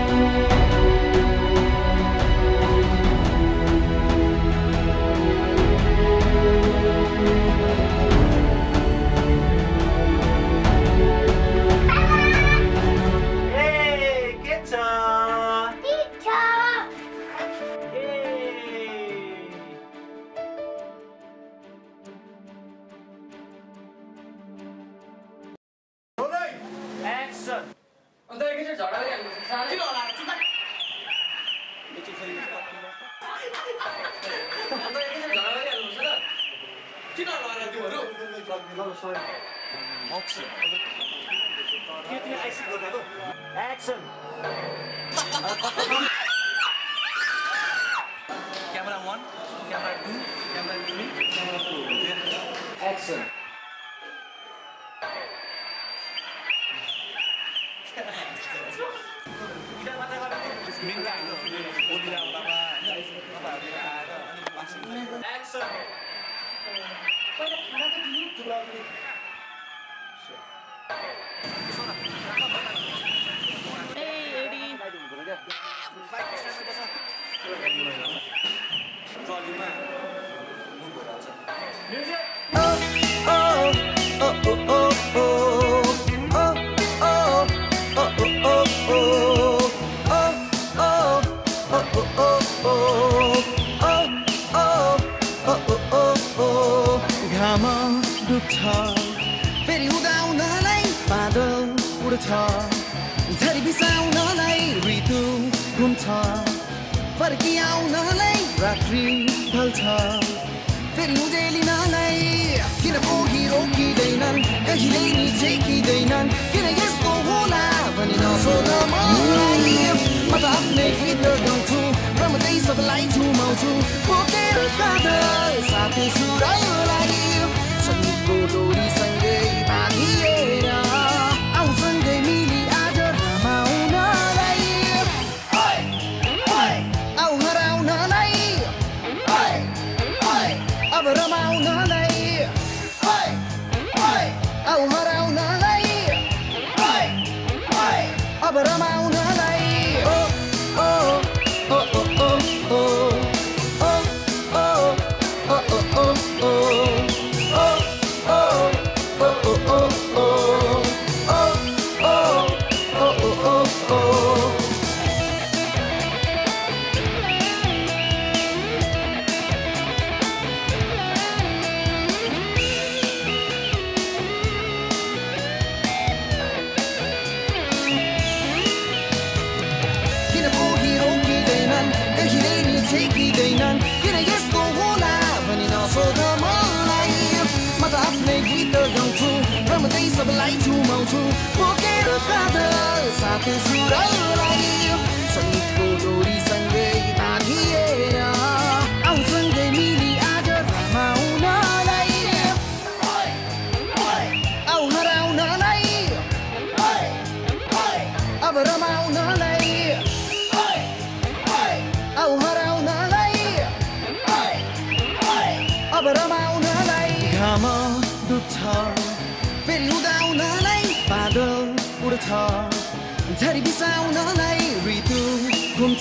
झरी बिसाउनलाई ऋतु घुम्छ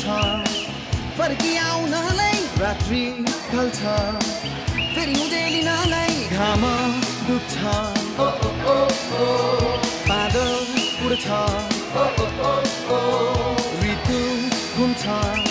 फर्किआउनलाई रात्रि ढल्छ फेरि उदेलिनलाई घाम डुब्छ ओ ओ ओ ओ बादल उड्छ ओ ओ ओ ओ ऋतु घुम्छ